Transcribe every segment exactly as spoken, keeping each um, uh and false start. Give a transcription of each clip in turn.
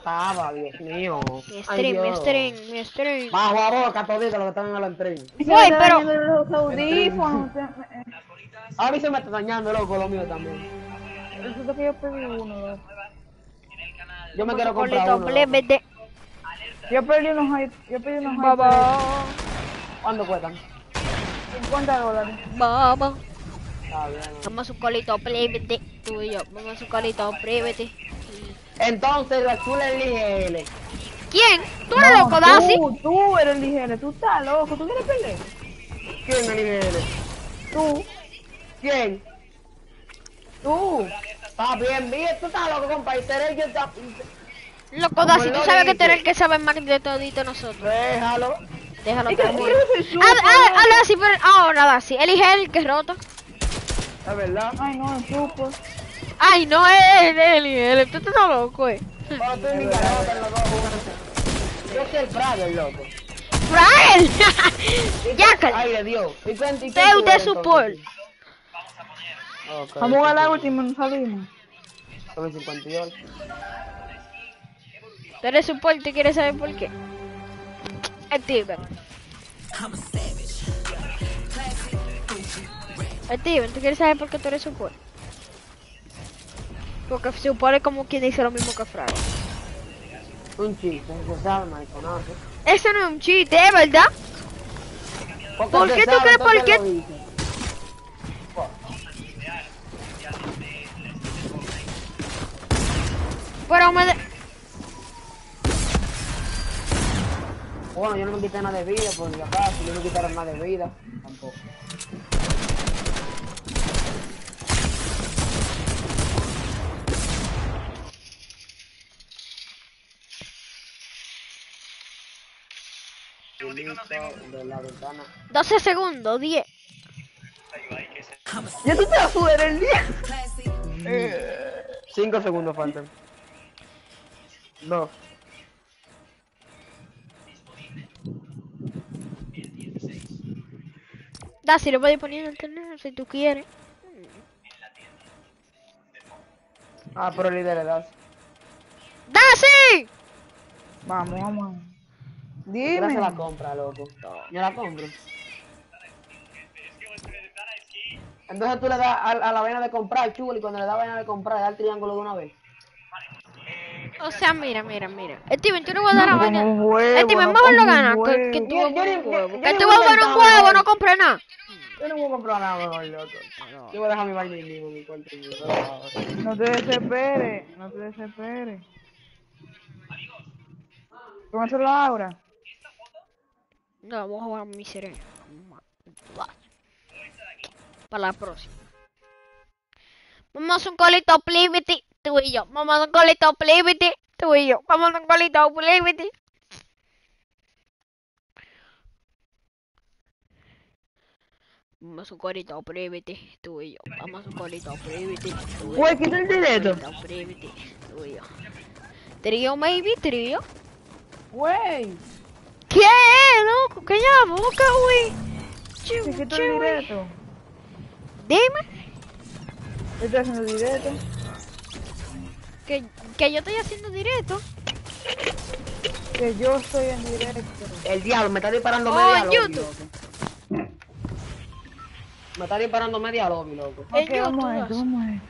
mataba, Dios mío. Mi Ay, stream, mi Dios. stream, mi stream. Bajo a boca todito lo que están en el stream. Voy, pero... Los audífonos. A mí se me está dañando, loco, lo mío también. Resulta que yo pedí uno, loco. Yo me quiero Colito, comprar uno. ble, loco. vete. Yo pedí unos high, yo pedí unos high Baba, ¿Cuánto cuestan? cincuenta dólares. baba. Está bien. Vamos a su colito, ble, vete. Tú y yo, vamos a su colito, ble, vete. Entonces, la chula elige L. ¿Quién? ¿Tú eres loco, Daisy? Tú, tú eres ligero, tú estás loco, ¿tú quieres pelear? ¿Quién elige L? Tú, ¿Quién? tú. Está bien, bien, tú estás loco, compa. Y seré yo. ta- Loco, Como Daisy, él tú lo sabes que tú eres dice. el que sabe más de todito nosotros. Déjalo. Déjalo Es que tranquilo. yo soy Ah, súper ah, ah, loco. Daisy, pero ahora Daisy, elige el que es roto. Es verdad. Ay, no, es súper. Ay, no, es él, él, él, tú estás loco, eh. Pero estoy en mi carota en los dos jugando. Yo soy el Fraggle, loco. ¡Frael! ¡Yacal! Ay, de Dios. ¿Y quién- y quién Teu tú de eres, support. entonces? Ok, Vamos a la ok. última, no salimos. Son cincuenta y ocho. Tú eres support, ¿tú quieres saber por qué? Steven. Steven, ¿tú quieres saber por qué tú eres support? Porque support es como quien dice lo mismo que Frael. Un chiste, se sabe, me conoce. Eso no es un chiste, ¿es verdad? Porque ¿Por se qué tú sabe, crees por entonces qué? lo dice. Pero me... de- Bueno, yo no me quité nada de vida, por si acaso. Yo no quitaron nada de vida. Tampoco. De la ventana. doce segundos, diez. Ya tú te vas a subir el día. Cinco segundos faltan. Dos. Da, si lo puedes poner en internet, si tú quieres. Ah, pero líder de das. ¡Da, sí! Vamos, vamos. Dime. Dime. la compra, loco. Yo la compro. Entonces tú le das a, a la vaina de comprar, chulo, y cuando le das vaina de comprar, le das el triángulo de una vez. O sea, mira, mira, mira. Steven, tú no vas a dar la No vaina. como un huevo, Steven, no mejor lo como un ganas que, huevo. que tú Yo- vas a yo poner ni- un huevo. yo- Que yo tú ni vas a voy a poner un inventar huevo, nada. no compres nada. Yo no voy a comprar nada mejor, loco. Yo voy a dejar mi vaina ahí mismo, mi cuarto. mi cuarto. No te desesperes, no te desesperes. ¿Cómo se la Aura? No, vamos a jugar mi sereno. Para la próxima. Vamos a un colito plivity, tú y yo. Vamos a un colito plivity, tú y yo. Vamos a un colito plivity. Vamos a un colito plivity, tú y yo. Vamos a un colito plivity, tú y yo. Güey, quita el directo. Colito plivity, tú y yo. Trío, maybe, trío. Güey, ¿Qué, loco? ¿Qué llamo? ¿Qué, güey? se Chiu, quitó chiu, el güey. directo. Dime. Estoy haciendo directo. Que, que yo estoy haciendo directo. Que yo estoy en directo. El diablo, me está disparando Oh, media en lobby, YouTube. loco. Me está disparando media lobby, loco. En Ok, vamos a YouTube, esto, vamos a esto.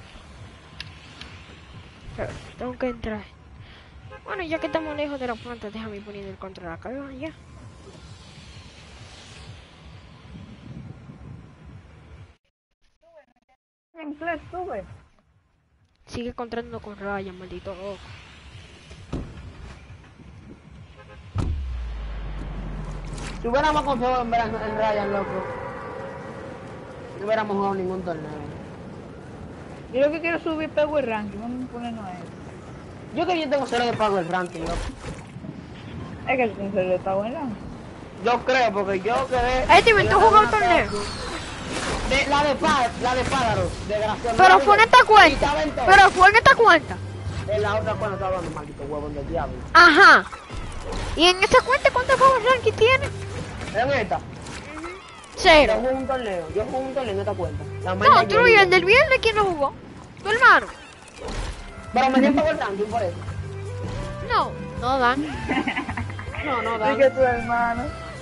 Pero tengo que entrar. Bueno, ya que estamos lejos de la planta, déjame poner el control acá, ya. En Flex, sube. Sigue encontrando con Ryan, maldito loco. Si hubiéramos confiado en, en, en Ryan, loco, no hubiéramos jugado ningún torneo. Yo lo que quiero es subir Power Ranking, vamos a ponernos a eso. Yo que yo tengo cero de pago el ranking, loco. Es que tú tienes el de Power Ranking. Yo creo, porque yo quedé... Ay, te inventó jugar un torneo. De, la de pá, la de pájaros, desgraciado. Pero fue en esta cuenta. Estaba en todo. Pero fue en esta cuenta. En la otra cuenta estaba hablando maldito huevón del diablo. Ajá. ¿Y en esa cuenta cuántos Power Ranking tiene? En esta, yo Cero. jugué un torneo, yo jugué un torneo en esta cuenta. La No, mañana tú yo y digo, el del viernes, ¿quién lo jugó? Tu hermano. Pero me dio pago el ranking por eso. No dan. No, no, Sí Dan. que tu hermano.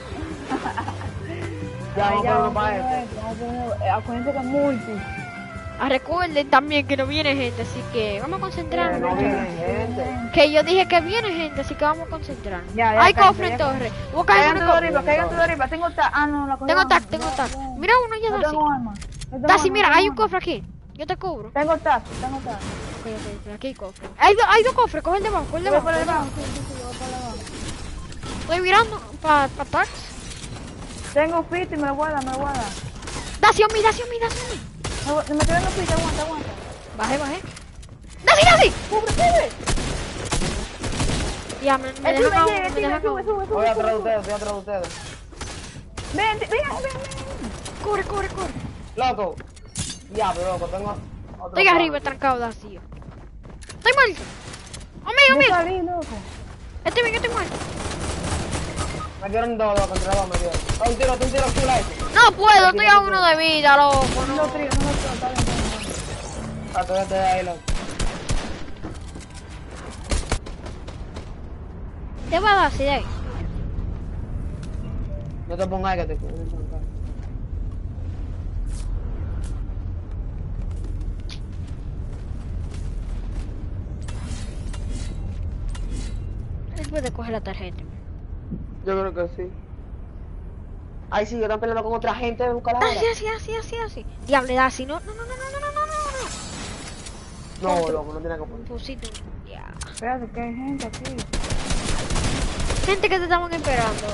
Ya, Ay, vamos ya, a vamos ponerlo a para poner esto. esto, vamos a poner- eh, acuérdense con multi. Ah, recuerden también que no viene gente, así que vamos a Que concentrarnos. no ¿verdad? viene gente. Que yo dije que viene gente, así que vamos a concentrarnos. Ya, ya, Hay cállense, cofre en ya, torre. Voy a caer Caigan en todos una arriba, Bien, caigan todo. todos arriba. Tengo ta... Ah, no, la cogí. Tengo tac, no, tengo no, tac. no. Mira uno ya No Dashi. tengo arma. No tengo Dashi, arma, mira, no hay tengo un cofre arma. aquí. Yo te cubro. Tengo tac, tengo tac. Ok, ok, pero aquí hay cofre. Hay, do- hay dos cofres, coge el de abajo, coge el de Voy abajo. por coge el el de abajo, abajo. sí, sí, sí, yo voy por el abajo. Estoy mirando para pa tax. Tengo fit y me lo guarda, me lo guarda. Dashi, a mí, Dashi, a mí, Dashi, a mí. Me, voy- me estoy dando fit, aguanta, aguanta. Bajé, bajé. ¡Dashi, Dashi! ¡Cubre, cubre! Ya, me, me El dejan tigre a llega, uno, el me tigre, dejan a sube, uno. sube, Voy sube, atrás de sube. ustedes, estoy atrás de ustedes. Ven, ven, ven, ven. Corre, corre, corre. Loco. Diablo, loco, tengo otro. Estoy pan arriba, aquí. trancado, Dashi. Estoy muerto. ¡Amigo, Yo amigo! salí, loco. Estoy bien, estoy muerto. Me dieron dos, loco, entre dos me dieron. Oh, un tiro, un tiro full a ese. No puedo, estoy a uno de vida, loco. No No. lo trío, no lo trío, está bien, está bien, está bien. Ah, todavía estoy ahí, loco. Te va a dar, sí, de ahí. No te pongas ahí que te cuido. Él puede coger la tarjeta. Yo creo que sí. Ay, sí, yo están peleando con otra gente, busca la hora. Así, así, así, así, así. Diable, Dashi, no, no, no, no, no, no, no, no, no. No, loco, no tiene que Un poner. pusito. Ya. Espérate, que hay gente aquí. Gente que te estaban esperando.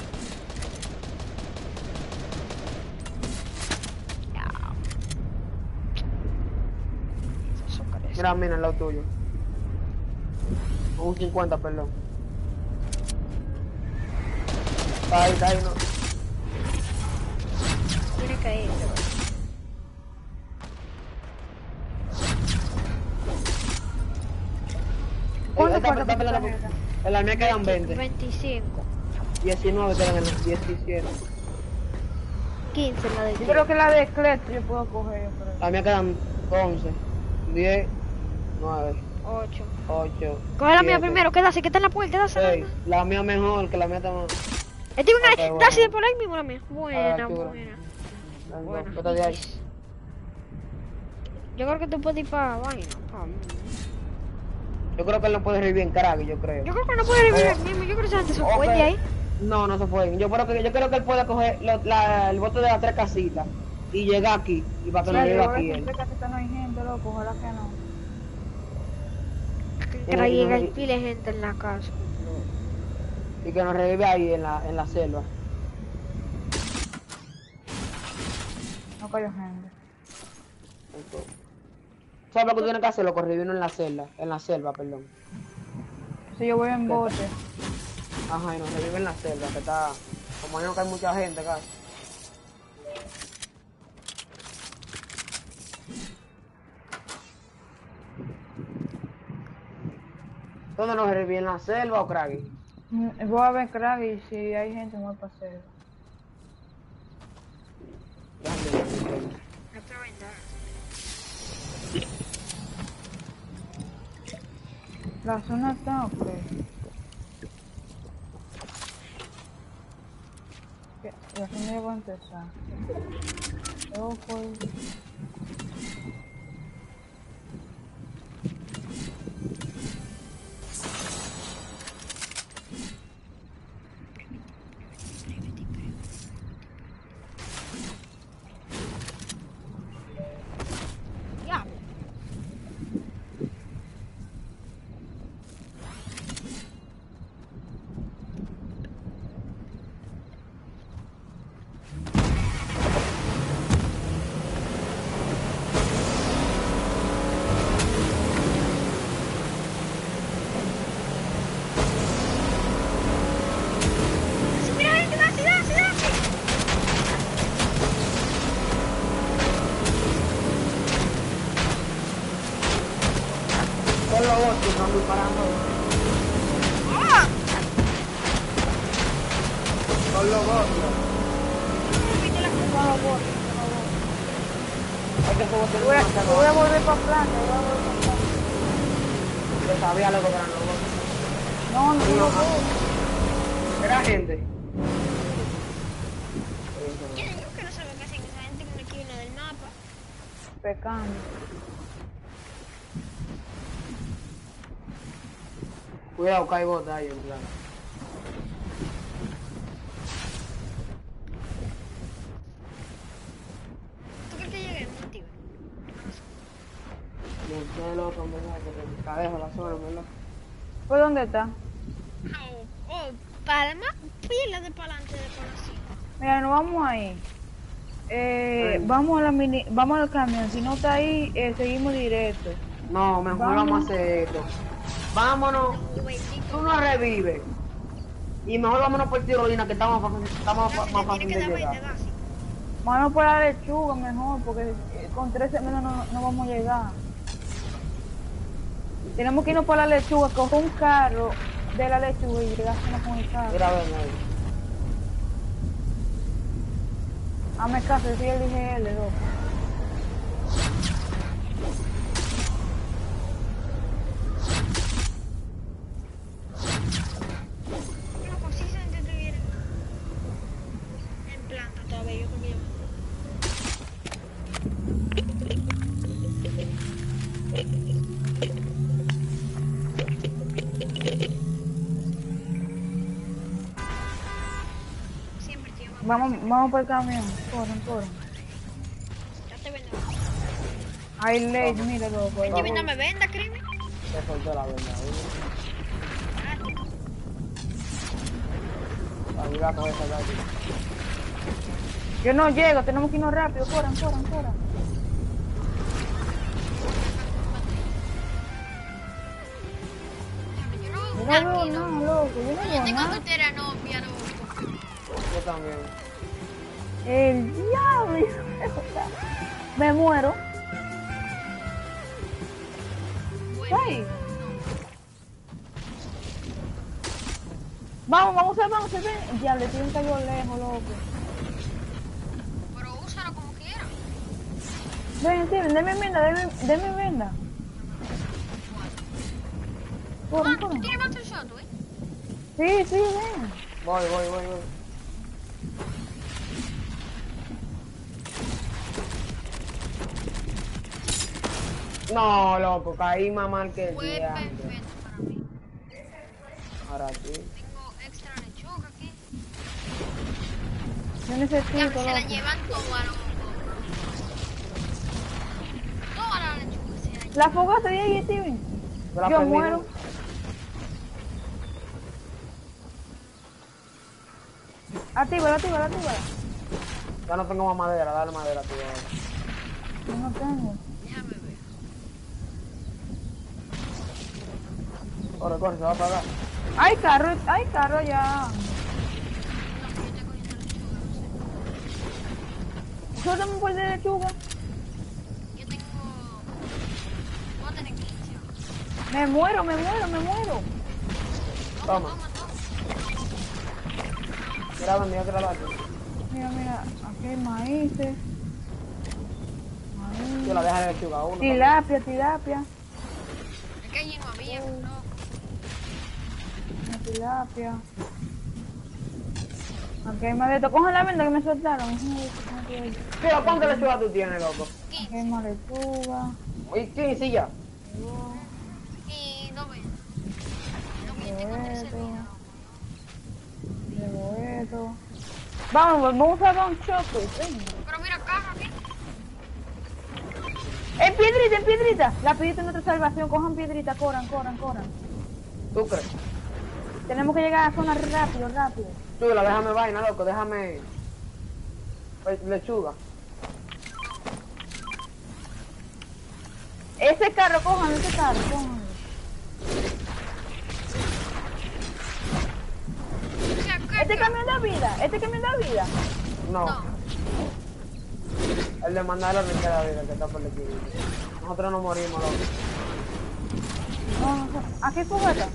Ya. Eso parece. Mira, mira, el lado tuyo. Un cincuenta, perdón. Está ahí, está ahí, no. Tiene que ir. ¿Cuánto Está- falta está para tu peleando tarjeta? con- En la mía quedan veinte. veinticinco. diecinueve quedan en el diecisiete. quince en la de Yo ti. creo que la de Clet yo puedo coger, yo creo. La mía quedan once, diez, nueve, ocho. ocho. Coge la mía siete, primero, quédate, que está en la puerta, dásela. seis. La mía mejor, que la mía está más. Estoy una. Ok, bueno. Dashi de por ahí mismo la mía. Buena, Ah, chula. buena. Venga, Buena. vete de ahí. Yo creo que tú puedes ir para vaina. pa- Yo creo que él no puede revivir en Carague, yo creo. Yo creo que no puede revivir Oh. mismo. Yo creo que esa gente se Ok. fue de ahí. No, no se fue. Yo creo que yo creo que él puede coger lo- la- el bote de las tres casitas y llegar aquí y para que Sí, no llegue yo aquí creo él. que en casita no hay gente, loco, ojalá que no. Que ahora Eh, llega eh, el pile de gente en la casa. Y que nos revive ahí en la, en la selva. No cayó gente. Entonces, ¿sabes lo que tiene que hacer? Lo que revive en la selva, en la selva, perdón. Si yo voy en bote. Ajá, y nos revive en la selva, que está... Como ahí no cae mucha gente acá. ¿Dónde nos revive? ¿En la selva o Craggy? Mm, Voy a ver crack y si hay gente me voy a pasar. Déjame ver. La zona está ok. ¿Qué? La zona ya va a empezar. Ojo. Ya. Sí, mira, gente, Dashi, Dashi, Dashi. Son los dos que están disparando. ¡Ah! Son los dos. Es que ese bote no Voy a, es demasiado voy a alto. volver para planta, voy a volver para planta. Yo sabía lo que eran los dos. No, no tengo dos. Era gente. ¿Quién es yo que no sabe qué hacen esa gente en una esquina del mapa? Pecando. Cuidado, que hay botas ahí en plan. ¿Tú crees que lleguemos, tío? No sé, loco, en verdad, que te cadejo la zona, en verdad. ¿Por dónde está? Oh, oh, palma, pila de pa'lante de por así. Mira, nos vamos ahí. Eh, Sí. vamos a la mini, vamos al camión. Si no está ahí, eh, seguimos directo. No, mejor Vamos. vamos a hacer esto. Vámonos, No, bendito. tú nos revives. Y mejor vámonos por tirolina, que estamos, fácil- estamos No, fa- si más te fácil tiene que de dar llegar. veinte, da, sí. Vamos por la lechuga mejor, porque eh, con trece menos no, no vamos a llegar. Tenemos que irnos por la lechuga, coger un carro de la lechuga y llegar con el carro. Mira, ven ahí. Hazme caso, yo soy el I G L, loco. Loco, si esa gente estuviera en planta todavía, yo creo que yo... Siempre, tío, vamos. Vamos, vamos por el camión. Corran, corran. Ya te vendo. Hay ley, mira, loco. ahí. Vente, venda, me venda, créeme. Se soltó la verdad. Ayuda a coger esa calle. Yo no llego, tenemos que irnos rápido. Corran, corran, corran. Yo no Yo veo no veo nada, tío. nada, loco. Yo no Yo veo tengo nada. tutera novia, loco. Yo también. El diablo. Me muero. Bueno, Ay. Vamos, vamos a vamos a ver. El diablo, tiene un cayó lejos, loco. pero úsalo como quieras. Ven, Steven, deme venda, deme, deme venda. Corran, Ah, tú corran. tienes battle shot, güey. Sí, sí, ven. Voy, voy, voy, voy. No, loco, caí más mal que el Fue día. perfecto para mí. Ahora sí. Tengo extra lechuga aquí. Yo Ya necesito, se la loco. llevan toda, loco. Toda la lechuga se la llevan. La fogata de ahí, Steven. Yo la Yo prendí, muero. ¿no? Actívala, actívala, actívala. Ya no tengo más madera, dale madera, tío. Yo no tengo. Déjame ver. Corre, corre, se va a apagar. Hay carro, hay carro ya. No, yo estoy cogiendo lechuga, no sé. Suéltame un par de lechuga. Yo tengo... Voy a tener quince. Me muero, me muero, me muero. Toma. Toma, toma. Mira, ven, mira que la lata. Mira, mira, aquí hay maíz. Yo la dejaré de lechuga uno. Tilapia, tilapia. Es que allí no había, loco. Una tilapia. Aquí hay más de esto. Cojan la venda que me soltaron. Tío, ¿cuánto lechuga tú tienes, loco? Aquí hay más lechuga. ¿Y quince ya? Y no ve. Lo que yo tengo tres Esto. semillas, loco. Luego esto. Vamos, vamos a dar un choque. Venga. Pero mira, caja aquí. ¡En piedrita, en piedrita! La piedrita es nuestra salvación. Cojan piedrita, corran, corran, corran. ¿Tú crees? Tenemos que llegar a la zona rápido, rápido. Chula, déjame vaina, loco, déjame... Pues, lechuga. Ese carro, cojan ese carro, cojan. Mira, caja. Este camión da vida, este camión da vida. No. No. El de mandarlo no queda vida, que está por el equilibrio. Nosotros no morimos, loco. No, no, no. Aquí hay fogata.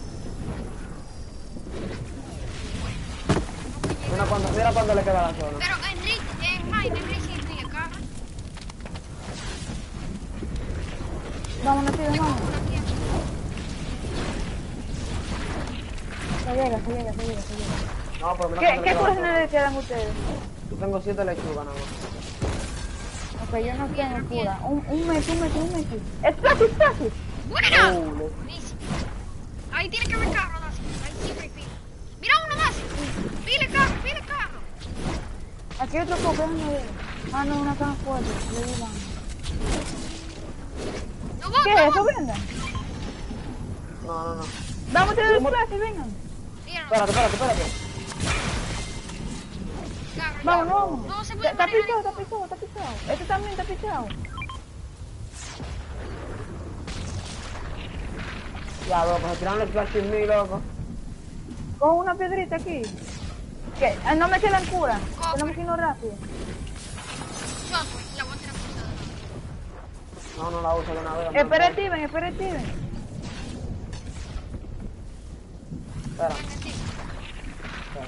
Mira cuando, mira cuando le queda la zona. Pero Enrique, eh, Jaime, Enrique, Enrique, caja. Vámonos, tío, vámonos. Por aquí. Se llega, se llega, se llega, se llega. No, pero mira ¿Qué, cuando ¿qué le curas queda le quedan ustedes? todo. Yo tengo siete lechugas nada más. Ok, yo no tengo cura. Un, un meti, un meti, un meti. ¡Explosive, explosive! ¡Buena! Uh, le- Buenísimo. Ahí tiene que haber carro, Daci. Ahí siempre hay pila. Mira uno, Daci. Pile carro, pile carro. Aquí hay otro copo, déjame ver. Ah, no, una caja fuerte. Le digo. No voy, ¿Qué no es eso? voy. Vengan. No, no, no. Vamos a tener explosive, vengan. Tíralo. Espérate, espérate, espérate. Carro, ya. Vamos, vamos. No se puede Está manejar pisado, en- está pisado, está pisado. Este también está pisado. Ya, loco, se tiraron el flash en mí, loco. Con una piedrita aquí. ¿Qué? Ah, no me quedan cura. Cofre. Tenemos que irnos rápido. Yo, pues, la voy a tirar cruzada. No, no la uso de una vez. hombre. Espera, Steven, espera, Steven. Espera. Venga, sí. espera.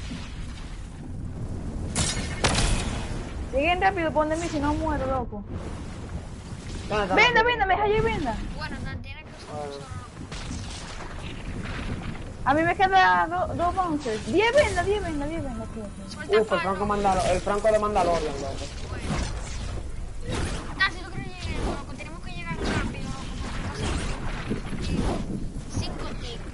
Lleguen rápido, pon de mí, si no muero, loco. ¿Dónde está? Venda, venda, me deja venda. Bueno, no, tiene que usar Bueno. solo. A mí me quedan do- dos bouncers. Diez venda, diez venda, diez venda. Aquí, aquí. Suelta el Uf, el Franco, palo. Mandalo- el Franco de Mandalorian, loco. Daci, ¿tú crees que lleguemos, loco? Tenemos que llegar rápido, loco, porque pasa cinco ticos.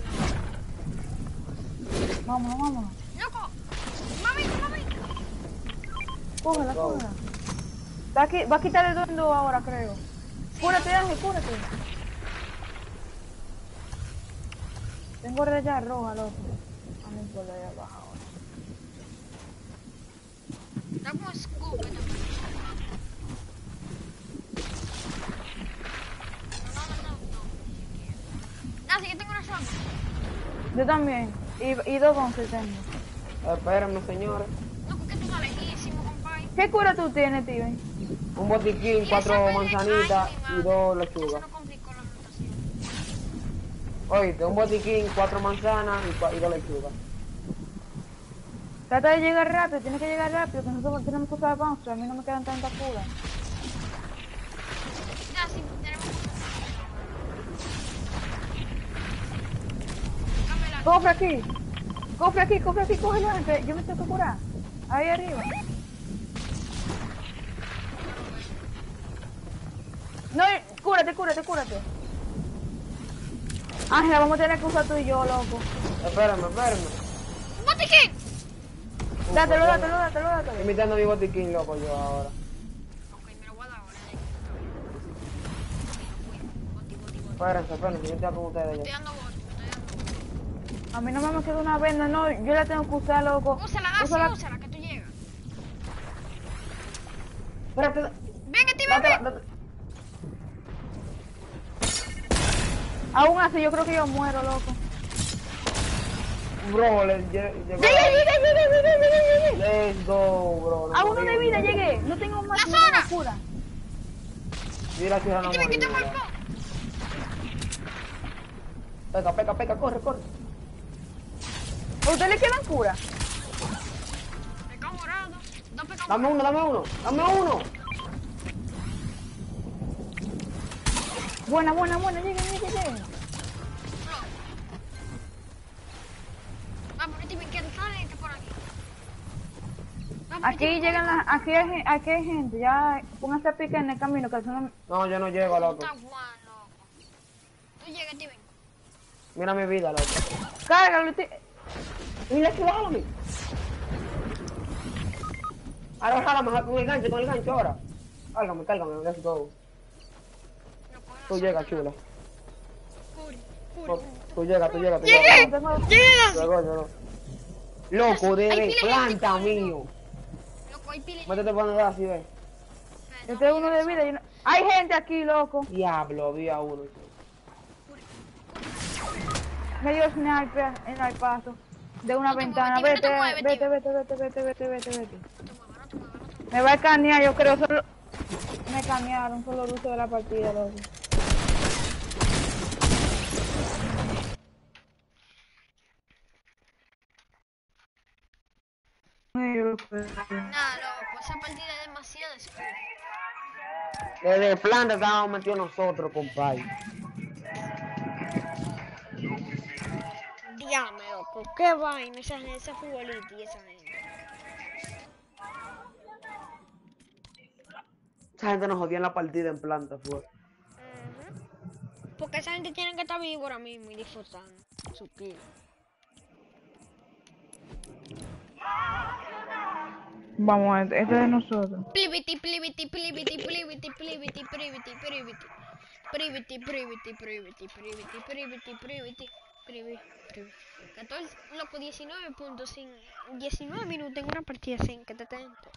Vámonos, vámonos. Loco, mami, mami. Cógela, Go. cógela. Va a, qui- va a quitar el duendo ahora, creo. Cúrate, Ángel, cúrate. Tengo raya roja, loco. A mí por ahí abajo ahora. Da como escupe también. No, no, no, no. Daci, yo tengo una sombra. Yo también. Y, y dos bouncers tengo. Espérenme, señores. Loco, que tú estás lejísimo, compadre. ¿Qué cura tú tienes, Steven? Un botiquín, cuatro manzanitas y dos lechugas. Eso no complicó la rotación. Oíste, un botiquín, cuatro manzanas y, cua- y dos lechugas. Trata de llegar rápido, tienes que llegar rápido, que nosotros tenemos que usar bouncers. A mí no me quedan tantas curas. Daci, tenemos cámara. Cofre aquí. Cofre aquí, cofre aquí, cógelo, que yo me tengo que curar. Ahí arriba. No, cúrate, cúrate, cúrate. Ángela, vamos a tener que usar tú y yo, loco. Espérenme, espérenme. ¡Botiquín! Uf, Dátelo, pues, dátelo, dátelo, Estoy dátelo. imitando mi botiquín, loco, yo ahora. Ok, me lo voy a dar ahora. eh. Boti, boti, boti. Espérense, espérense, yo estoy con ustedes Estoy ya. dando boti, me estoy dando boti. A mí no me queda una venda, no, yo la tengo que usar, loco. Úsala, Daci, Úsala. úsala, que tú llegas. Espérate, Ven, Steven, dátela, ven. dátela. Aún así, yo creo que yo muero, loco. Bro, le lle- llegó. ¡Llegué, llegué, llegué, llegué, llegué, llegué! Let's go, bro. no A uno de morimos. vida llegué, no tengo más ¡La ninguna zona! cura. Mira, si ahora no Steven, que te morimos, marcó. ya. Peca, peca, peca, corre, corre. ¿A usted le quedan cura? Pecado morado. Dos pecados Dame uno, dame uno, dame uno. Buena, buena, buena, llegué, llegué, llegué. Vamos, Steven, que sale este por aquí. Vamos, Aquí Steven, llegan las, aquí hay, gen- aquí hay gente, ya pónganse a picar en el camino, que eso no... No, yo no llego, Tú loco. estás guau, loco. Tú llegas, Steven. Mira mi vida, loco. Cárgalo, ti- Mira, que bájame. Ahora, jálame con el gancho, con el gancho ahora. Cálgame, cálgame, let's go. No puedo Tú hacer llegas, nada. chula. Curi, Tú, curi. tú llegas, tú llegas, tú ¡Llegué! llegas. tengo- ¡Llegas! Llegó, llegó. Loco, de, Hay de pila de planta gente, mío. Loco, hay pila. Métete por donde así, ve. Yo tengo uno de vida, yo no... Hay gente aquí, loco. Diablo, había uno. Me dio sniper en el paso. De una No te ventana, muevas, vete, no te mueves, vete, tío. vete, vete, vete, vete, vete, vete. No te muevas, no te muevas, no te muevas. Me va a escanear, yo creo, solo... Me escanearon, solo el uso de la partida, loco. Ay, loco. Nada, loco, esa partida es demasiado escura. Desde planta estábamos metidos nosotros, compadre. Diame, loco, qué vaina esa, esa futbolista y esa gente. Esa gente nos jodía en la partida en planta, fue. Ujú. Porque esa gente tiene que estar viva ahora mismo y disfrutando su kill. Vamos a ver, este es de nosotros. Plibiti, plibiti, plibiti, plibiti, plibiti, plibiti, plibiti. Privity, privity, privity, privity, privity, privity, privity, privity. catorce, loco, diecinueve puntos sin... diecinueve minutos en una partida sin que te tente.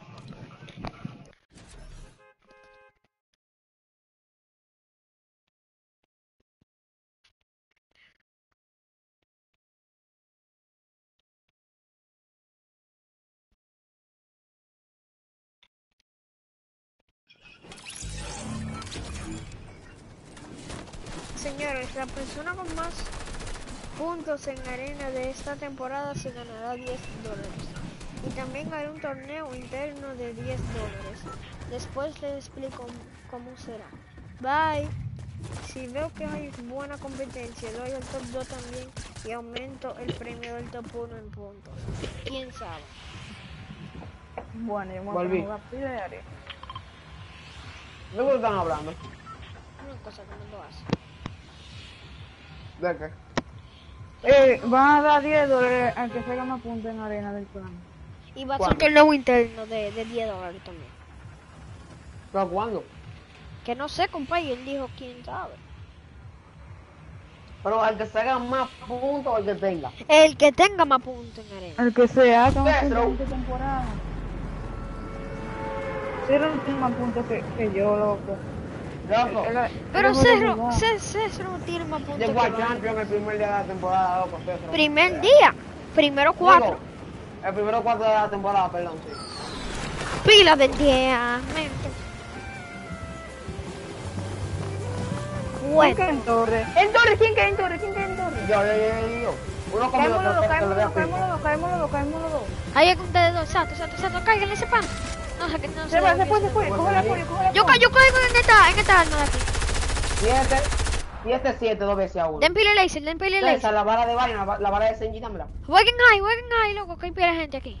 Señores, la persona con más puntos en arena de esta temporada se ganará diez dólares. Y también hará un torneo interno de diez dólares. Después les explico cómo será. Bye. Si veo que hay buena competencia, doy al top dos también y aumento el premio del top uno en puntos. ¿Quién sabe? Bueno, yo me voy a Volví. jugar pila de arena. ¿De qué están hablando? Una cosa que no lo hace. ¿De qué? Eh, van a dar diez dólares al que se haga más puntos en arena del clan. Y va a ¿Cuándo? ser el nuevo interno de, de diez dólares también. ¿Pero cuándo? Que no sé, compa, y él dijo quién sabe. Pero al que se haga más puntos o al que tenga. El que tenga más puntos en arena. El que se haga más Pedro. puntos esta temporada. Cero no tiene más puntos que, que yo, loco. Loco, Él- él- Pero él Cesro, jugó. Ce- Cesro tiene más puntos llegó que a yo. Champions el primer día de la temporada, loco. Cesro. Primer día. Primero cuatro. Digo, el primero cuatro de la temporada, perdón, sí. Pila del día. mente. ¿Quién Bueno. cae en torre? ¿En torre? ¿Quién cae en torre? ¿Quién cae en torre? Yo, yo, yo, yo, yo. Uno conmigo, Caemos los dos, que caemos lo los vea dos, caemos fijo. los dos, caemos los dos, caemos los dos. Ahí hay ustedes dos. Exacto, exacto, exacto. Caigan ese pan. No sé que no Se sé. va, se fue, se fue. Coge la poli, coge la Yo, ca- poli. yo caigo en esta, en esta arma de aquí. Siete, siete, siete, dos veces a uno. Den pile laser, den pile Esa, laser. la vara de Barry, la, va- la vara de Senji, dámela. Jueguen ahí, jueguen ahí, loco, que hay pila de gente aquí.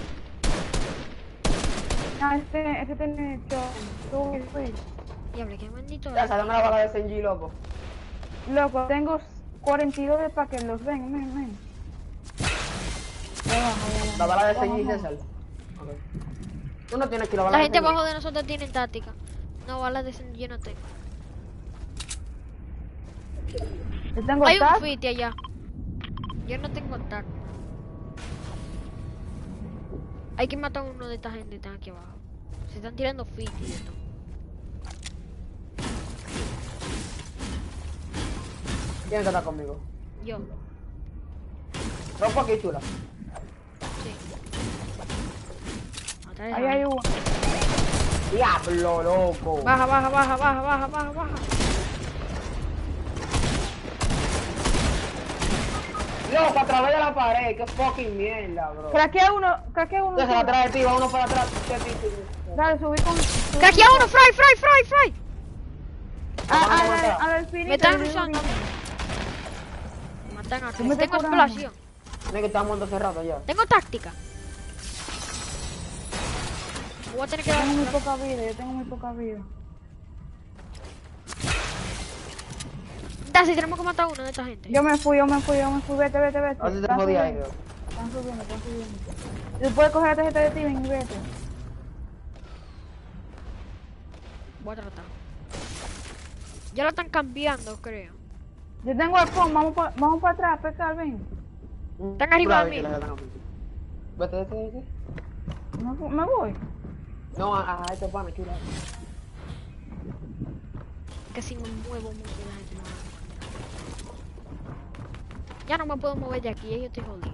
Ah, este, este tiene hecho. Sube, sube. Diable, qué maldito. Ya, dame la vara de Senji, loco. Loco, tengo cuarenta y dos de para que los ven, ven, ven. Ya baja, ya baja. La bala de Vamos, Senji, vamos. César. Ok. Tú no tienes que la bala La de gente Senji. abajo de nosotros tiene táctica. No, balas de yo no tengo. Yo tengo Hay un tag. fit allá. Yo no tengo tag. Hay que matar a uno de esta gente que están aquí abajo. Se están tirando fit y esto. ¿Quién está conmigo? Yo, Rompo aquí, chula. sí. Atrás de Ahí la- hay uno. Diablo, loco. Baja, baja, baja, baja, baja, baja, baja. Loco, a través de la pared. Qué fucking mierda, bro. Craquea uno, craquea uno. César, sube. atrás de ti, va uno para atrás. ¿Qué tipo? Dale, subí con. subí ¡Craquea con- uno! ¡Fry, fry, fry, fry! Ah, Vamos a ah, matar. a la espinita. Me están le digo rushando. que- Matan a Tú me tres. Tengo estás curando. explosión. No es que estamos muertos hace rato ya. Tengo táctica. Voy a tener que Yo dar tengo muy un poca vida, yo tengo muy poca vida. Da, si tenemos que matar a uno de esta gente. Yo me fui, yo me fui, yo me fui, vete, vete, vete. Ahora sí te Están jodí ahí, subiendo, bro. Están subiendo, están subiendo. Y tú puedes coger la tarjeta de ti, ven y vete. Voy a tratar. Ya lo están cambiando, creo. Yo tengo el phone, vamos para vamos pa atrás, pescar, ven. Están arriba de mí. Vete, vete, vete. Me, fu- me voy. No, a, a este pana, chula. Que si me muevo mucho la gente me va a encontrar. Ya no me puedo mover de aquí, ya yo estoy jodido.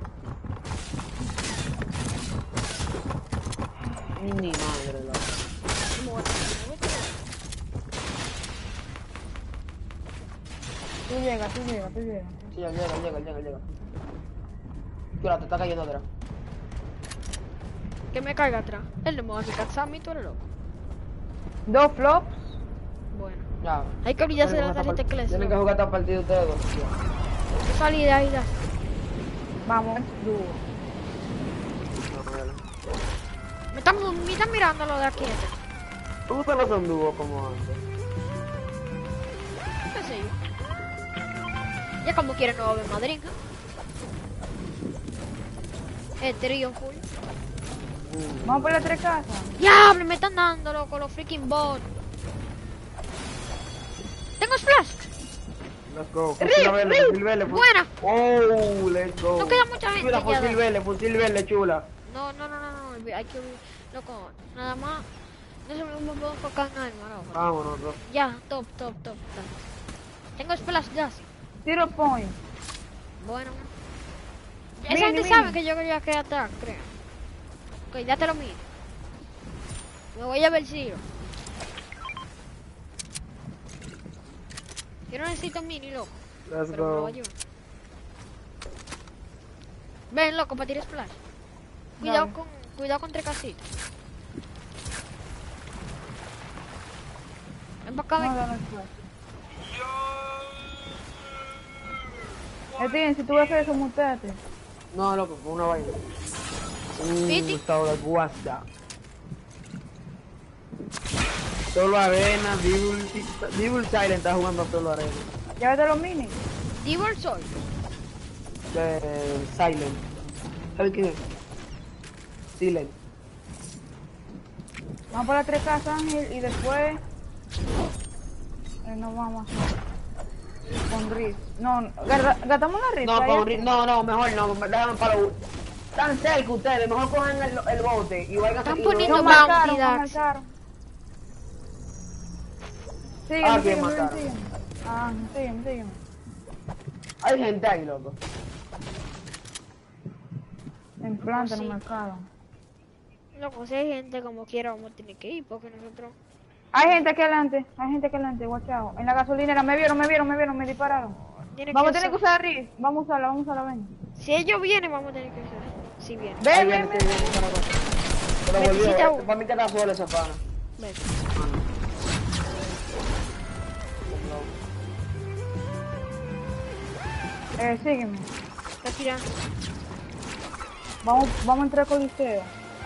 Ni madre, loco. Muévete, muévete. Tú llegas, tú llegas, tú llegas. Sí, él llega, él llega, él llega, él llega. Chula, te está cayendo atrás. Que me caiga atrás. Él no me va a alcanzar a mí, tú eres loco. Dos flops. Bueno, Ya. hay que olvidarse de la Tienen que tarjeta jugar esta clase. part- Tienen que jugar esta partida ustedes dos, tío. Yo salí de ahí, Dasi. Vamos, dúo. Me están, me están mirando lo de aquí. ¿Tú gustan los son dúos como antes? ¿Qué sé yo? Ya como quieren nuevo en Madrid, ¿no? El trío full. Mm. Vamos por las tres casas. ¡Diablo! Me están dando, loco, los freaking bots. ¿Tengo splash? Let's go. Rip, Fusil verde, Rip. fusil verde, fusil- Buena. Oh, let's go. No queda mucha gente Chula, ya, fusil dale. verde, fusil verde, chula. No, no, no, no, no. Hay que... Loco, nada más. No se me puedo enfocar en arma, loco. Vámonos, bro. Ya, top, top, top, top. Tengo splash gas. Tiro point. Bueno. Mini, Esa gente mini. sabe que yo quería que atrás, creo. Ok, ya te lo miro. Me voy a ver el Ciro. Yo no necesito mini, loco. Let's Pero me lo go. voy a llevar. Ven, loco, para tirar splash. Cuidado Dale. con, cuidado con tres casitas. Ven para acá, ven. No, dale después. Etienne, si tú ves eso, muteate. No, loco, fue una vaina. Un Piti. estado de guasta. Solo arena, Devil, Devil Silent está jugando solo arena. Llévate los mini. Devil Soul. De Silent. ¿Sabes quién es? Silent. Vamos por las tres casas, Ángel, y después... Eh, nos vamos con Riz. No, gata- gatamos la Riz. No, ahí. con, Ri- no, no, mejor no, déjame para lo... Están cerca ustedes, mejor cojan el, el bote y vayan Están y- poniendo Nos bounty, marcaron, nos Dax. marcaron. Ah, Sígueme, bien, sígueme, mataron. sígueme. Ah, sígueme, sígueme. Hay gente ahí, loco. En planta sí. nos marcaron. Loco, si hay gente como quiera, vamos a tener que ir porque nosotros. Hay gente aquí adelante, hay gente aquí adelante, guachao. En la gasolinera, me vieron, me vieron, me vieron, me dispararon. Tiene Vamos a que tener que usar- usar Riz. Vamos a usarla, vamos a usarla, ven. Si ellos vienen, vamos a tener que usar. Si vienen. Ahí Ven, viene, ven, sí, ven. viene para acá. Pero Necesita volvió, uno. para mí que está fuera esa pana. Ven. Eh, sígueme. Está tirando. Vamos, vamos a entrar al coliseo.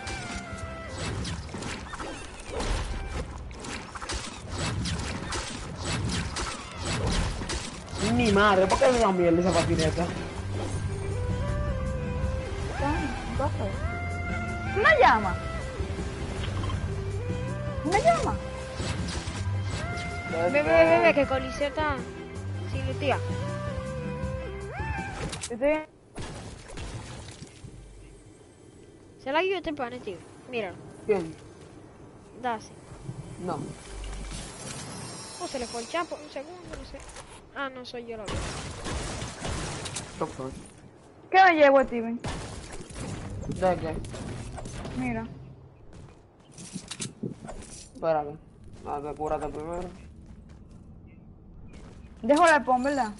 Mi madre, ¿por qué me da mierda esa patineta? ¿Qué pasa? Una llama. Una llama. Ve, ve, ve, ve, que Coliseo está sin lutía. Estoy... Se la ayuda este pane, tío. Míralo. ¿Quién? Da así. No. Oh, se le fue el chapo. Un segundo, no sé. Ah, no, soy yo la veo. Doctor. ¿Qué me llevo, Steven? ¿De qué? Mira. Espérate. Ah, que cúrate primero. Dejo la pon, ¿verdad?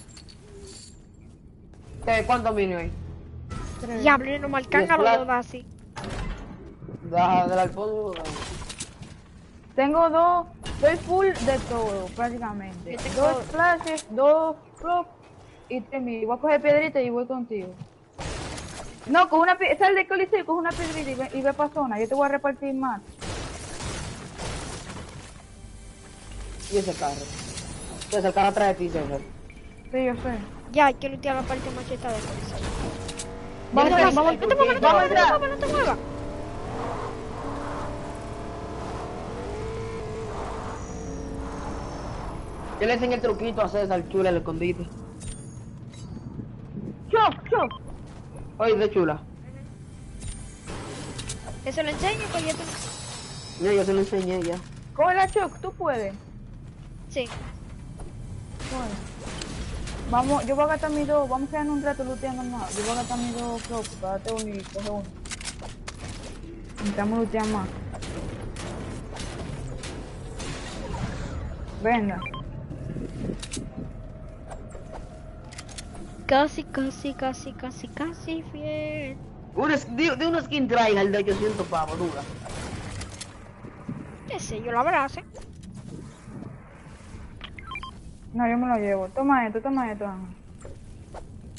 ¿Qué? ¿Cuántos minions hay? Tres. Diablo, no marcan a los dos así. Deja del alfondo. Tengo dos, estoy full de todo, prácticamente. Yo tengo- Dos flashes, dos props y tres mil. Voy a coger piedrita y voy contigo. No, con una piedrita, sal del coliseo y coge una piedrita y ve, y ve pa' zona. Yo te voy a repartir más. Y ese carro. Ese carro atrás de ti, César. Sí, yo sé. Ya, hay que lutear la parte macheta de Coliseo. Vamos a Mira, vamos, no te No te muevas, no te vamos a muevas, no te entrar. muevas, no te muevas. Yo le enseñé el truquito a César Chula, el escondite. Choc, choc. Oye, de Chula. Que se lo enseño, pues ya tú. No, yo se lo enseñé ya. Coge la choc, tú puedes. Sí. Coge. Vamos, yo voy a gastar mis dos, vamos a quedar un rato looteando más. Yo voy a gastar mis dos props, para darte uno y coge uno. Necesitamos lootear más. Venga. Casi, casi, casi, casi, casi bien. Una, de, de una skin tryhard de ochocientos pavos, dura. Qué sé yo, la abrazo. No, yo me lo llevo. Toma esto, toma esto, Ángel.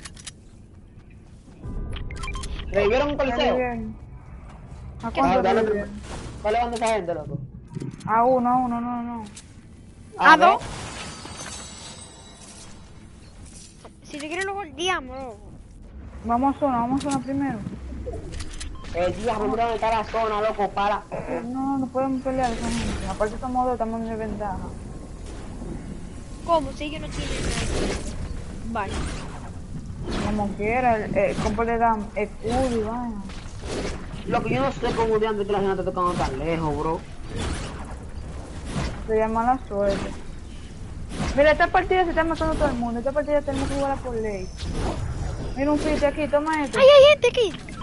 ¿Revivieron un Está coliseo? bien. ¿A ¿Qué? cuánto Ah, dale, revivieron? ¿cuál es esa gente, loco? A uno, a uno, no, no. ¿A ver. dos? Si te quieres lo golpeamos, loco. Vamos a zona, vamos a zona primero. El diablo, mira dónde está la zona, loco, para. No, no podemos pelear con gente. Aparte somos dos, estamos en desventaja. ¿Cómo? Si ellos no tienen nada. Vale. Como quiera, el, el compo le da escudo y vaina. Loco, yo no sé cómo de antes que la gente está tocando tan lejos, bro. Sería mala suerte. Mira, esta partida se está matando todo el mundo. Esta partida tenemos que jugarla por ley. Mira un pite aquí, toma este. ¡Ay, hay gente aquí!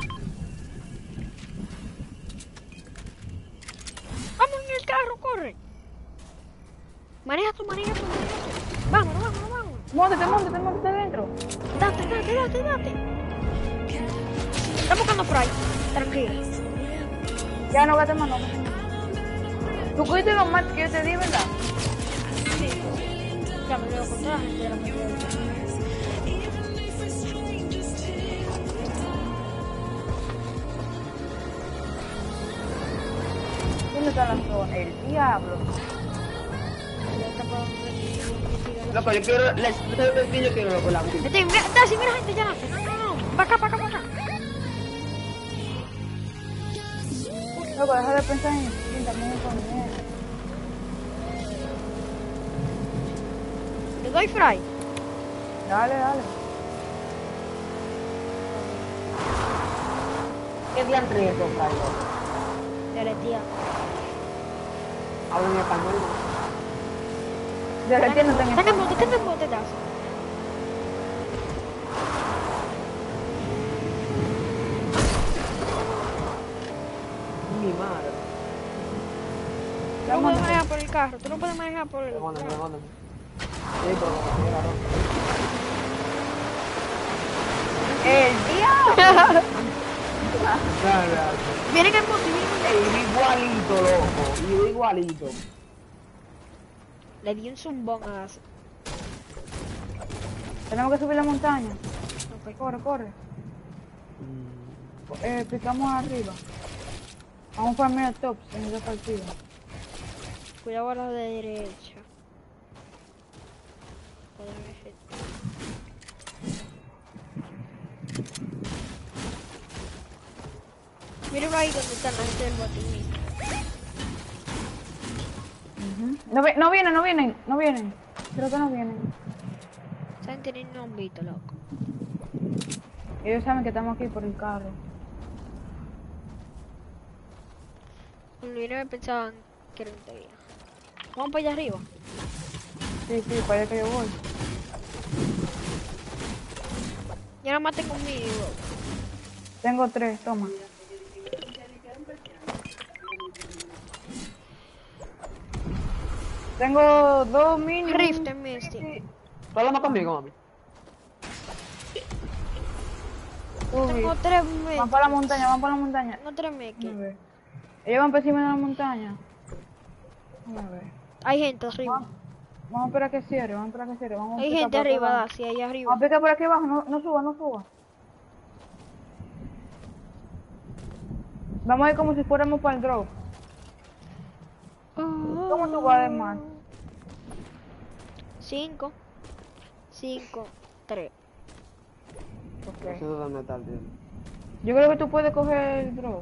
¡Vamos en el carro, corre! Maneja tú, maneja tú, maneja tú. Vámonos, vámonos, vámonos. Móntate, móntate, móntate dentro. Date, date, date, date. Estamos buscando Fry. Tranquilo. Ya no gate más, no. Tú cogiste los mats que yo te di, ¿verdad? Sí. Ya me veo con toda la gente de la mayoría. ¿Dónde está la zona? El diablo. Loco, yo quiero, les, les, yo quiero, loco, la última. Vete, mira, Darcy, mira gente ya nace. No, no, no. Pa' acá, pa' acá, pa' acá. Loco, deja de pensar en en también con él. Le doy Fry. Dale, dale. ¿Qué día entre estos, Fray, loco? Dale, tía. Hablan en español, ¿no? Ya le entiendo, tengo. Está en el bote, está en el bote, Darcy. Mi madre. Tú no puedes manejar por el carro, tú no puedes manejar por el Pregóndame, carro. pregóndame. Sí, pero como que era roto. ¡El diablo! Dale, dale. Vienen en bote, vienen en Ey, igualito, loco. Y igualito. bote. Le di un zumbón a Darcy. Tenemos que subir la montaña. Ok. Corre, corre. Eh, picamos arriba. Vamos para medio top en esa partida. Cuidado a la de derecha. Joder, gente. Mira ahí donde están la gente del botín. No, vi- no vienen, no vienen, no vienen. Creo que no vienen. Esa gente ni nos han visto, loco. Ellos saben que estamos aquí por el carro. Cuando vinieron pensaban que era un teoría. Vamos para allá arriba. Sí, sí, para allá que yo voy. Ya no maten conmigo. Tengo tres, toma. Tengo dos mini. Rift en Misty. ¿Tú hablas más conmigo, mami? Tengo tres Van mechas. para la montaña, van para la montaña. Tengo tres mechas. A ver. Ellos van para encima de la montaña. A ver. Hay gente arriba. Vamos, vamos a esperar que cierre, vamos a esperar que cierre. Vamos a Hay picar gente por aquí arriba, abajo. Darcy, allá arriba. Vamos a picar por aquí abajo, no, no suba, no suba. Vamos a ir como si fuéramos para el drop. ¿Cómo tú vas además? Cinco. Cinco. Tres. Ok. Eso es donde está el tío. Yo creo que tú puedes coger el drop.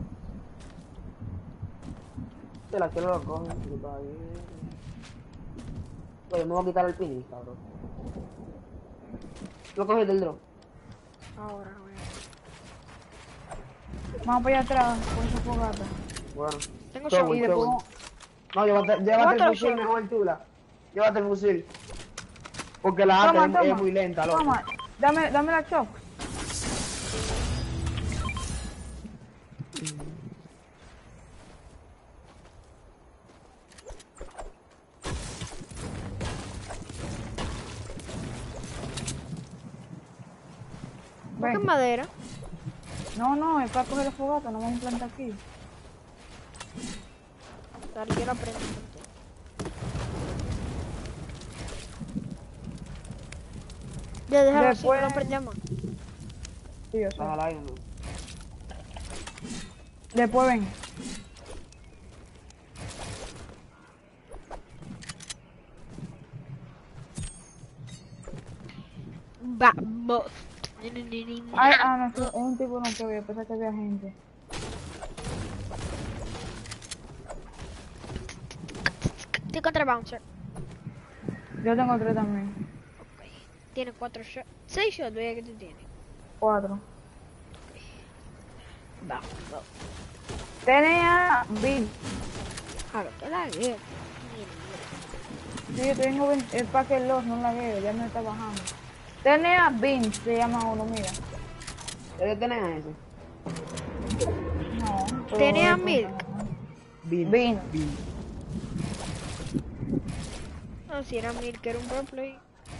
Te la quiero lo coge. Oye, me voy a quitar el pin, cabrón. Lo coges del drone. Ahora, voy a... Vamos para allá atrás, con esa fogata. Bueno. Tengo Todo show. Y bueno, todo después... bueno. No, llévate, llévate Llévate el los fusil shorts. mejor, chula. Llévate el fusil. Porque la Toma, A K es, es toma. muy lenta, loco. Toma, dame, dame la choc. ¿Por qué Ven. madera? No, no, es para coger la fogata, no vamos a plantar aquí. Dale, yo la prendo. Ya déjalo así, no Después- lo prendemos. Sí, yo sé. Déjala ahí, no. Después ven. Vamos. Ay, ah, no, es un tiburón que había, pensé que había gente. Estoy contra Bouncer. Yo tengo tres también. Ok. Tiene cuatro shots. Seis shots, vea que tú tienes. Cuatro. Vamos, vamos. Tenía Bill. A ver, que la guía. Sí, yo tengo veinte, el paquete los, no la veo, ya me está bajando. Tenía Bean, se llama uno, mira. ¿Qué tenés a ese? No. pero Tenía es- mil. Bean. Bean. Bean. No, si era mil, que era un pro play.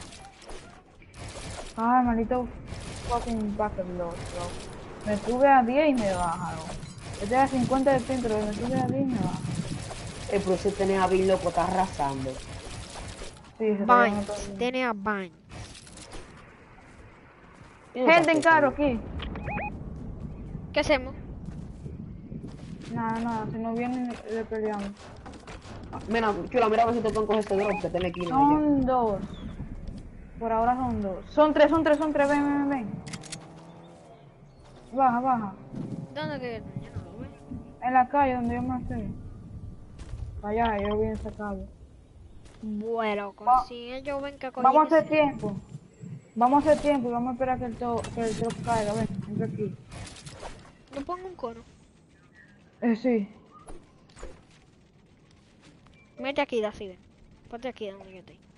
Ay, maldito fucking packet los, bro. Me sube a diez y me baja, bro. Yo tenía cincuenta de pin, pero me sube a diez y me baja. El proceso tenés a Bean, loco, está arrasando. Sí, se está Vines. llamando todo. Tenía Vines. Gente en carro aquí. ¿Qué hacemos? Nada, nada, si no vienen le peleamos. Mira, chula, mira a ver si te pueden coger este drop que tiene aquí. Son dos. Por ahora son dos. Son tres, son tres, son tres. Ven, ven, ven. Baja, baja. ¿Dónde que yo no lo veo? En la calle donde yo me estoy. Allá, yo vi esa calle. Bueno, con Va- si ellos ven que Vamos a hacer ese- tiempo. Vamos a hacer tiempo y vamos a esperar que el, to que el drop caiga. Ven, entra aquí. No pongo un cono. Eh, sí. Mete aquí, da así, ven. Ponte aquí donde yo estoy.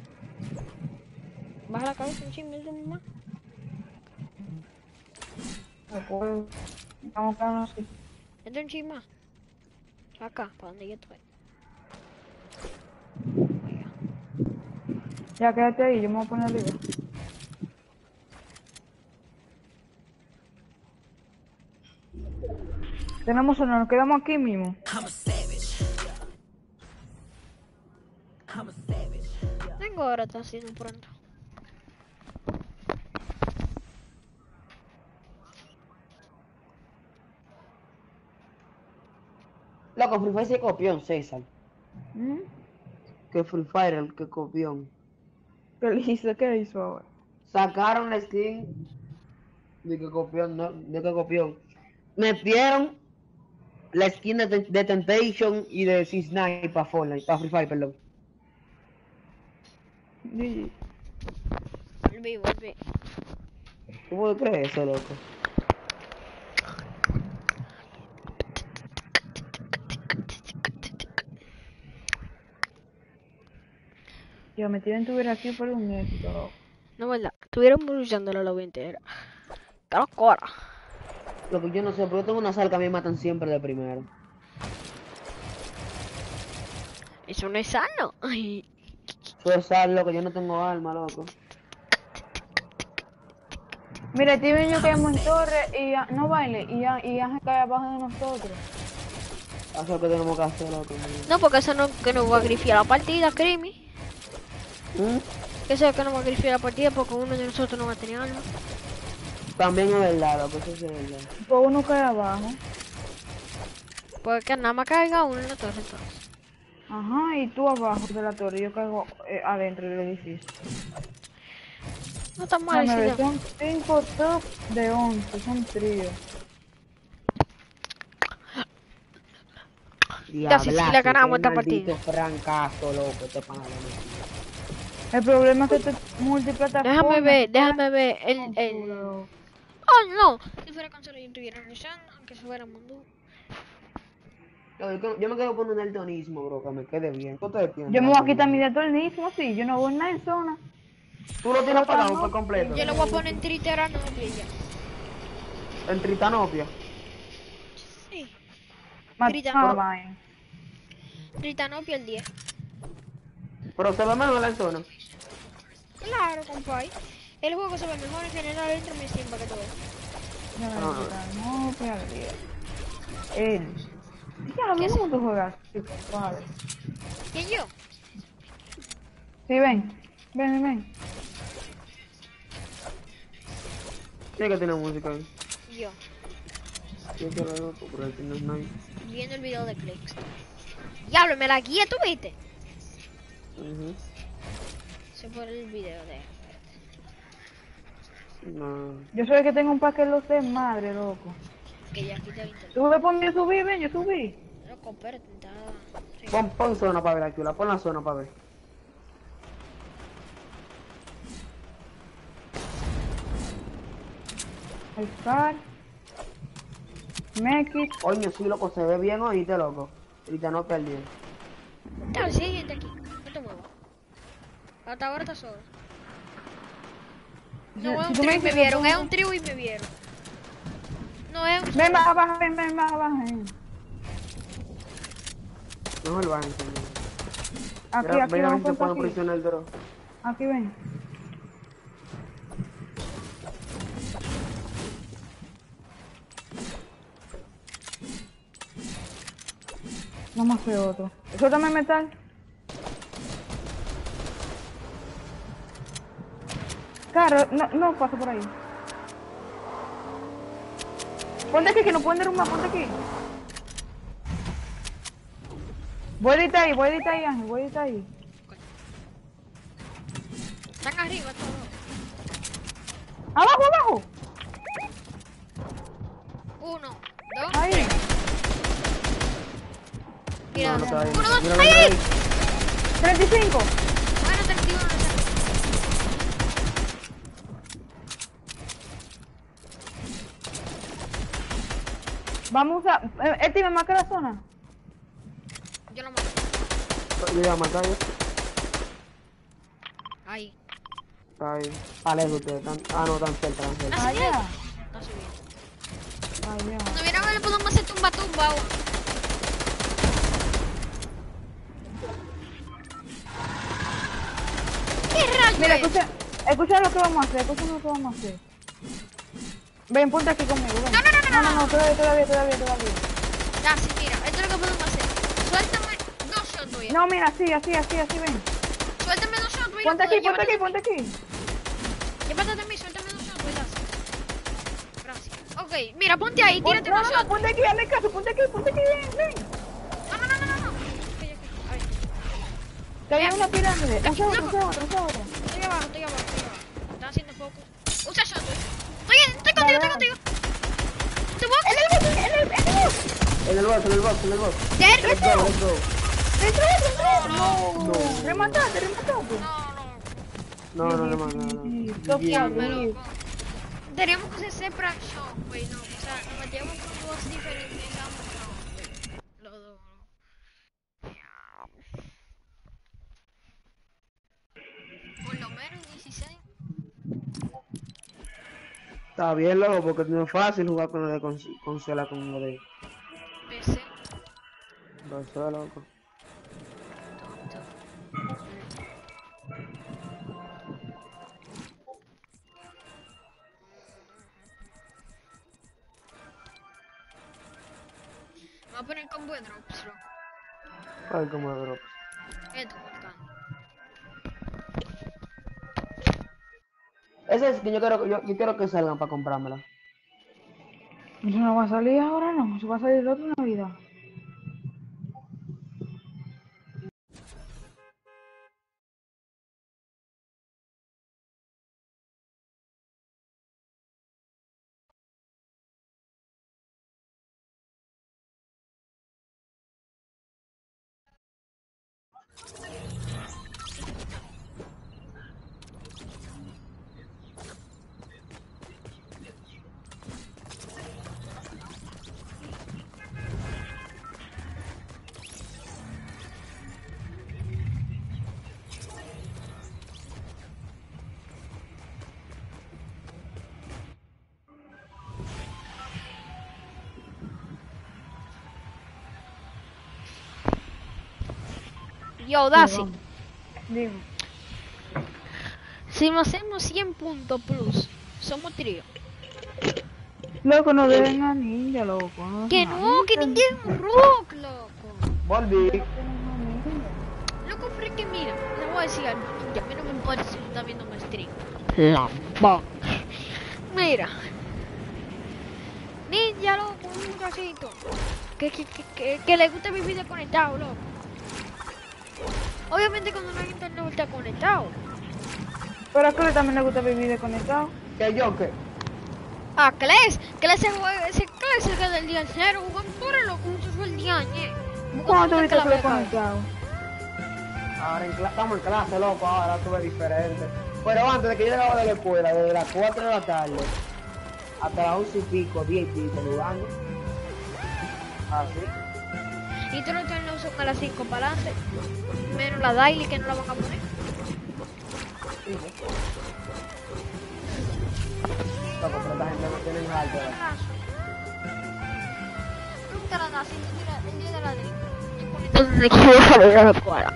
Baja la cabeza un chisme de mamá. Recuerdo. Vamos a quedarnos así. Mete un chisme más. Acá, para donde yo estoy. Ya quédate ahí, yo me voy a poner arriba. Tenemos uno, nos quedamos aquí mismo. Tengo ahora, está haciendo pronto. Loco, Free Fire se copión, César. ¿Mm? Que Free Fire el que copión. ¿Qué le hizo? ¿Qué hizo ahora? Sacaron la skin de que copión, no, de que copión. Metieron la skin de, de Temptation y de C nueve para Fortnite, para Free Fire, perdón. G G. Volví, volví. ¿Tú puedes creer eso, loco? Yo me tienen que ver aquí por un éxito. No, verdad. Estuvieron luchando la lobby entera. Está locura. Loco, yo no sé, pero yo tengo una sal que a mí me matan siempre de primero. Eso no es sano. Ay. Eso es sal, loco, yo no tengo alma, loco. Mira, Steven y yo caemos en torre y ah, no baile y, ah, y Ángel cae abajo de nosotros. Eso es lo que tenemos que hacer, loco. No, porque eso no, que no va a grifiar la partida, Creamy. ¿Mm? Eso es que no va a grifiar la partida porque uno de nosotros no va a tener alma. También es verdad, loco, eso sí es verdad. Pues uno cae abajo. Porque nada más caiga uno en la torre entonces. Ajá, y tú abajo de la torre, yo caigo eh, adentro del edificio. No está mal, Déjame ver, si son cinco top de once, son tríos. Ya, sí, sí, Diablazo, le ganamos qué esta partida. maldito francazo, loco, este pana. El problema es que esto es multiplataforma. Déjame ver, déjame ver el... el... Culo. Oh, no. Si fuera consola yo estuviera luchando, aunque se fuera mundo. Yo, yo- yo me quedo con un daltonismo, bro, que me quede bien. ¿Qué ustedes piensan? Yo me voy a quitar mi daltonismo, sí, yo no voy en nada en zona. ¿Tú lo tienes apagado por completo? Yo le voy a poner en tritera, no, ya. En Tritanopia. Sí. Grita. Matando vaina. Tritanopia el diez. Pero se ve mejor la zona. Claro, compay. El juego se ve mejor en general dentro de mi Steam para que tú veas. No, no, perdí. Él. Ya, ¿Qué ¿cómo tú juegas? Sí, compadre. ¿Quién yo? Sí, ven. Ven, ven, ven. Tiene que tener música ahí. Yo. Yo quiero loco, pero aquí no es nadie. Viendo el video de clics. Diablo, me la guía, ¿tú viste? Ujú. Se por el video de... No. Yo soy el que tengo un paquete de los de madre, loco. Que ya quita el ¿Tú ves por mí? Yo subí, ven, yo subí. Loco, espérate, está... sí. Pon, pon zona para ver aquí, la pon la zona para ver. Scar. Mekit. Coño, sí, loco, se ve bien, oíste, loco. Ahorita no perdí. Tal, sí hay gente aquí. No te muevas. Hasta ahora está solo. No, es Si un tú trío y dices me que vieron, tú- es un trío y me vieron. No, es un Ven solo. más abajo, ven, ven más abajo. ven. No es el baño, señor. Aquí, Mira, aquí, ven a ver vamos si por se puede aquí. presionar el drone. Aquí, ven. Vamos a hacer otro. Suéltame metal. Claro, no, no paso por ahí. Ponte aquí, que no pueden derrumbar, ponte aquí. Voy a editar ahí, voy a editar ahí, Ángel, voy a editar ahí. Están arriba todos. ¡Abajo, abajo! Uno, dos, Ahí. tres. Mira, No, no está ahí. uno, dos, Mira, ¡ay, mira, ay! ahí. treinta y cinco. Bueno, treinta y uno, no sé. Vamos a... Eh, Eti, ¿me marca la zona? Yo lo mato. Yo ya maté yo. Ahí. Está ahí. Vale, ustedes están. Ah, no, están cerca, están cerca. Así Allá. Está subiendo. Allá. Cuando viera a ver, le podemos hacer tumba tumba. o- ¿Qué rayo Mira, es? escucha, escucha lo que vamos a hacer, escucha lo que vamos a hacer. Ven, ponte aquí conmigo, ven. No, no, no, no, no, no. no, todavía, todavía, todavía, todavía. Ya, sí, mira, esto es lo que podemos hacer. Suéltame dos shots, voy a- No, mira, así, así, así, así, ven. Suéltame dos shots, voy a- Ponte aquí, ponte llévate aquí, de ponte aquí. mí. Llévate de mí, suéltame dos shots, voy a hacer. Gracias. Ok, mira, ponte ahí, Pon- tírate no, dos no, no, shots. ponte aquí, hazle caso, ponte aquí, ponte aquí, ven, ven. No, no, no, no, no, no. Ok, ok, a ver. Que hay una pirámide. Usa otro, Loco. usa otro, usa otro. Estoy abajo, estoy abajo, estoy abajo. Están haciendo foco. Usa shot, güey. Estoy, estoy contigo, estoy contigo. ¿Tu box? En el box, en el, en el box. En el box, en el box, en el box. Ter- Let's go, let's go. Dentro, dentro, dentro. No. Rematate, rematate. No, no. No, no, no, no, no. Sí, G G, toca, man. Pero, loco. Teníamos que hacer separate shot, güey, no. O sea, nos metíamos con box diferentes y estábamos no, güey. Los dos. Por lo menos dieciséis. Está bien, loco, porque no es fácil jugar con lo de cons- consola con lo de P C. consola, loco. Me voy a poner combo de drops, bro. Ay, como de drops. Esto, volcán. Ese es que yo quiero, yo, yo quiero que salgan para comprármela. Eso no va a salir ahora, no. Eso va a salir la otra Navidad. Yo, Daci. Dime. Si nos hacemos cien puntos plus, somos trío. Loco, no deben a ninja, loco. No Que dejen a no, que ninja. ninguém es un rock, loco. Volví. Loco, pero que mira, le voy a decir algo. Y a mí no me importa si está viendo mi stream. La box. Mira. Ninja, loco, un muchachito. Que, que, que, que, que le gusta vivir desconectado, loco. Obviamente cuando no hay internet está conectado. Pero a Cles también le gusta vivir desconectado. ¿Que yo qué? Ah, Cles, Cles se juega, ese Cles se queda del día cero, jugando por el loco, mucho fue el día ayer. ¿Cuándo te viste desconectado? Ahora en estamos en clase, loco, ahora tú ves diferente. Pero antes de que yo llegaba de la escuela, desde las cuatro de la tarde hasta las once y pico, diez y pico, jugando. Así. Y todos los torneos son a las cinco para adelante. Menos la daily que no la van a poner. Sí, sí. Loco, pero esta gente no tiene alto. Nunca la da, si tú tiras el día de la daily. Entonces quiero salir a la escuela.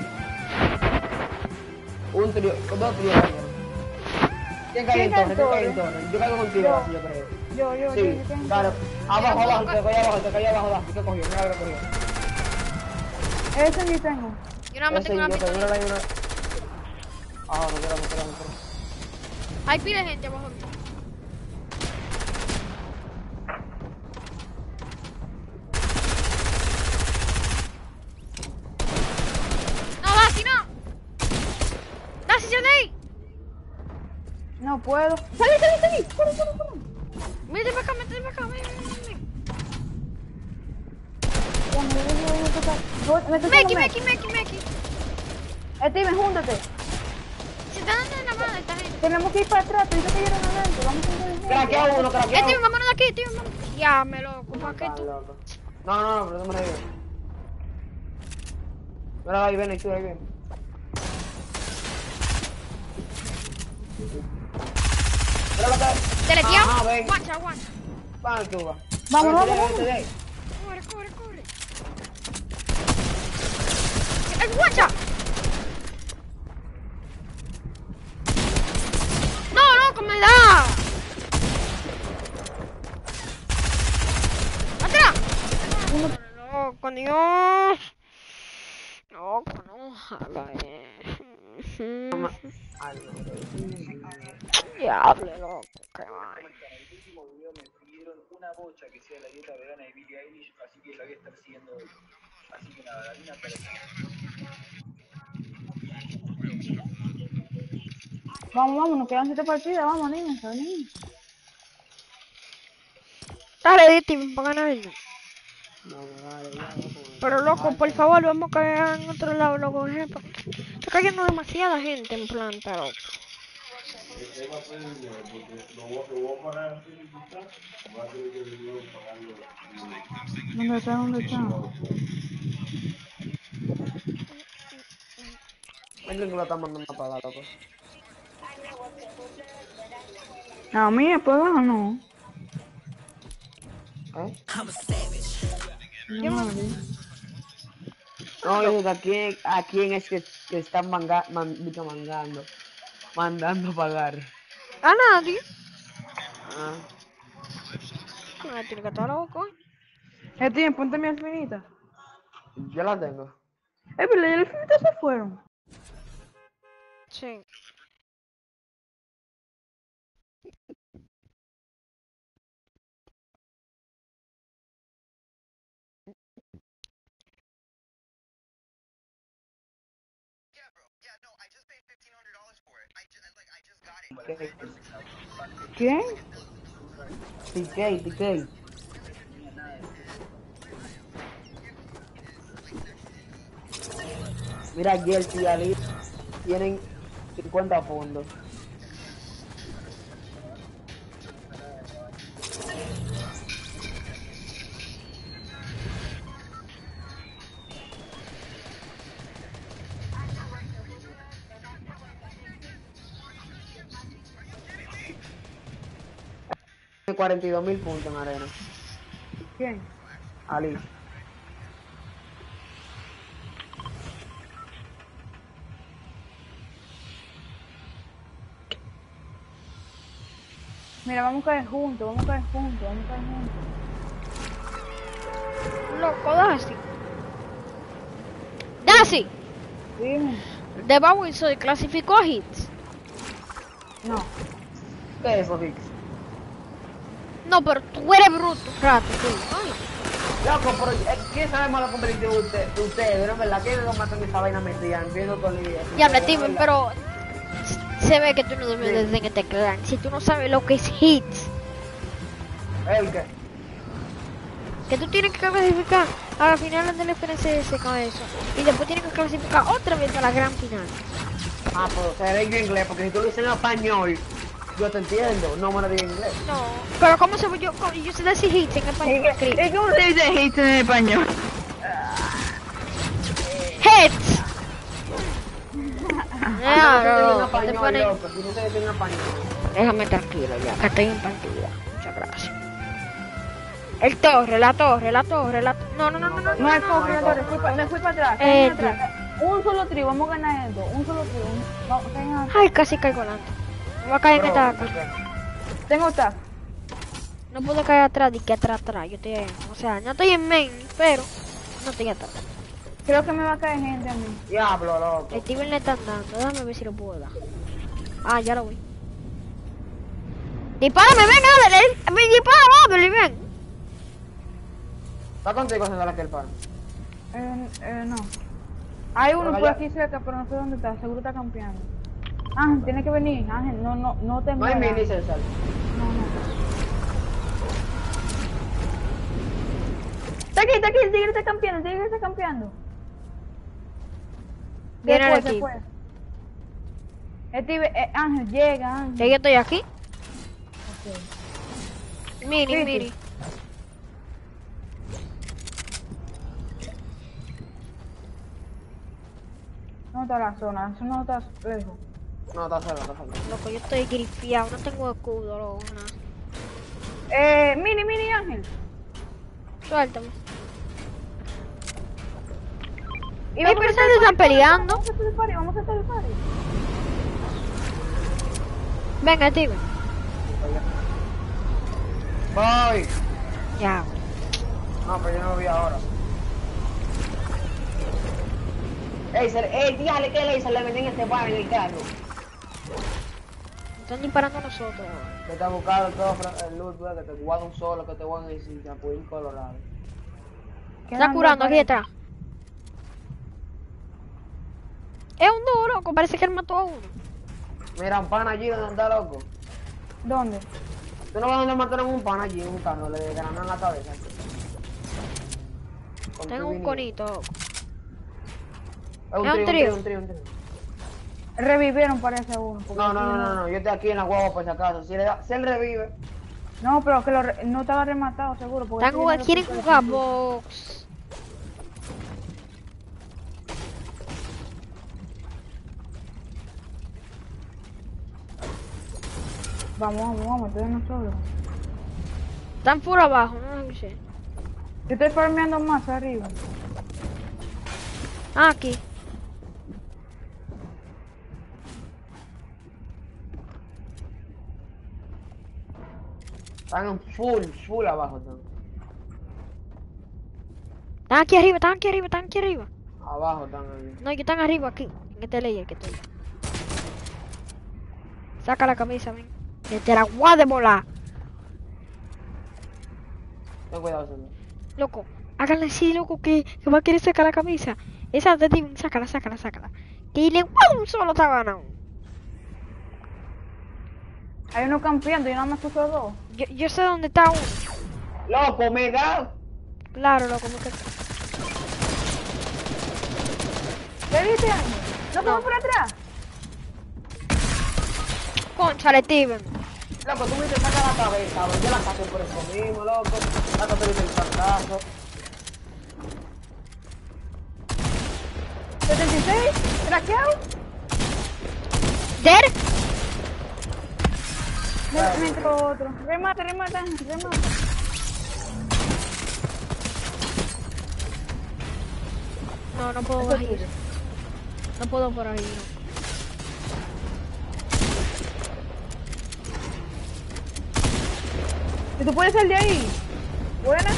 Un trío, dos tríos cayeron. ¿Quién cayó en torre? ¿Quién cayó en torre? Yo caigo contigo, Yo. así yo creo. Yo, yo, Sí, yo, yo tengo. claro. Abajo, abajo, te cayó abajo, te cayó abajo, abajo. ¿Qué cogió? Mira lo que cogió. Ese yo tengo. Yo nada más Ese tengo una idiota, pistola. mira ahí una. Ah, no, espera, espera, espera. Hay pila de gente abajo mío. No, Dasi, no. Dasi, sal de ahí. No puedo. ¡Salí, salí, salí! ¡Corre, corre, corre! Métete para acá, métete para acá, ven, ven, ven. Ya, me voy, me voy, me voy a tocar. Voy- métete Meki, con Meki, Meki, Meki. Steven, júntate. Se está dando en la mano esta gente. Tenemos que ir para atrás, pero yo te quiero adentro. Vamos a ir Craquea uno, craquea Steven, uno. vámonos de aquí, Steven, vámonos. Ya, me loco, ¿para qué tú? Loco. No, no, no, pero no me reír. Mira, ahí ven, ahí tú, ahí ven. Mira lo que... ¿Teleteado? Ajá, ven. Guacha, guacha. Pan, tú vas. Vamos, Vente, vamos, vente, vente. Corre, corre, corre. ¡Eh, guacha! ¡No, loco, me da! ¡Atrás! ¡Loco, Dios! Loco, no, haga eso. Ay, no. Diable, loco, qué mal. El último video me pidieron una bocha que sea la dieta vegana de Billie Eilish, así que la voy a estar siguiendo hoy. Así que nada, la mina para Vamos, vamos, nos quedan siete partidas. Vamos, niños, niños. Dale, Steven, para ganar. No, vale, ya, ya, Pero loco, por favor, vamos a caer en otro lado, loco. Está cayendo demasiada gente en planta, loco. ¿Dónde está? ¿Dónde está? ¿Quién que lo está mandando a pagar, loco? A mí, después baja, no. ¿Eh? No, no, No, yo digo, ¿a quién, a quién es que, que están manga, man, digo, mangando? Mandando a pagar. A nadie. Ah. Ah, tiene que estar loco. Steven, ponte mi alfinita. Yo la tengo. Eh, pero las alfinitas se fueron. Sí. ¿Quién? T K, T K. Mira, Jelty y Ali tienen cincuenta fondos. Tiene cuarenta y dos mil puntos en arena. ¿Quién? Ali. Mira, vamos a caer juntos, vamos a caer juntos, vamos a caer juntos. Loco, Dasi. Dasi. Dime. The Bowie se clasificó a hits. No. ¿Qué es eso, Hicks? No, pero tú eres bruto, rato, tú. Ay. Loco, pero eh, ¿quién sabe más lo competitivo de usted- de ustedes? ¿No es verdad? ¿Quién lo matan esa vaina metida? Empiezo todo el día. Ya, Ustedes, Steven, ¿no es pero se ve que tú no debes Sí. de en este clan. Si tú no sabes lo que es hits, verdad? ¿El qué? que tú tienes que clasificar a la final del F N C S con eso. Y después tienes que clasificar otra vez a la gran final. Ah, pero seré yo inglés, porque si tú lo dices en español, yo te entiendo, no me lo digo en inglés. No, pero ¿cómo se yo? cómo- Yo sé decir hits en español. escrito. ¿Y cómo se dice hits en español? Hits. Ah, Claro, no, te español, ponen- loco, si no se dice en español. Déjame tranquilo ya, que estoy en partida. Muchas gracias. El torre, la torre, la torre, la torre. No, no, no, no, no. No es no, corredores, no, fui pa- me fui para atrás, Eh, caen atrás. Un solo tri, vamos a ganar esto. Un solo tri, un... no, caen atrás. Ay, casi caigo delante. Me voy a caer en Bro, esta acá. Tengo tap. No puedo caer atrás y que atrás atrás. Yo estoy en, o sea, no estoy en main, pero no estoy atrás. Creo que me va a caer gente a mí. Diablo, loco. El Steven le están dando. Déjame ver si lo puedo dar. Ah, ya lo vi. Dispárame, ven, Adel. Me dispara, Adel, ven. ¿Está contigo haciendo la que el pan? Eh, eh, no. Hay uno Pero por allá- aquí cerca, pero no sé dónde está. Seguro está campeando. Ángel, tiene que venir. Ángel, no, no, no te No hay mueras. mini, César. No, no. Está aquí, está aquí, el tigre está campeando, el tigre está campeando. Viene Se el fue, se equipo. fue. El tigre, eh, Ángel, llega, Ya Ángel. yo estoy aquí. Ok. Mini, Sí, sí. mini. No está la zona, eso no está lejos. No, está cerca, está cerca. Loco, yo estoy grifiado. No tengo escudo, loco. Nada. Eh, mini, mini, Ángel. Suéltame. Y Ey, vamos pero a hacer ustedes están el party, peleando. Vamos a hacer el party, vamos a hacer el party. Venga, Steven. Voy. Ya. No, pero yo no lo vi ahora. Ey, se- ey, dígale que le se le meten este pan en el carro. Están disparando a nosotros. Que está buscando todo fra- el loot, güey, que te guarda un solo, que te guardan en sin Chapulín Colorado. Está Quedan curando dos aquí paredes. detrás. Es un duro, loco. Parece que él mató a uno. Mira, un pan allí donde anda loco. ¿Dónde? Tú no vas a donde mataron un pan allí, un carro, le granaron la cabeza. Con Tengo tu un vinil. conito, loco. Es un Es un trío, un trío. trío, un trío, un trío. Revivieron parece a uno. porque No, no, aquí no, no, no, yo estoy aquí en la guagua por si acaso. Si, le da, si él revive, No, pero que lo re- no estaba rematado seguro. Porque Están aquí jugando- viene quieren lo que- jugar box. Vamos, vamos, vamos, estoy nosotros. Están full abajo, no sé. Yo estoy farmeando más arriba. Ah, aquí. están en full, full abajo. Están. Están aquí arriba, están aquí arriba, están aquí arriba. Abajo están ahí. No, que están arriba aquí. En este layer que estoy. Saca la camisa, ven. Que te la voy a demolar. Ten cuidado, señor. Loco, háganle así, loco, que, que va a querer sacar la camisa. Esa de Steven, sácala, sácala, sácala. Que le ¡wow! Solo está ganando. Hay uno campeando, yo nada más uso dos. Yo, yo sé dónde está uno. Loco, me da. Claro, loco, me quedo. ¿Qué viste, Ángel? ¿No vamos por atrás? Conchale, Steven. Loco, tú me dices saca la cabeza, bro. Yo la saqué por eso mismo, loco. Loco, tú dices el sarcazo. setenta y seis, craqueado. ¿Der? Me, me entró otro. Remata, remata, Ángel, remata. No, no puedo Eso por es ahí. tuyo. No puedo por ahí, no. ¿Y tú puedes salir de ahí? Buena.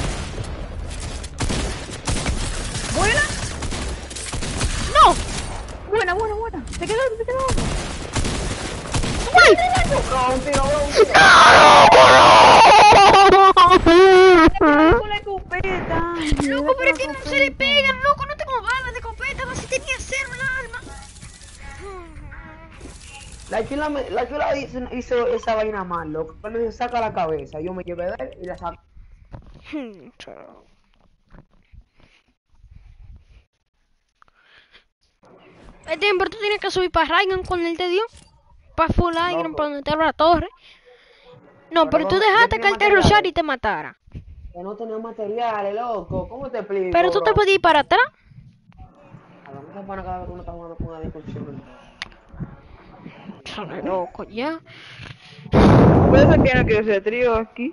Buena. ¡No! Buena, buena, buena. Te quedó, te quedó. ¡Uy! No, un tiro, bro, un tiro. la, la chula hizo, hizo esa vaina mal, loco. Cuando se saca la cabeza, yo me llevé de él y la saco. Este pero tú tienes que subir para Ryan cuando él te dio. Para Full Iron, Loco. para meterlo a la torre. No, Pero pero tú no- no dejaste tiene que él te materiales. rushara y te matara. Que no tenía materiales, loco. ¿Cómo te explico? Pero tú te bro? podías ir para atrás. A lo mejor para cada vez que uno está jugando con una discusión. Sale loco, ya. Por eso que no quiero ser trío aquí.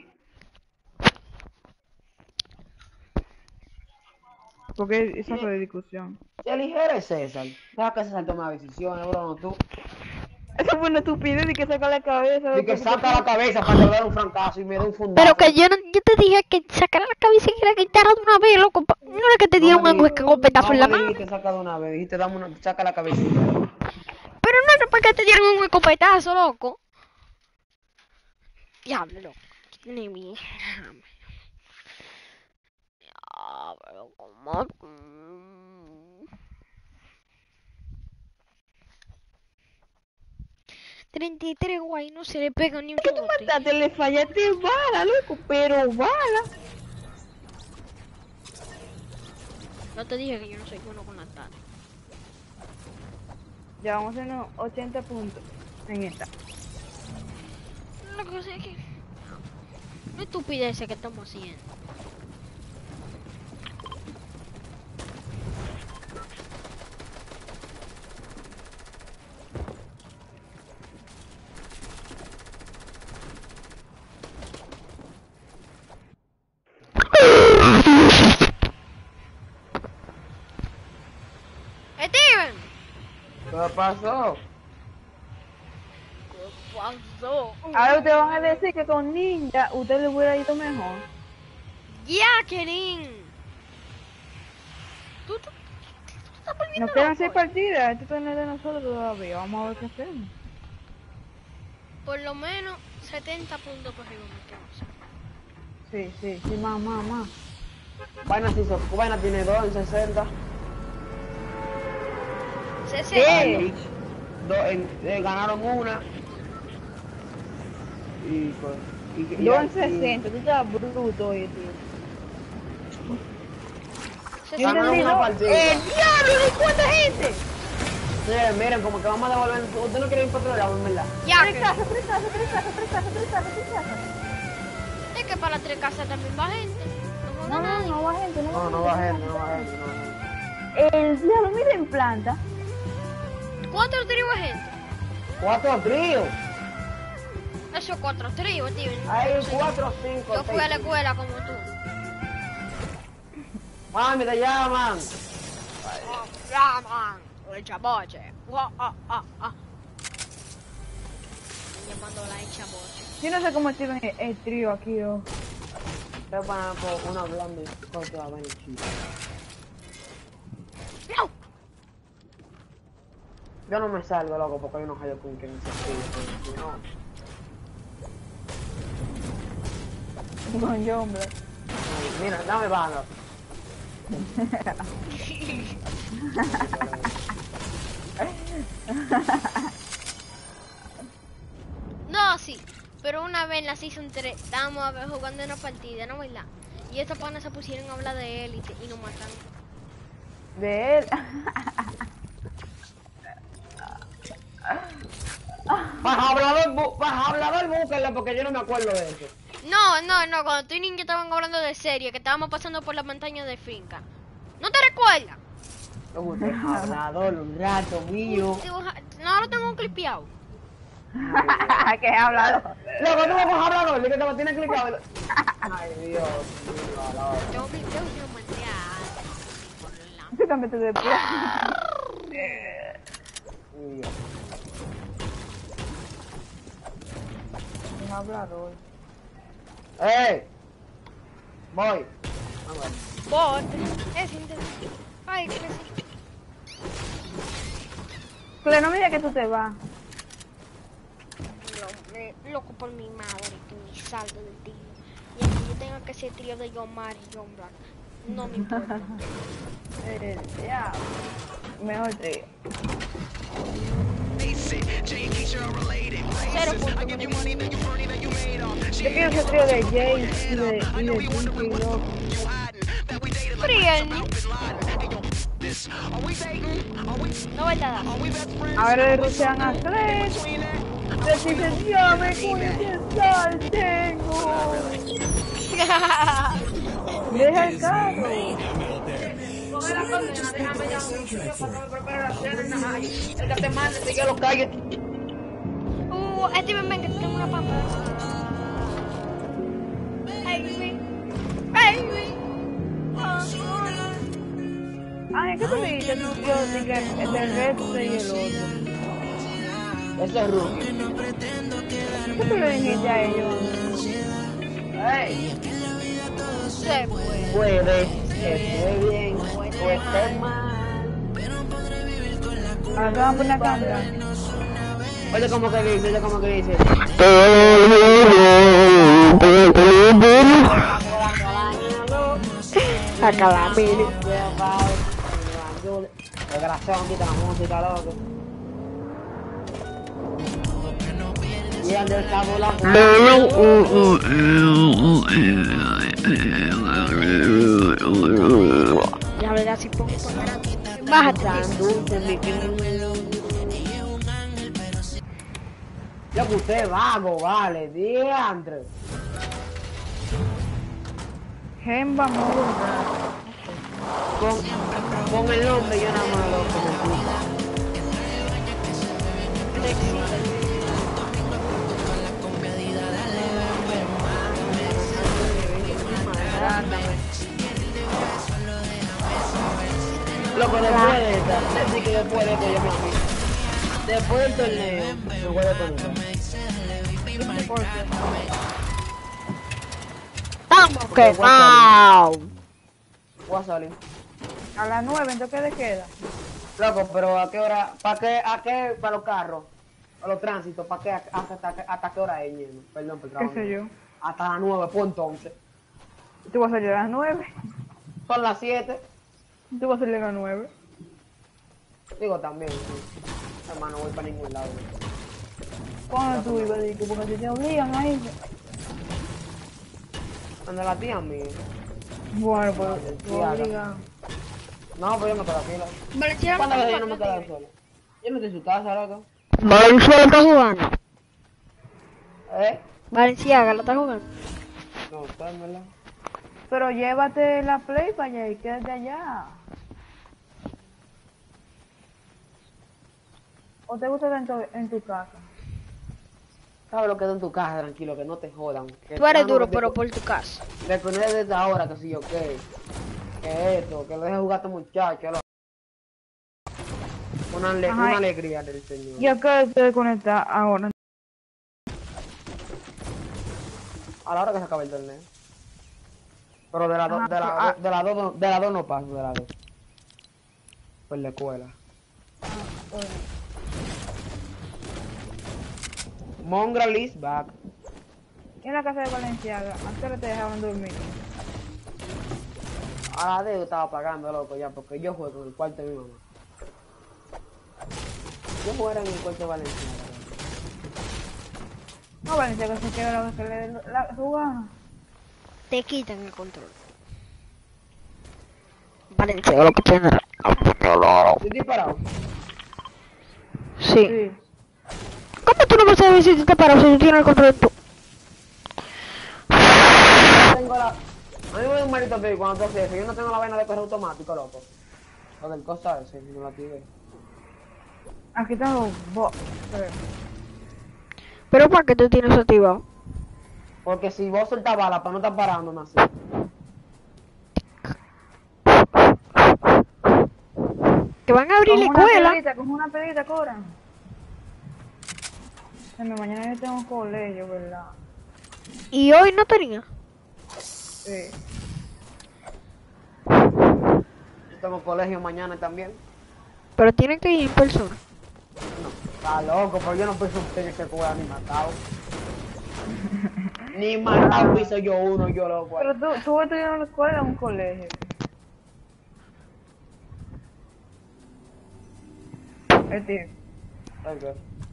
Porque es saco de discusión. Si eligieres César, deja que César tome las decisiones, bro, no tú. Eso fue una estupidez y que saca la cabeza. Y que loco, saca la cabeza para que dar un francazo y me dé un fundazo. Pero que yo, no, yo te dije que sacara la cabeza y que la guitarra de una vez, loco. pa- No era que te diera No me un dijiste- escopetazo en la no me mano. dijiste saca de una vez, dijiste dame una, saca la cabecita. Pero no era para que te dieran un escopetazo, loco. Diablo, loco. Ni mi. Diablo, como. treinta y tres guay, no se le pega ni un ¿Qué tú bote. mataste? Le fallaste bala, loco, pero bala. No te dije que yo no soy bueno con la tabla. Ya vamos a hacer ochenta puntos en esta. Lo que sé es que. No estupidez que estamos haciendo. Steven, ¿Qué pasó? ¿qué pasó? Ahora ustedes van a decir que con Ninja usted le hubiera ido mejor. Ya, Kerin. Tú, tú, tú, tú estás volviendo Nos quedan loco, seis eh. partidas, esto no es de nosotros todavía. Vamos a ver qué hacemos. Por lo menos setenta puntos por arriba me quedo. Sí, sí, sí, más, más, más. Vaina se hizo, Vaina tiene dos en sesenta. sesenta. ¿Qué? Dos en- eh, ganaron una. Y pues. Y, y- Yo en y- sesenta, tú estás bruto hoy, tío. sesenta. Ganaron una partida. ¡El diablo! ¿De cuánta gente? Miren, miren, como que vamos a devolver. Usted no quiere ir para otro lado, en verdad. Ya, Tres Kerin. casas, tres casas, tres casas, tres casas, tres casas, tres casas. Es que para las tres casas también va gente. No No, joda no, nadie. no va gente, no va No, no va gente, no va gente, no va gente. El diablo, mira en planta. ¿Cuántos tríos de gente? Cuatro tríos. Eso es cuatro tríos, tío. Hay Yo, soy- cuatro, cinco. yo fui a la seis. escuela como tú. Mami, te llaman. Llaman. El chaboche. Guau, ah, ah, ah. Llamándola el chaboche. Yo no sé cómo tienen el, el trío aquí, oh. Te van a poner una blanda y corto la vaina chica. ¡No! Yo no me salgo, loco, porque hay unos hallos con que me se no. Con yo, hombre. Ay, mira, dame bala. No, sí. Pero una vez en la Season tres estábamos a ver jugando una partida, ¿no verdad? Y estos panas se pusieron a hablar de él y, te- y nos mataron. De él. Baja hablador, bu- baja hablador, búsquenlo porque yo no me acuerdo de eso. No, no, no, cuando tú y Ninja estaban hablando de serie, que estábamos pasando por la montaña de finca. ¿No te recuerdas? Usted es hablador, un rato mío. No lo tengo clipeado. que habla. Loco, tú vas a hablador, dile que te lo tienes clicado. Ay, Dios mío, loco. Tengo clipeado y lo mandé a... por la- Tú también te después. Dios. Un hablador. ¡Ey! Voy. Vamos. Bot. Es interesante. Ay, qué sí. Pero no mira que tú te vas. Lo- me- Loco por mi madre, que me salgo del trío. Y aunque yo tenga que ser trío de John Mar y John Black, no me importa. Eh, ya. Mejor trío. Cero puntos. Yo quiero ese trío de Jay y de, y de Pinky, loco. Friel. No voy a dar. Ahora le rushean a tres. Le dicen, yo me cuento tengo. Deja el carro. El que te mande, sigue los calles. Uh, este ven, ven, que tengo una pampa. Ay, ven. Ay, ven. Ay, ¿qué tú le dices? No, yo dije, el del resto y el otro. Ese es Rookie. ¿Qué tú le dijiste a ellos? Hey, Se puede. puede que esté bien o esté mal. Ahora te van a poner a cantar. Oye, como que dice, oye, como que dice. Saca la mili. Desgraciado, quita la música, loco. Y ande el cabo la Ya verás si pongo por grande. Bájate. tan dulce, mi Yo que usted es vago, vale, diantre. Gemba Murra. Con, con el nombre yo nada más lo comenté. Loco, después de esta, así que después de esto yo me amigo. Después del torneo, me voy a poner. Vamos, que wow. Voy a salir. A las nueve, entonces, ¿qué le queda? Loco, pero ¿a qué hora? ¿Para qué? ¿A qué? ¿Para los carros? ¿Para los tránsitos? ¿Para qué? ¿Hasta, hasta, hasta qué hora es, ñeno? Perdón, por ¿Qué trabajo. sé yo? Hasta las nueve, pues entonces. Tú vas a salir a las nueve. Son las siete. Tú vas a salir a las nueve. Digo también, sí. Hermano, no voy para ningún lado. ¿Cuándo tú ibas a decir? Porque si te obligan a ir. ¿Dónde la tía mía? Bueno, pues te obligan. No, pero yo me quedo aquí. loco. Valenciaga ¿Cuándo está yo no me jugando. quedo solo? Yo no estoy en su casa, loco. Valenciaga está jugando. ¿Eh? Valenciaga la está jugando. No, está en verdad. Pero llévate la play para allá y quédate allá. ¿O te gusta estar en tu, en tu casa? ¿Sabes lo que es en tu casa? Tranquilo, que no te jodan. Que Tú eres no, duro, que pero te- por tu casa. Me pones desde ahora, que si yo qué. Que esto, que lo deje jugar a este muchacho. loco. Una, ale- Ajá. una alegría del Señor. ¿Y a qué hora te desconectas ahora? A la hora que se acabe el torneo. Pero de las dos, Ajá, de la, ah. de las dos, no- de las dos no paso, de las dos. Por la escuela. Mongrel is back. En la casa de Valenciaga, ¿a qué hora te dejaban dormir? A la de yo estaba pagando, loco, ya, porque yo juego en el cuarto de mi mamá. Yo jugara en el cuarto de Valencia. No, Valenciaga se queda lo que le dé la- su gana. Te quitan el control. Valenciaga lo que tiene. ¿Estoy disparado? Sí. Sí. ¿Cómo tú no me sabes si tú te paras si tú tienes el control tú? Tengo la... A mí me da un maldito que cuando tú haces eso, yo no tengo la vaina de correr automático, loco. O del cosa ese, no la tiré. Aquí tengo bo... creo. Pero ¿para qué tú tienes eso activado? Porque si vos soltás bala, para no estar parándome así. Que van a abrir la Coge una escuela. pedita, coge una pedita, cobran. Dame, mañana yo tengo colegio, ¿verdad? Y hoy no tenía. Sí. Yo tengo colegio mañana también. Pero tienen que ir en persona. No, está loco, pero yo no pienso tener que jugar ni matado. Ni matado piso yo uno, yo loco. Pero tú, tú vas a estudiar en la escuela o en un colegio. Es decir, Ok.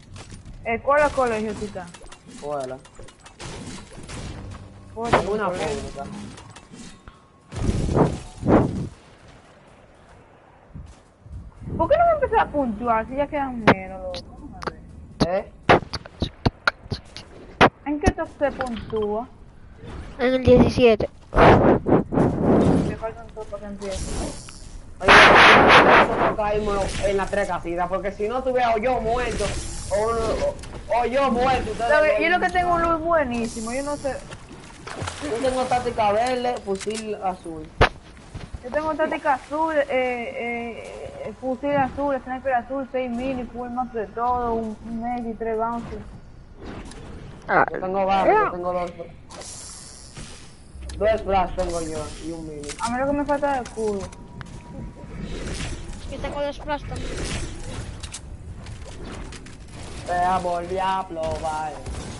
Eh, ¿cuál colegio tú estás? Escuela. Oye, En una colegio. pública. ¿Por qué no me empezó a puntuar si ya quedan menos, loco? Vamos a ver. ¿Eh? ¿En qué top se puntúa? En el diecisiete. Me falta un top para que empiece. Oye, nosotros caímos en las tres casitas, porque si no tuviera o yo muerto, o, o, o yo muerto, ustedes Lo que- dos- Yo lo que tengo un loot buenísimo, yo no sé. Yo tengo táctica verde, fusil azul. Yo tengo táctica azul, eh, eh, eh, fusil azul, sniper azul, seis mini, full map de todo, un, un Megi, tres bounces. Ah, Yo tengo barro, yo tengo dos. Dos flash tengo yo y un mini. A mí lo que me falta es escudo. yo tengo dos plas también. Te amo el diablo, vaya.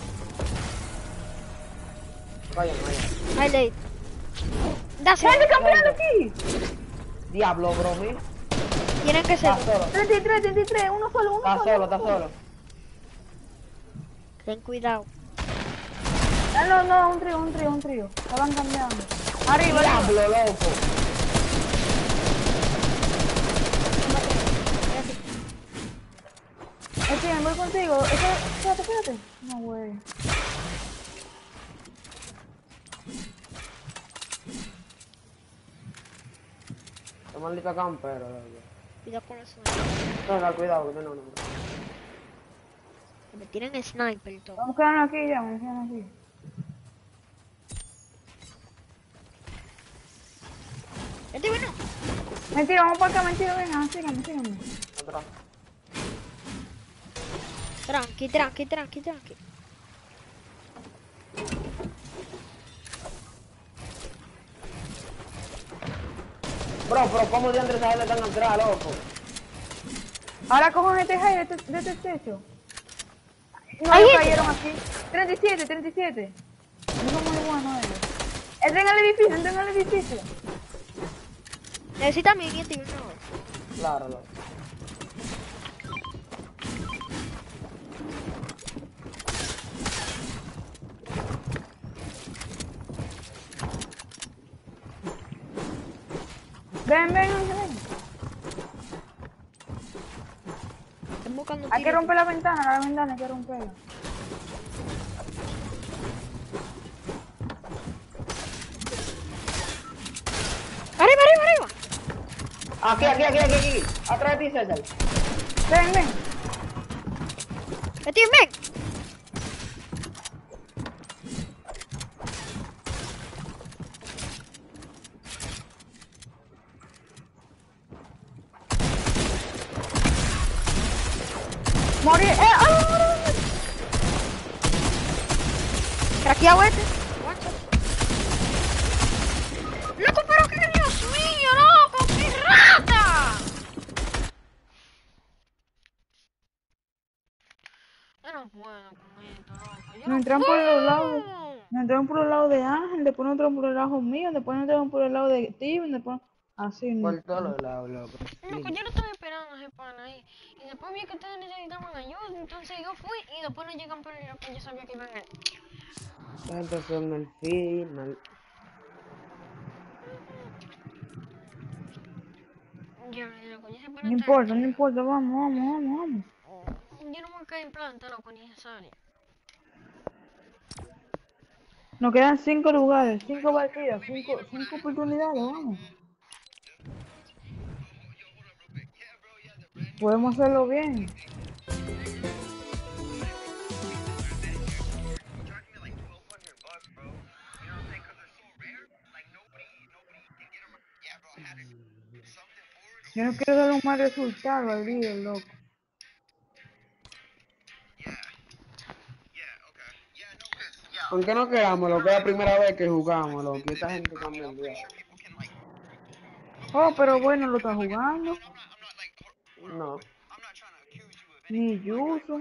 Vaya, vaya. Hay late. Dase. ¡Gente campeando aquí! Diablo, bro, mi. Tienen que ser. Está solo, treinta y tres, treinta y tres, uno solo, uno está solo. solo, está solo. Ten cuidado. Ah, no, no, un trío, un trío, un trío. Estaban cambiando. Arriba, arriba. Diablo, loco. Etienne, voy contigo. Espérate, espérate, espérate. No, güey. Qué maldita campera, loco. Cuidado con eso. Venga, cuidado, que no, no, no. Que me tiren sniper y todo. Vamos quedando aquí ya, vamos quedando aquí. Este bueno. Mentira, vamos para acá, mentira, venga, síganme, síganme. Atrás. Tranqui, tranqui, tranqui, tranqui. Bro, pero ¿cómo de Andrés a le están atrás, loco? Ahora cojan este high de este, de este techo. No, Ahí ellos es. cayeron aquí. treinta y siete, treinta y siete. No son muy buenos ellos. Entren al edificio, entren al edificio. Necesita mi nieta y uno. Claro, loco. Ven, ven, ven, ven. Están buscando Hay que tiro. romper la ventana, la ventana hay que romperla. Arriba, arriba, arriba. Aquí, aquí, aquí, aquí, aquí. Atrás de ti, César. Ven, ven. Etienne, ven. Morir. Eh, ¡ah! Craqueado este. Guacho. Loco, pero que Dios mío, loco, qué rata. Yo no puedo con esto, loco. Yo Nos no entran por los lados. puedo. Nos entraron por el lado de Ángel, después nos entraron por el lado mío, después nos entraron por el lado de Steven, después... Así no. Por todos los lados, loco. Loco, yo lo estaba esperando a ese pan ahí. Y después vi que ustedes necesitaban ayuda, entonces yo fui y después no llegan por lo que yo sabía que iban a ir. Estos son el final. Ya, loco, yo ese pan No está... importa, no importa, vamos, vamos, vamos, vamos. Yo no me voy a caer en planta, loco, ni necesario. Nos quedan cinco lugares, cinco partidas, cinco, cinco oportunidades, vamos. Podemos hacerlo bien. Yo no quiero dar un mal resultado al líder, loco. ¿Con qué nos quedamos? Lo que es la primera vez que jugamos, loco. Y esta gente cambia el día. Oh, pero bueno, lo está jugando. No. Ni Yuso.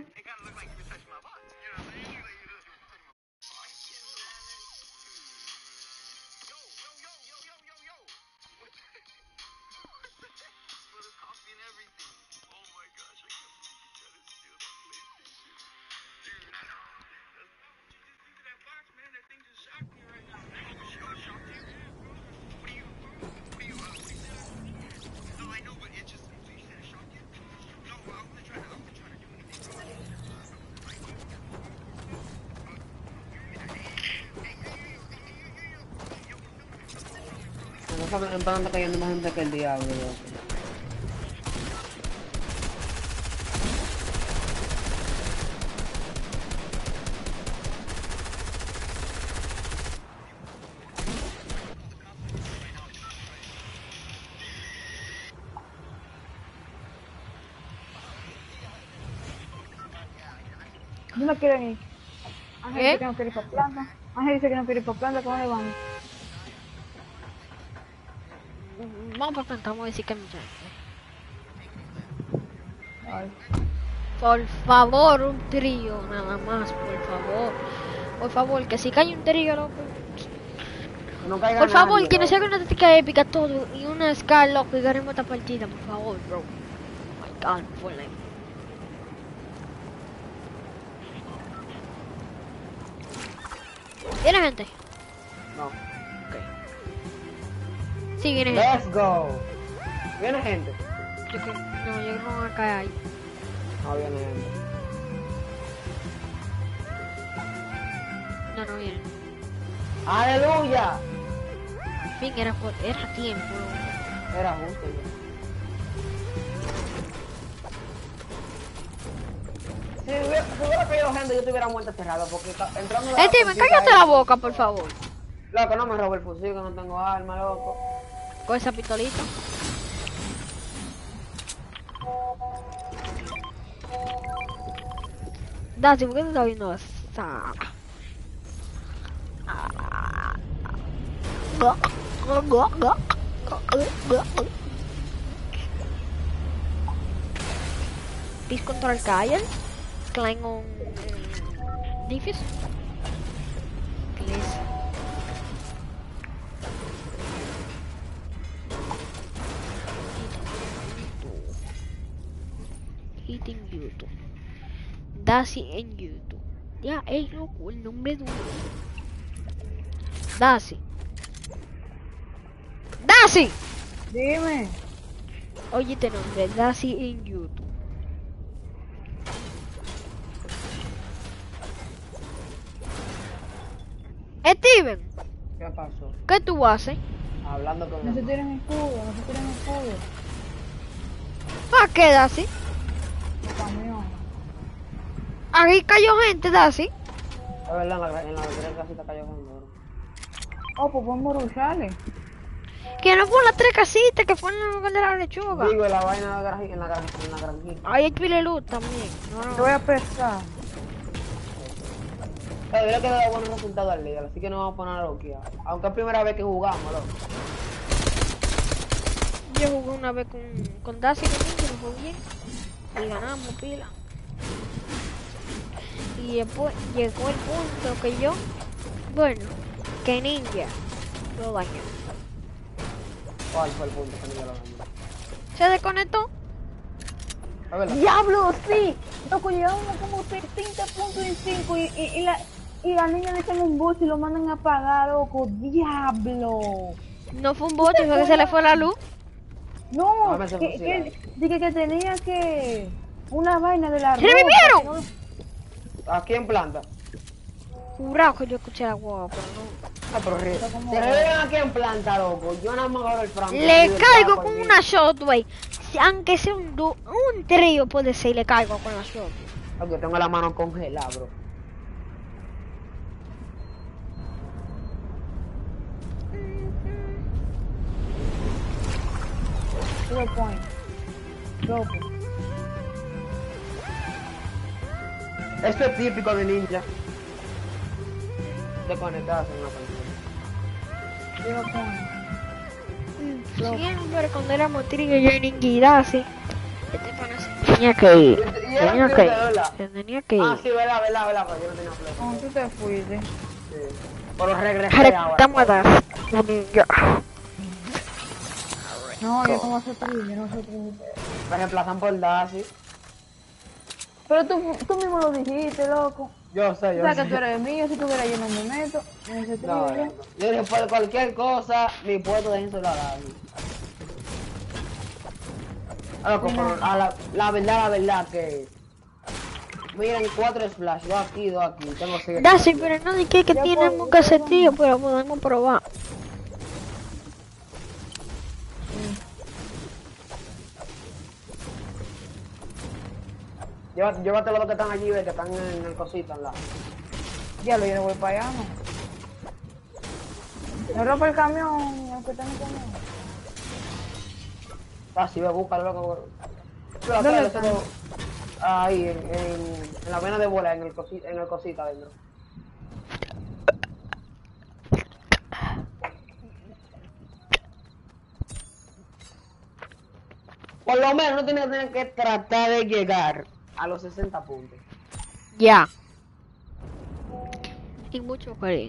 en plan está cayendo más gente que el diablo, loco. ¿Dónde no quieren ir? Ángel ¿Eh? dice que no quiere ir para planta. Ángel dice que no quiere ir para planta, ¿cómo le vamos? Vamos para planta, vamos a decir que me Ay. Por favor, un trío, nada más, por favor. Por favor, que si cae un trío, loco. Que no caiga Por favor, nadie, que nos loco. haga una táctica épica todo y una Scar, loco, y ganemos esta partida, por favor, bro. Oh my god, Fortnite. ¿Viene gente? No. Ok. Sí, viene gente. Let's go. Viene gente. Yo creo, no, yo no voy a caer ahí. No viene gente. No, no viene. ¡Aleluya! En fin, era, por, era tiempo. Era justo ya. Si hubiera, si hubiera caído gente, yo te hubiera muerto cerrado porque ca- entrando en la Este, me cosita cállate ahí- la boca, por favor. Loco, no me robe el fusil, que no tengo arma, loco. Con esa pistolita. Dati, ¿por qué te estás viendo esa? Please control Kyle. Climb on Diffus. Please. Hitting YouTube. Daisy en YouTube. Ya, es loco, el nombre de un... Daisy. Daisy. Dime. Oye este nombre, Daisy en YouTube. Steven, ¿Qué pasó? ¿qué tú haces? Hablando con No se la... tiren escudo, no se tiren escudo. ¿Para qué, Daisy? Camión. Aquí cayó gente, Daisy. Es verdad, en la, en la tres casitas cayó gente. ¿no? Oh, pues podemos rusharle. Que no fue las tres casitas, que fue en el lugar de la lechuga. Digo, en la vaina de garaje, en la garaje, en la granjita. Ahí hay pile luz también. No, Te no. voy a pescar. Pero yo le quedado buenos resultados al líder, así que no vamos a poner a loquear. Aunque es primera vez que jugamos, loco. Yo jugué una vez con, con Daisy también, que nos fue bien. Y ganamos pila. Y después llegó el punto que yo, bueno, que Ninja lo dañó. ¿Cuál fue el punto que no lo ganó? Se desconectó. Es verdad. ¡Diablo, sí! Loco, llevamos como setenta puntos en cinco y, y, y, la, y la niña le echan un bus y lo mandan a pagar, loco. ¡Diablo! No fue un bote, fue que se le fue la luz. No, Ah, me se que, fusilaron. que, dije que tenía que... Una vaina de la ¡Se revivieron! ropa, Aquí en planta. Jurado que yo escuché la guagua, pero no. Ah, pero re... como- Se reviven aquí en planta, loco. Yo nada más agarro el franco. Le y el caigo taco con al una mío. shotway. Si- Aunque sea un, du- un trío puede ser y le caigo con la shot. Loco, tengo la mano congelada, bro. Zero point. Loco. Esto es típico de ninja. Desconectadas en una canción. Zero point. Siempre cuando éramos trío yo en Ingidasi. Este pana se tenía que ir. Y era Tenía que que de ir. verdad. Se tenía que Ah, ir. sí, verdad, verdad, verdad, pero yo no tenía plata. ¿Cómo tú te fuiste? Sí. Pero regresé ahora. Estamos a dar. Ya. No, yo no voy a ser trillo, yo no soy trillo. Me reemplazan por Daisy. Pero tú, tú mismo lo dijiste, loco. Yo sé, O yo sea que sé. tú eres mío, si tuviera yo no me meto. En ese trillo. No, no, no. Yo dije, por cualquier cosa, mi puesto de eso la Daisy. Ah, loco, pero a la, la verdad, la verdad que... Miren, cuatro splash, dos aquí, dos aquí. Tengo seis. Daisy, pero no dije que Ya tenemos puedo, que hacer ya trío, pero podemos probar. Llévate, llévatelo los que están allí, ve, que están en el cosito al lado. Ya lo yo no voy para allá, no. No rompa el camión, el que está en el camión. Ah, sí, ve, búscalo, loco. ¿Dónde Dónde están? Ahí, en, en, en la vena de bola, en el cosita, en el cosita adentro. Por lo menos no tiene que tener que tratar de llegar a los sesenta puntos. Ya. Y mucho cariño.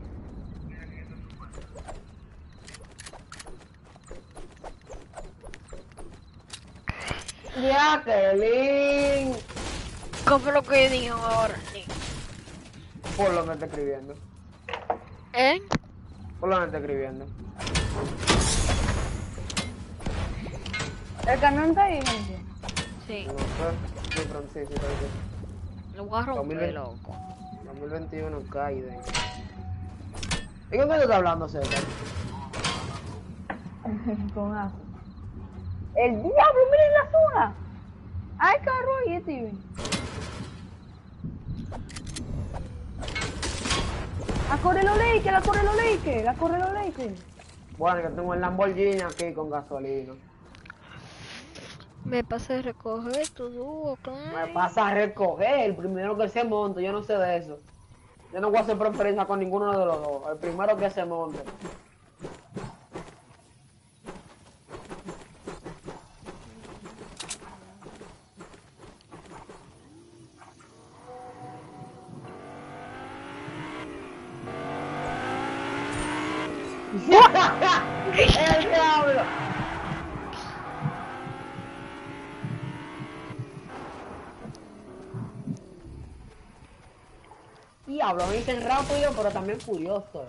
Jacqueline. ¿Cómo fue lo que dijo ahora? Por lo que está escribiendo. ¿Eh? Por lo que está escribiendo. El camión está ahí, gente. Sí. No sé. Sí, Francis, sí, sí, sí. Lo voy a romper, dos mil veinte. loco. dos mil veintiuno caída. ¿Y con qué te está hablando, César? Con aso. El diablo, miren la zona. Hay carro ahí, Steven. La corre los Lakers, la corre los Lakers, la corre los Lakers. Bueno, que tengo el Lamborghini aquí con gasolina. Me pasé a recoger tu dúo, Me claro. pasa a recoger el primero que se monte, yo no sé de eso. Yo no voy a hacer preferencia con ninguno de los dos, el primero que se monte. ¡El diablo! Diablo, me dicen rápido, pero también furioso.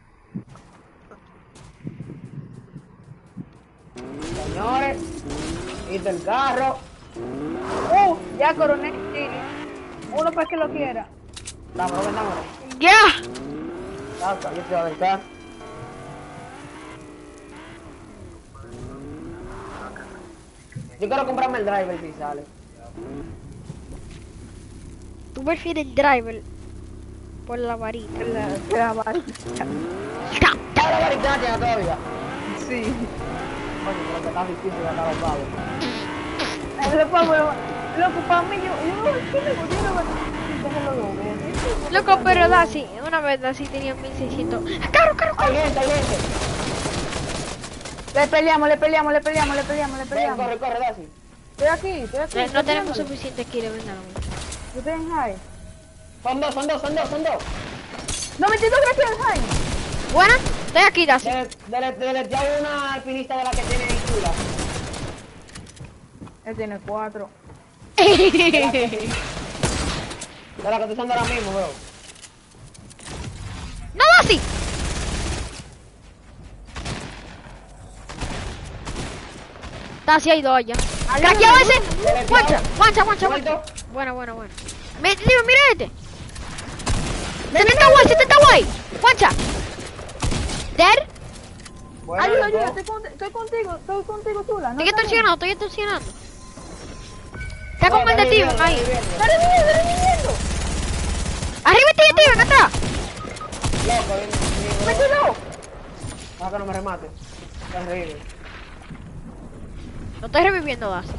Señores, quita el carro. Uh, ya coroné. Sí. Uno para que lo quiera. Vámonos, vámonos. ¡Ya! Saca, yo te voy a aventar. Yo quiero comprarme el driver si sale. Tú prefieres el driver por la varita. La, la varita. ¿Ya la varita ya todavía? Sí. Coño, pero que está difícil acá los pavos. Loco, loco, para mí, yo, yo, ¿qué le voy a decir? Loco, pero Daisy, una vez Daisy tenía mil seiscientos. ¡Caro, caro, Hay caro! gente, hay gente. Le peleamos, le peleamos, le peleamos, le peleamos, le Ven, peleamos. corre, corre, Daisy. Estoy aquí, estoy aquí. No, estoy no tenemos peleándole. suficiente kilos, venga, Yo estoy en high. Son dos, son dos, son dos, son dos. No, me estoy en high. Buena, estoy aquí, Daisy. Dele, dele, dele, ya una alpinista de la que tiene ahí chula. Él tiene cuatro. De la que estoy usando ahora mismo, bro. ¡No, Daisy! Daisy hay dos allá. ¡Craqueado ese! ¡Guancha, guancha, guancha, guancha! Bueno, bueno, bueno. Me, mira, mira este. setenta guay, setenta guay. Guancha. Dead. Bueno, Ayuda, los ayuda, dos. estoy, con- estoy contigo, estoy contigo, chula. No Estoy está bien. extorsionando, estoy extorsionando. Está con el Está detective reviviendo, ahí. está ¡Está reviviendo, está reviviendo! Arriba está el detective, atrás. Loco, ven, ven, ¡Me bro. tiró! Deja que no me remate. Ya revive. No estoy reviviendo, Daisy.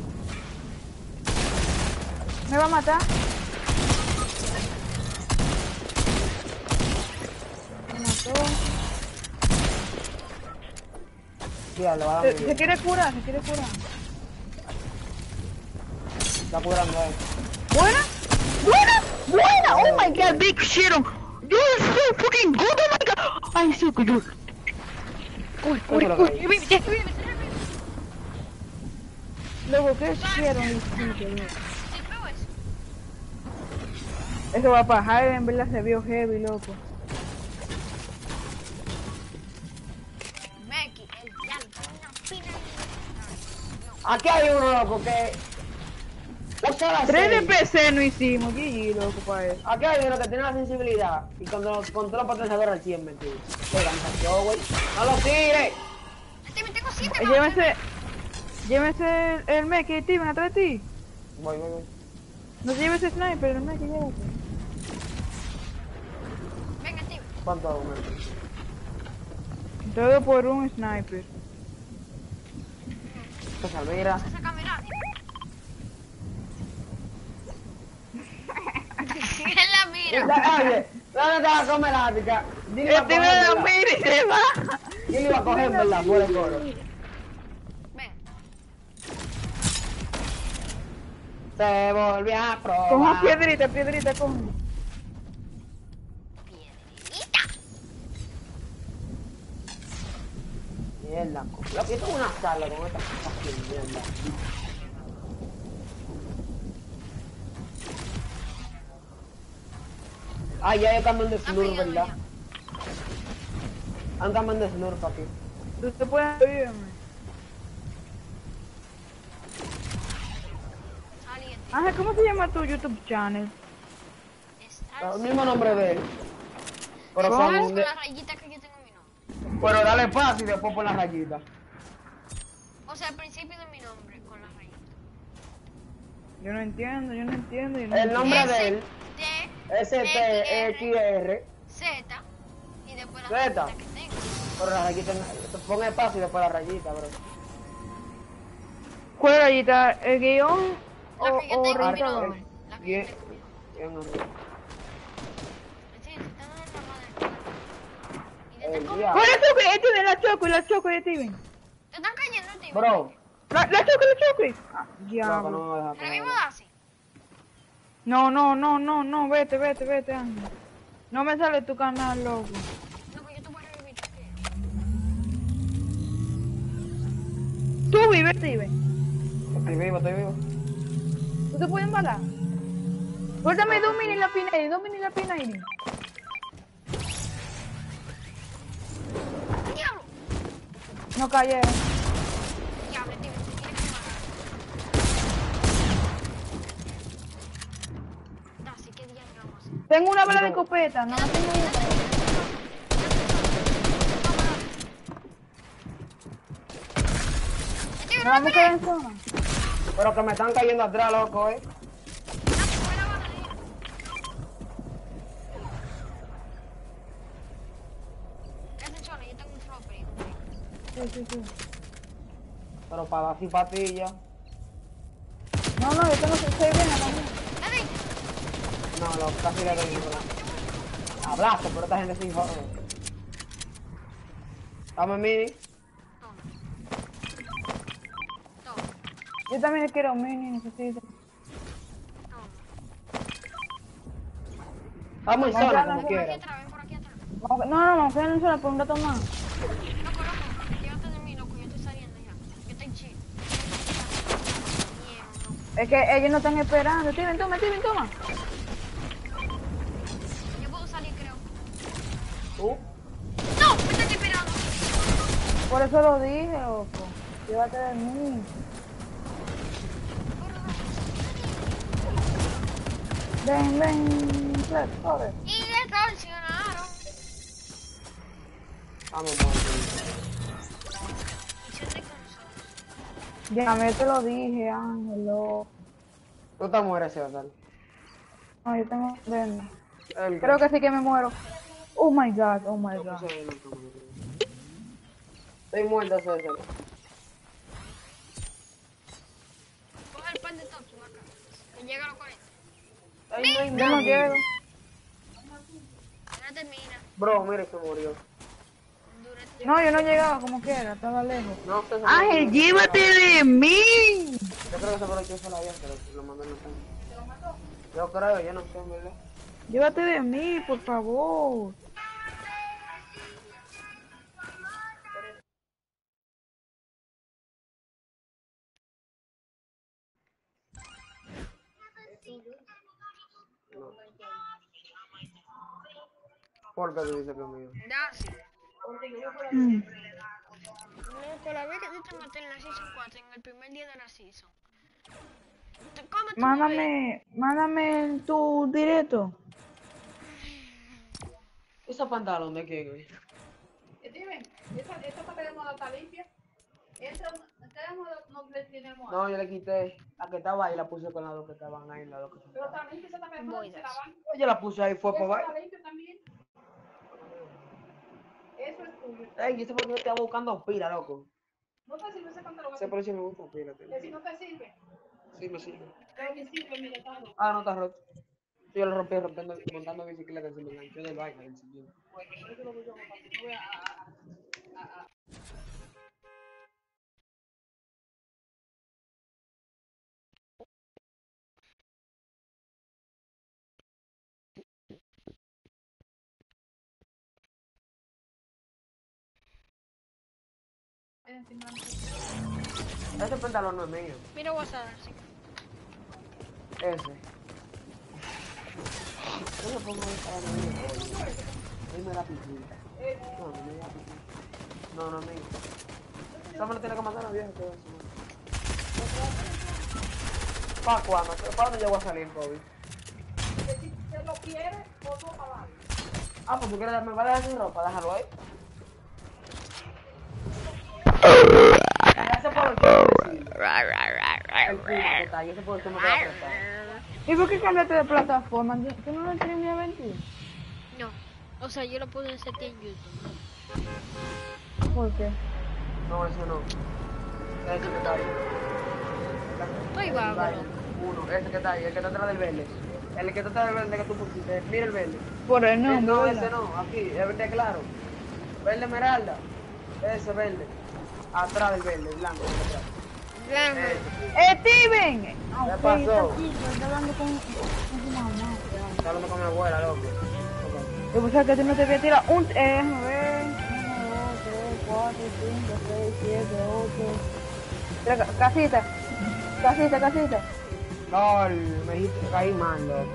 Me va a matar. Me mató. Ya, le va a dar Se, mi se quiere curar, se quiere curar. Está curando ahí. ¿Buena? ¡Buena! ¡Buena! ¡Oh my god, big shit! You're so fucking good! Oh my god! I'm so good. Corre, corre, corre, corre. corre. Luego, ¿qué hicieron? Eso va para Jaime, en verdad se vio heavy, loco. Aquí hay uno, loco, que... usa la tres de seis. P C no hicimos, G G, loco, para eso. Aquí hay uno que tiene la sensibilidad y cuando controla el potenciador al cien, mentira. Qué gancho, güey. ¡No lo tires! Tengo siete. Eh, Llévense, llévense el, el mech, Steven, atrás de ti. Voy, voy, voy. No te lleves sniper, no hay que llevarte. Venga, Steven. ¿Cuánto hago, man? Todo por un sniper. Pues mira. Esa cámara. Él la mira. La- Oye, ¿dónde está la comelática? Dile iba a Este coger, me lo ¿verdad? mira y se va. Dile iba a coger, ¿verdad? Por el coro. Ven. Se volvió a Coja probar. piedrita, piedrita, coja. Piedrita. Mierda, co- yo yo tengo una sala con estas cosas que mierda. Ah, ya hay cambian de snurf, pillado ¿verdad? ya. Han cambiado de snurf aquí. Tú te puedes oírme. Saliente. Ángel, ¿cómo se llama tu YouTube channel? Está El mismo nombre de él. Pero ¿Cómo? son con de- la rayita que yo tengo en mi nombre. pero dale paso y después pon la rayita. O sea, al principio de mi nombre, con la rayita. Yo no entiendo, yo no entiendo. Yo no El entiendo. nombre de él, T, S T X R, Z, y después la Z. rayita que tengo. pero la rayita, en- pon el paso y después la rayita, bro. ¿Cuál es la rayita? ¿El guión o, La que yo o tengo en mi rayita abajo? nombre. La que yo Bien, tengo en mi nombre. bien arriba. Sí, se está dando la madre. Y te El están, diablo. ¿Cuál es tu que este de la Choco y la Choco de Steven? te están cayendo, tío. Bro, La, la Choco y la Choco. Ah, loco, no diablo. me voy a dejar Revivo poner. Daisy. No, no, no, no, no, vete, vete, vete, Ángel. No me sale tu canal, loco. Loco, yo te voy a revivir. ¿qué? Tú vives, Steven. Estoy vivo, estoy vivo. ¿Tú te puedes embalar? Suéltame dos mini la Pinairi, dos mini la Pinairi. ¡Diablo! No cayeron. Diablo, tío, te tienes que matar. Daisy, ¿qué diablo vamos a hacer? Tengo una bala de escopeta, no la tengo una. Steven, Nos no me vamos a quedar pelees. en zona. Pero que me están cayendo atrás, loco, eh. Daisy, coge la bala, tío. Quédate en zona, yo tengo un flopper y un break. Sí, sí, sí. Pero para dar patilla. No, no, yo tengo seis venas también. Daisy, No, lo casi le doy un abrazo, pero esta gente se jode. Dame mini. toma. Toma, Yo también quiero un mini, necesito. toma. Vamos en Vamos zona, a como la- Por aquí quieran. atrás, ven por aquí atrás. Vamos- No, no, no, quedan en zona por un rato más. Loco, loco, llévate de mí, loco, yo estoy saliendo ya. Yo estoy chill. Mierda, Es que ellos no están esperando. Steven, toma, Steven, toma. yo puedo salir, creo. ¿Tú? ¡No! ¡Me están esperando! Por eso lo dije, loco. Llévate de mí. Ven, ven, Flex, corre. Y le traicionaron. Vamos, vamos. Misión de consolas. Ya, yo te lo dije, Ángelo. Tú te mueres, César. No, yo tengo venda. El Creo que sí que me muero. Oh my god, oh my god. Estoy muerto, César. Coge el pan de tops, marca. Que llega a los cuarenta. Ay, no hay Yo no nadie. llego. Ya termina. Bro, mire, se murió. Durante. No, yo no llegaba como quiera, estaba lejos. No, César. Ángel, llévate de mí. Yo creo que se aprovechó ese avión, pero lo mandó en la calle. Yo creo, yo no sé, en verdad. Llévate de mí, por favor. No. ¿Por qué tú dices que es mío? Daisy. Mm. Loco, la vez que yo te maté en la Season cuatro, en el primer día de la Season. Te- ¿Cómo tú me ves? Mándame, mándame en tu directo. ¿Ese pantalón de quién es? Steven, esta, esta papel de moda está limpia. Entra, un- entra no, no le tenemos. No, yo le quité la que estaba ahí, la puse con las dos que estaban ahí, las dos que Pero estaban. también que esa también Voy se a la hacer. van. Yo la puse ahí, fue para Eso ver. está limpio también. Eso es tuyo. Ey, yo sé por qué estaba buscando pila, loco. No te sirve ese pantalón. Ese precio me gusta pila, tío. Que si no te sirve. Sí, me sirve. Pero me sirve, mira, está roto. Ah, no está roto. Yo lo rompí rompiendo, montando bicicleta, se me enganchó del bike del sillín. Pues eso lo voy yo, papá. No voy a... a, a, a Ese pantalón no es mío. Mira WhatsApp, sí. Ese. Yo le pongo esta a la mía. Dime la piscina. No, no me da piscina. No, no es mío. Eso me lo tiene que mandar a la vieja que va a ¿Para cuándo? ¿Para dónde yo voy a salir, Kobe? que si se lo quiere o no pagar. Ah, pues tú quieres darme, ¿me va a dejar sin ropa? Déjalo ahí. Ya se puede el que El puma que está ahí, ese puede que me queda apretado. ¿Y por qué cambiaste de plataforma? ¿Tú no lo tienes ni a veintiuno? No. O sea, yo lo puedo hacer en YouTube. ¿Por qué? No, ese no. Ese que está ahí. Estoy vago, Vaya, loco. Uno, ese que está ahí, el que está atrás del verde. El que está atrás del verde que tú pusiste. Mira el verde. Por el Eh, nombre. no, ¿verdad? ese no, aquí, el verde claro. Verde esmeralda. Ese verde. Atrás del verde, blanco. Atrás. Blanco. Ese. ¡Eh, Steven! Ah, ¿Qué ok, pasó? está aquí, pero está hablando con, con su mamá. Está hablando con mi abuela, loco. Yo pensaba que tú no te habías tirado un... Eh, a ver... uno, dos, tres, cuatro, cinco, seis, siete, ocho... Tres, casita. Casita, casita. No, el- me dijiste que caí mal, loco.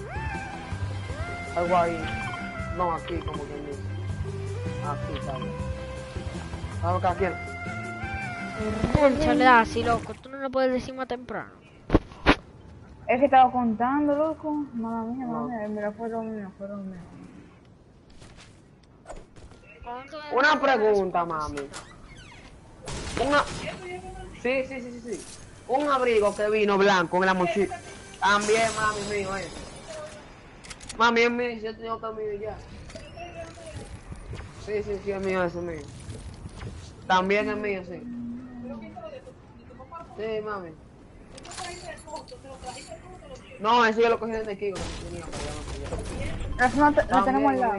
Algo ahí. No, aquí, como que dice. Aquí, ¿sabes? ¿Sabes qué aquí? Conchale, así, loco. Tú no lo puedes decir más temprano. Es que estaba contando, loco. Mala mía, No. mala mía. Mira, fue lo mío, fue lo mío. Una pregunta, mami. Una... Sí, sí, sí, sí, sí. Un abrigo que vino blanco en la mochila. También, mami, mío, eh. Mami, es mío, yo tengo camino ya. Sí, sí, sí, es mío, eso es mío. También es mío, sí. Sí, mami. No, eso yo lo cogí desde aquí. La zona te- la tenemos al lado.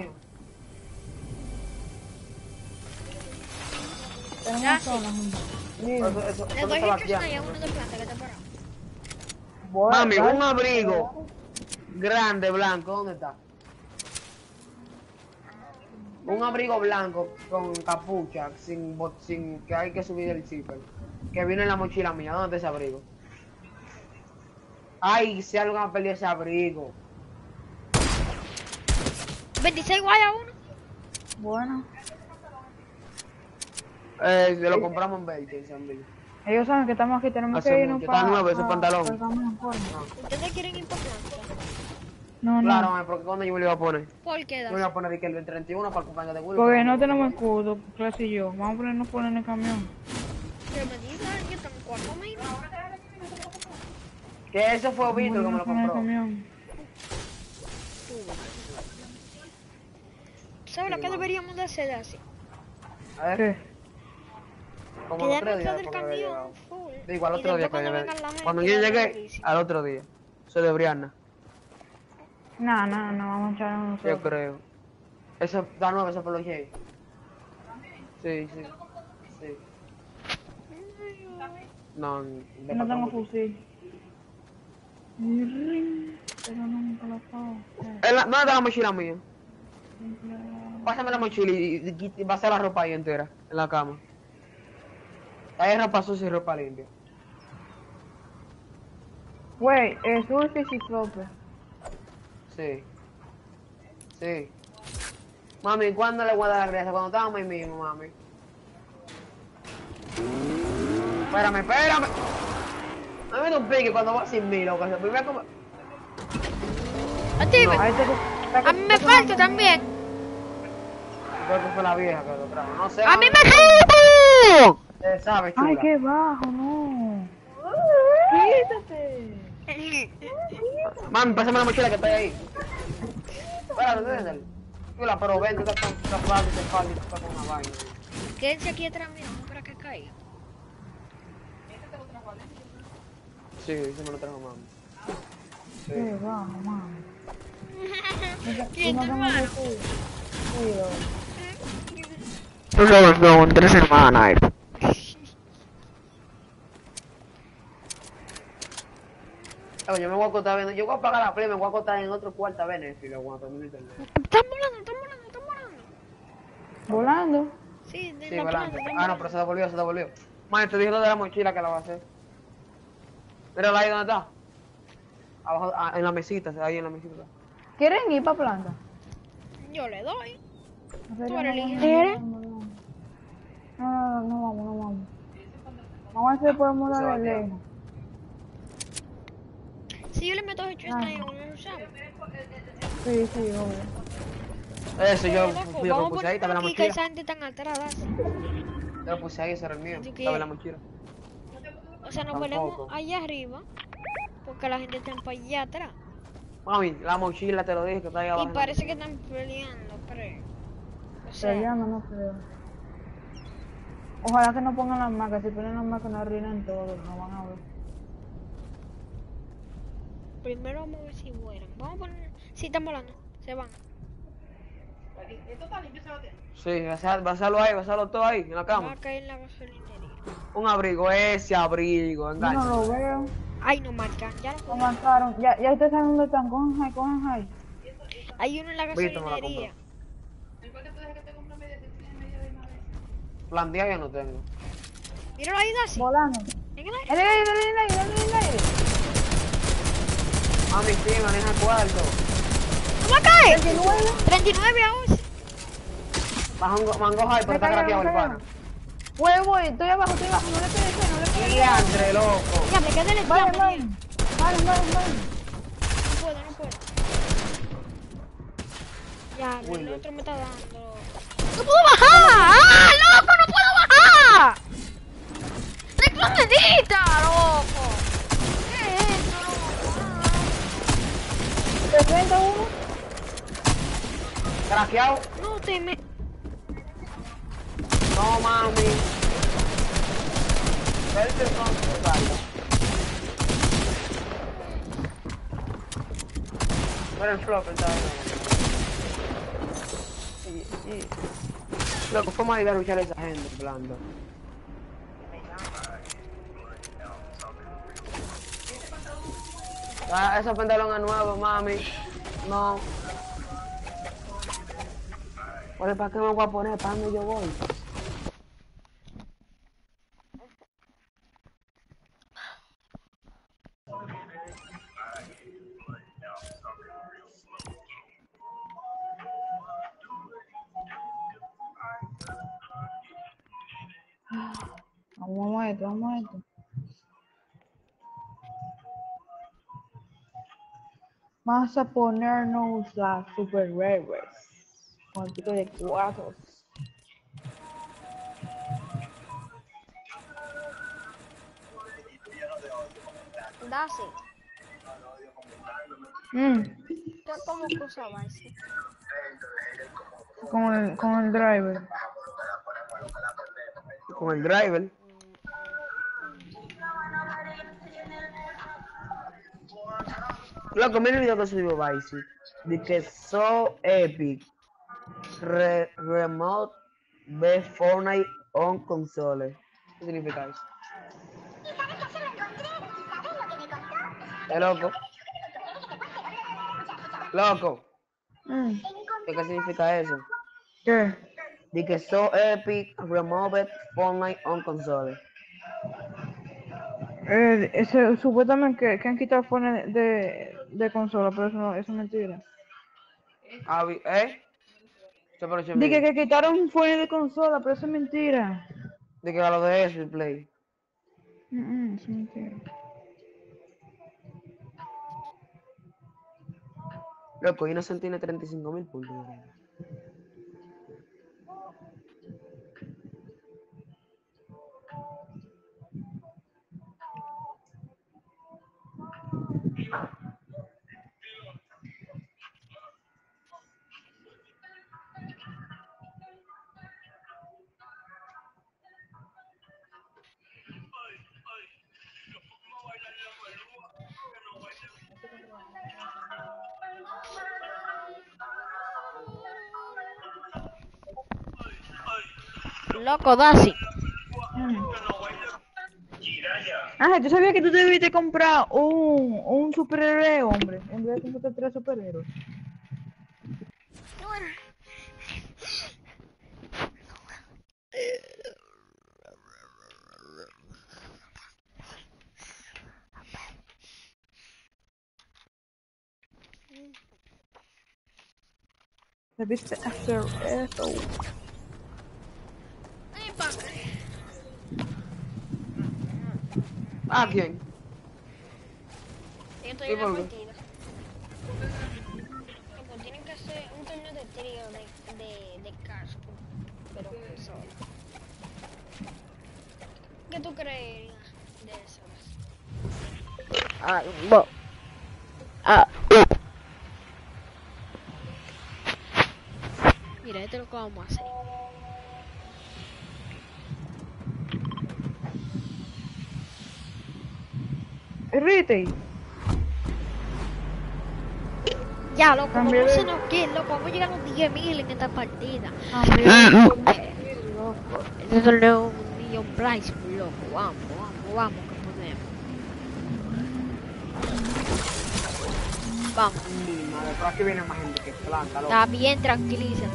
Tenemos Ya, una sí. zona, gente. Eso, Dime. eso, eso Le no doy estaba el Krishna aquí. y a uno de planta que está parado. Bueno, Mami, dale. un abrigo grande, blanco, ¿dónde está? Un abrigo blanco con capucha, sin, bot- sin que hay que subir el zipper. Que vino en la mochila mía, ¿dónde está ese abrigo? Ay, si algo me perdió ese abrigo. veintiséis guay a uno. Bueno. Eh, se lo compramos en veinte, en San Luis. Ellos saben que estamos aquí, tenemos Hace que irnos mucho, está nuevo ese pa- pantalón. pa el camión, por favor. ¿Ustedes quieren ir por planta? No, no. Claro, mami, porque cuando yo me lo iba a poner. ¿Por qué, Yo me iba a poner de que el treinta y uno para el cumpleaños de Willy. Porque pero no me- tenemos escudo, clase y yo. Vamos a ponernos por en el camión. Que me digan que están cuatro mil. Que ese fue Víctor que me lo Vamos a poner en el compró. camión. ¿Sabes lo que deberíamos de hacer así? A ver, ¿Qué? como los tres Quedarnos días atrás del después que había llegado. camión, full. Digo, al Y otro día después que cuando yo vengan la gente, Cuando yo darle llegué, durísimo. al otro día. Soy de Brianna, No, no, no, vamos a echar yo nosotros. creo. Eso está nuevo, eso por los Jay. Sí, sí. Sí. No, de Yo no tengo patrón. fusil. Mi ring, pero nunca lo pago. En la- ¿Dónde está la mochila mía? Pásame la mochila y, y, y va a ser la ropa ahí entera, en la cama. Hay ropa sucia y ropa limpia. Güey, es dulce y ciclope. Sí. Sí. Mami, ¿cuándo le voy a dar la gracia? Cuando estábamos ahí mismo, mami. Espérame, espérame. Me meto un pique cuando va sin mí, loco. Se me como... A ti, No. Ahí te- a mí me falta también. Creo que fue la vieja que lo trajo. No sé. A mí mami. me falta. Se sabe, Ay, chula. qué bajo, no. Quítate. Mami, pásame la mochila que está ahí. Espérate, déjale. Chula, pero ven, tú estás con estás falta, te falta, tú estás con una vaina. Quédense aquí atrás mío, no para que caiga. Sí, eso me lo trajo mami. Qué bajo, mami. ¿Quién tu hermano? Tú sabes, no, tres hermanas. Yo me voy a acostar viendo, yo voy a apagar la play, me voy a acostar en otro cuarto a ver Netflix cuando termine el internet. Están volando, están volando, están volando. Volando. Sí, de Sí, la planta, volando. están Ah, no, volando. pero se devolvió, se devolvió. Mami, te dije lo de la mochila que la va a hacer. Mírala ahí donde está. Abajo, ah, en la mesita, ahí en la mesita. ¿Quieren ir para planta? Yo le doy. No Tú sería eres una buena ligera. idea, no, no. No, no, no, no vamos, no vamos. Vamos a ver si podemos Se va darle a quedar. lejos. Si yo le meto ocho Ah. estrellas, ¿no lo usamos? Sí, sí, obvio. Eso yo, Loco, yo lo vamos a puse ahí, estaba poner en la aquí que mochila. esa gente tan atrás. Yo lo puse ahí, ese era el mío. Así que- Estaba en la mochila. O sea, nos Tampoco. ponemos allá arriba. Porque la gente está para allá atrás. Mami, la mochila te lo dije que está ahí abajo. Y en la parece que mochila. están peleando, creo. O Pero sea, ya no, no creo. Ojalá que no pongan las marcas. Si ponen las marcas, nos arruinan todo. No van a ver. primero vamos a ver si vuelan. Vamos a poner. Sí, están volando. Se van. Sí, basalo ahí, basalo todo ahí, en la Va cama. a caer en la gasolinería. Un abrigo, ese abrigo, Yo engancha. no lo veo. Ay, no marcan. Ya No lo marcaron. Ya, ya ustedes saben dónde están. Cojan high, cojan high. Hay uno en la Víctor me la gasolinería. Planteado yo no tengo. Míralo ahí, Daci. Volando. En el aire. ¡En el aire, en el aire, en el aire! Mami, sí, maneja el cuarto. ¡No va a caer! treinta y nueve. treinta y nueve a once. Mango, mango high, pero Me está cayeron, craqueado el me pana. cayeron. Voy, voy, estoy abajo, estoy abajo. No le pegues, no le pegues. Y entre loco. Ya, me quedé en el Vale, tiempo, vale. tío. Vale, vale, vale. No puedo, no puedo. Ya, Muy el bien. otro me está dando. ¡No puedo bajar! ¡Ah, loco, no puedo bajar! ¡Reclamedita, loco! ¿Qué es esto, loco? sesenta uno. Craqueado. No te me... No, mami. Vete con tu carga. Mira el flop, está ahí. Y, y... Loco, ¿cómo hay que luchar a esa gente, blando? Ah, esos pantalones nuevos, mami. No. Oye, ¿para qué me voy a poner? ¿Para dónde yo voy? Vamos a esto, vamos a esto. Vamos a ponernos las super rares. Con el pico de cuatro. Daci, Mm, ¿qué como cosa va ese? con el, con el driver. Con el driver. Loco, mira el video que subió Vice. De que so epic. Re remote ve Fortnite on console. ¿Qué significa eso? ¿Es loco? Loco. Mm, ¿Qué, ¿Qué significa eso? ¿Qué? De que so epic removed Fortnite on console. Eh, ese, supuestamente que, que han quitado fuera de, de, de consola, pero eso, no, eso es mentira. Ah, vi- ¿eh? Se parece Dije mío. que quitaron fuera de consola, pero eso es mentira. De que a lo de eso, el play. Mm, mm, eso es mentira. Loco, Innocent tiene treinta y cinco mil puntos. Loco, Daisy. Mm. Ángel, ¿tú sabías que tú debiste comprar un, un superhéroe, hombre? En vez de comprar tres superhéroes. Debiste hacer eso. ¿A quién? Yo estoy ¿Y en la por qué? partida. Loco, tienen que hacer un torneo de trío de, de, de casco, pero solo. ¿Qué tú creerías de eso? Ah, bo. Ah, Mira, esto es lo que vamos a hacer. Rite. Ya, loco, Cambié vamos a de- hacernos que, loco, vamos a llegar a los diez mil en esta partida. Loco. Este torneo es un millón price, loco. Vamos, vamos, vamos, que podemos. Vamos, mi madre, pero aquí viene más gente que planta, loco. está bien, tranquilízate.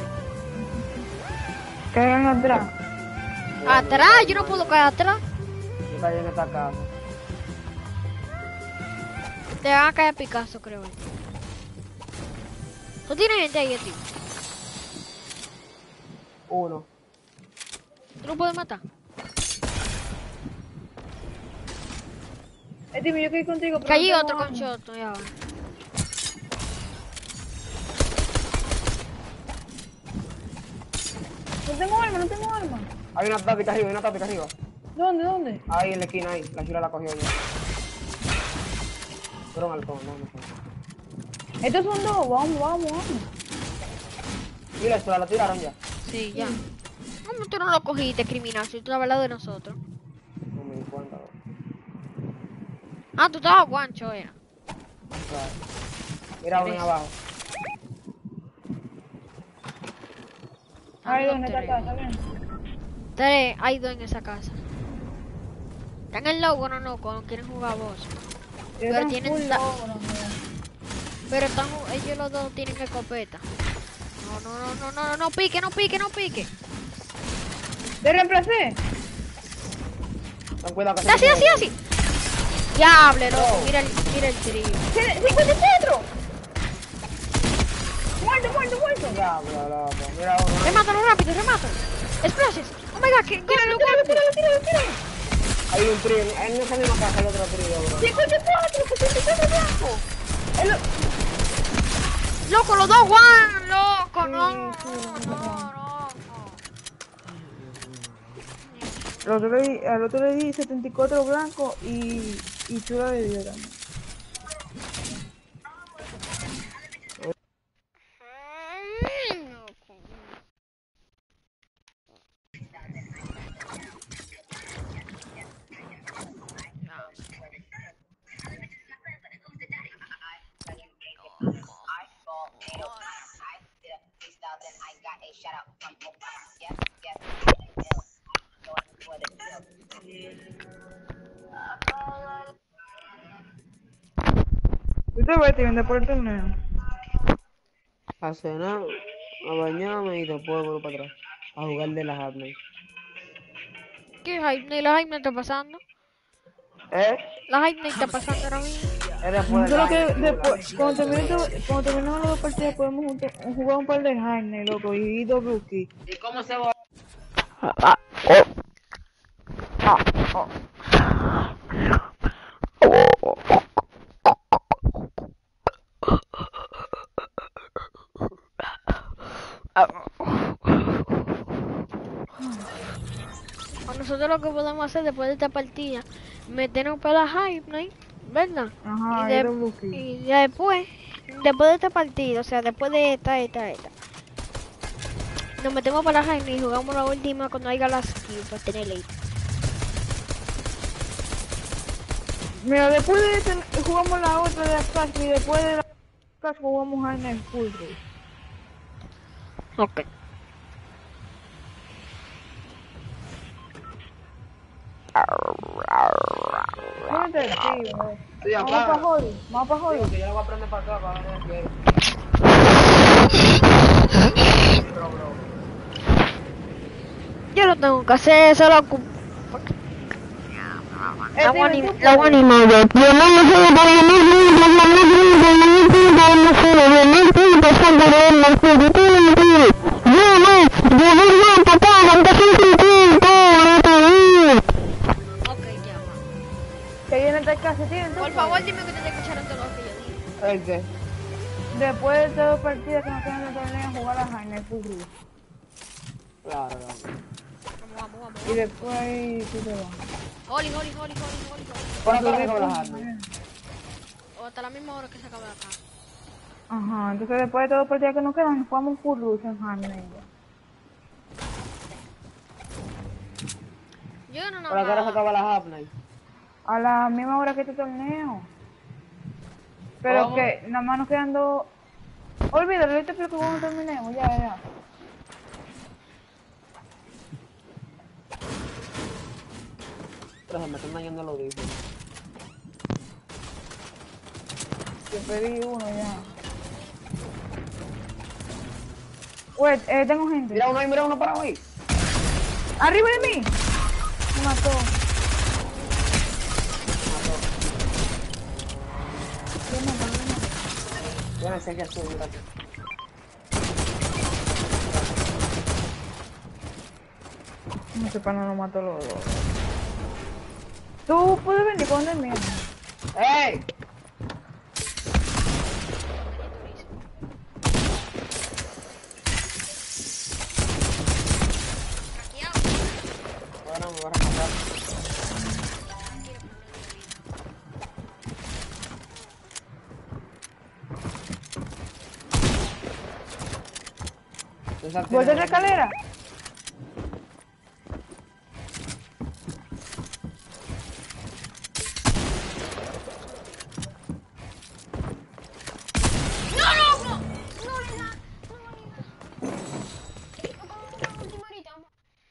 Caigan atrás. Atrás, yo no puedo caer atrás. Yo caí en esta casa. Te van a caer Picasso, creo. ¿Tú tienes gente ahí, tío? Uno. ¿Tú lo puedes matar? Eh, dime, yo estoy contigo. pero Caí no otro tengo con arma. shot, ya va. No tengo arma, no tengo arma. Hay una tápica arriba, hay una tápica arriba. ¿Dónde, dónde? Ahí en la esquina, ahí. La chula la cogió ya. Pero un halcón, no, no sé. Estos son dos, vamos, vamos, vamos. Mira, esto la tiraron ya. Sí, ya. ¿Cómo tú no lo cogiste, criminal? Si tú estabas al lado de nosotros. No me di cuenta, loco. Ah, tú estabas guancho, era. O sea, mira uno ahí abajo. Ahí, Ah, ¿dónde no está te acá? ¿Está bien? Tres, hay dos en esa casa. Están en logo, no, no, no quieren jugar vos. Pero Eran tienen full ta- logros, mira. Pero están, ju- ellos los dos tienen escopeta. No, no, no, no, no, no, no pique, no pique, no pique. ¿Te reemplacé? Ten cuidado que se Así, me así, quede. así. Diable, loco, mira el, mira el trío. ¡cincuenta centros! ¡Muerto, muerto, muerto! Diablo, loco. Mira uno. ahí. Remátalo rápido, remátalo. Explosions. Oh my god, que ¡Tíralo, tíralo, tíralo, tíralo, tíralo! Hay un trío. En esa misma casa hay otro trío, bro. ¡cincuenta y cuatro! ¡cincuenta y cuatro blanco! El- loco, los dos Juan, loco, no, Sí, sí, no, no, no. Al otro le di, al otro le di setenta y cuatro blanco y, y chula de vida también. Mm, loco. ¿Tú te vas a vender por el torneo? A cenar, a bañarme y después vuelvo para atrás. A jugar de las armas. ¿Qué hype? ¿Ni la hype me está pasando? ¿Eh? La hype me está pasando ahora mismo. Es después de Solo la que chula. después, cuando terminemos, cuando terminemos las dos partidas podemos juntar- jugar un par de Jaime, loco, y doble key. ¿Y cómo se va? O nosotros lo que podemos hacer después de esta partida, meternos para la hype, ¿no? ¿Verdad? Ajá, y, y de- doble key. y ya después, después de esta partida, o sea, después de esta, esta, esta, nos metemos para la hype y jugamos la última cuando haya las kills para tener late. Mira, después de este jugamos la otra de la Cash y después de la Cash jugamos Jaime full race. Ok. ¿Dónde está el tío? Estoy Vamos para acá. Holly, vamos para Holly. Digo que yo lo voy a prender para acá para ver qué. Bro, bro. Yo no tengo que hacer, solo ocupo. Eh, La tío, voy a ¿tú anim- la voy a puedes? animar yo. Yo no me sé de la misma, la misma, la misma, no sé de la misma, no sé de la misma, no sé de la misma. Yo no, yo no, yo papá, ¿dónde se siente? Ok, ya va. Que viene esta casa, tío, ¿tú Por puedes? favor, dime que te escucharon todo lo que yo dije. ¿El qué? Después de todas las partidas que nos quedan de torneo, jugar a Jaime Full Roof. Claro, claro. Vamos, vamos, vamos, Y vamos. después ahí tú te vas. Holly, Holly, Holly, Holly, Holly, Holly. ¿Cuándo te Porque vas a después- relajarme? O hasta la misma hora que se acaba acá. Ajá, entonces después de todas las partidas que nos quedan, jugamos Full Roof en Jaime. Yo no ¿Para qué hora se nada más. acaba la half night? A la misma hora que este torneo. Pero ¿Cómo? que nada más nos quedan dos. Olvídalo, yo te explico cuando terminemos, ya, ya. Pero se me están dañando los audífonos. Te pedí uno ya. Wait, eh, tengo gente. Mira uno ahí, mira uno para mí. ¡Arriba de mí! Me mató. ¿Qué me mató? Yo no sé qué hacer, gracias. No sé para no nos mató los dos. Tú puedes venir con el mío. ¡Ey! Bueno, me voy a remontar. Exacto. ¿Vuelta de escalera? No, no, no. No le da. No le da. No, última horita, vamos.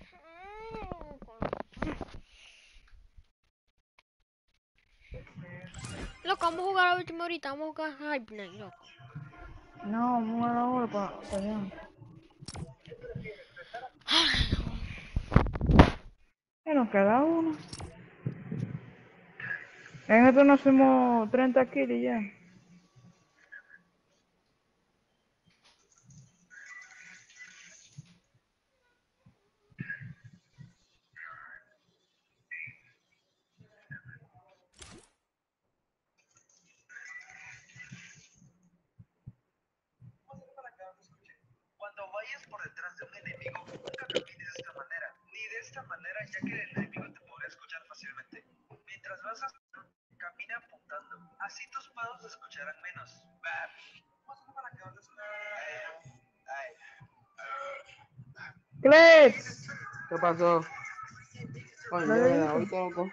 Loco, vamos a jugar a la última horita, vamos a jugar Hype Night, loco. No, vamos a la hora para pa allá. Ya nos queda uno. En esto nos hacemos treinta kills y ya. Cuando vayas por detrás de un enemigo, nunca camines de esta manera, ni de esta manera, ya que el enemigo te podrá escuchar fácilmente. Mientras vas a camina apuntando, así tus pasos se escucharán menos. Va. Para que vas a... ¡Clex! ¿Qué pasó? Coño, ¿No yo le me da dices? ahorita, loco.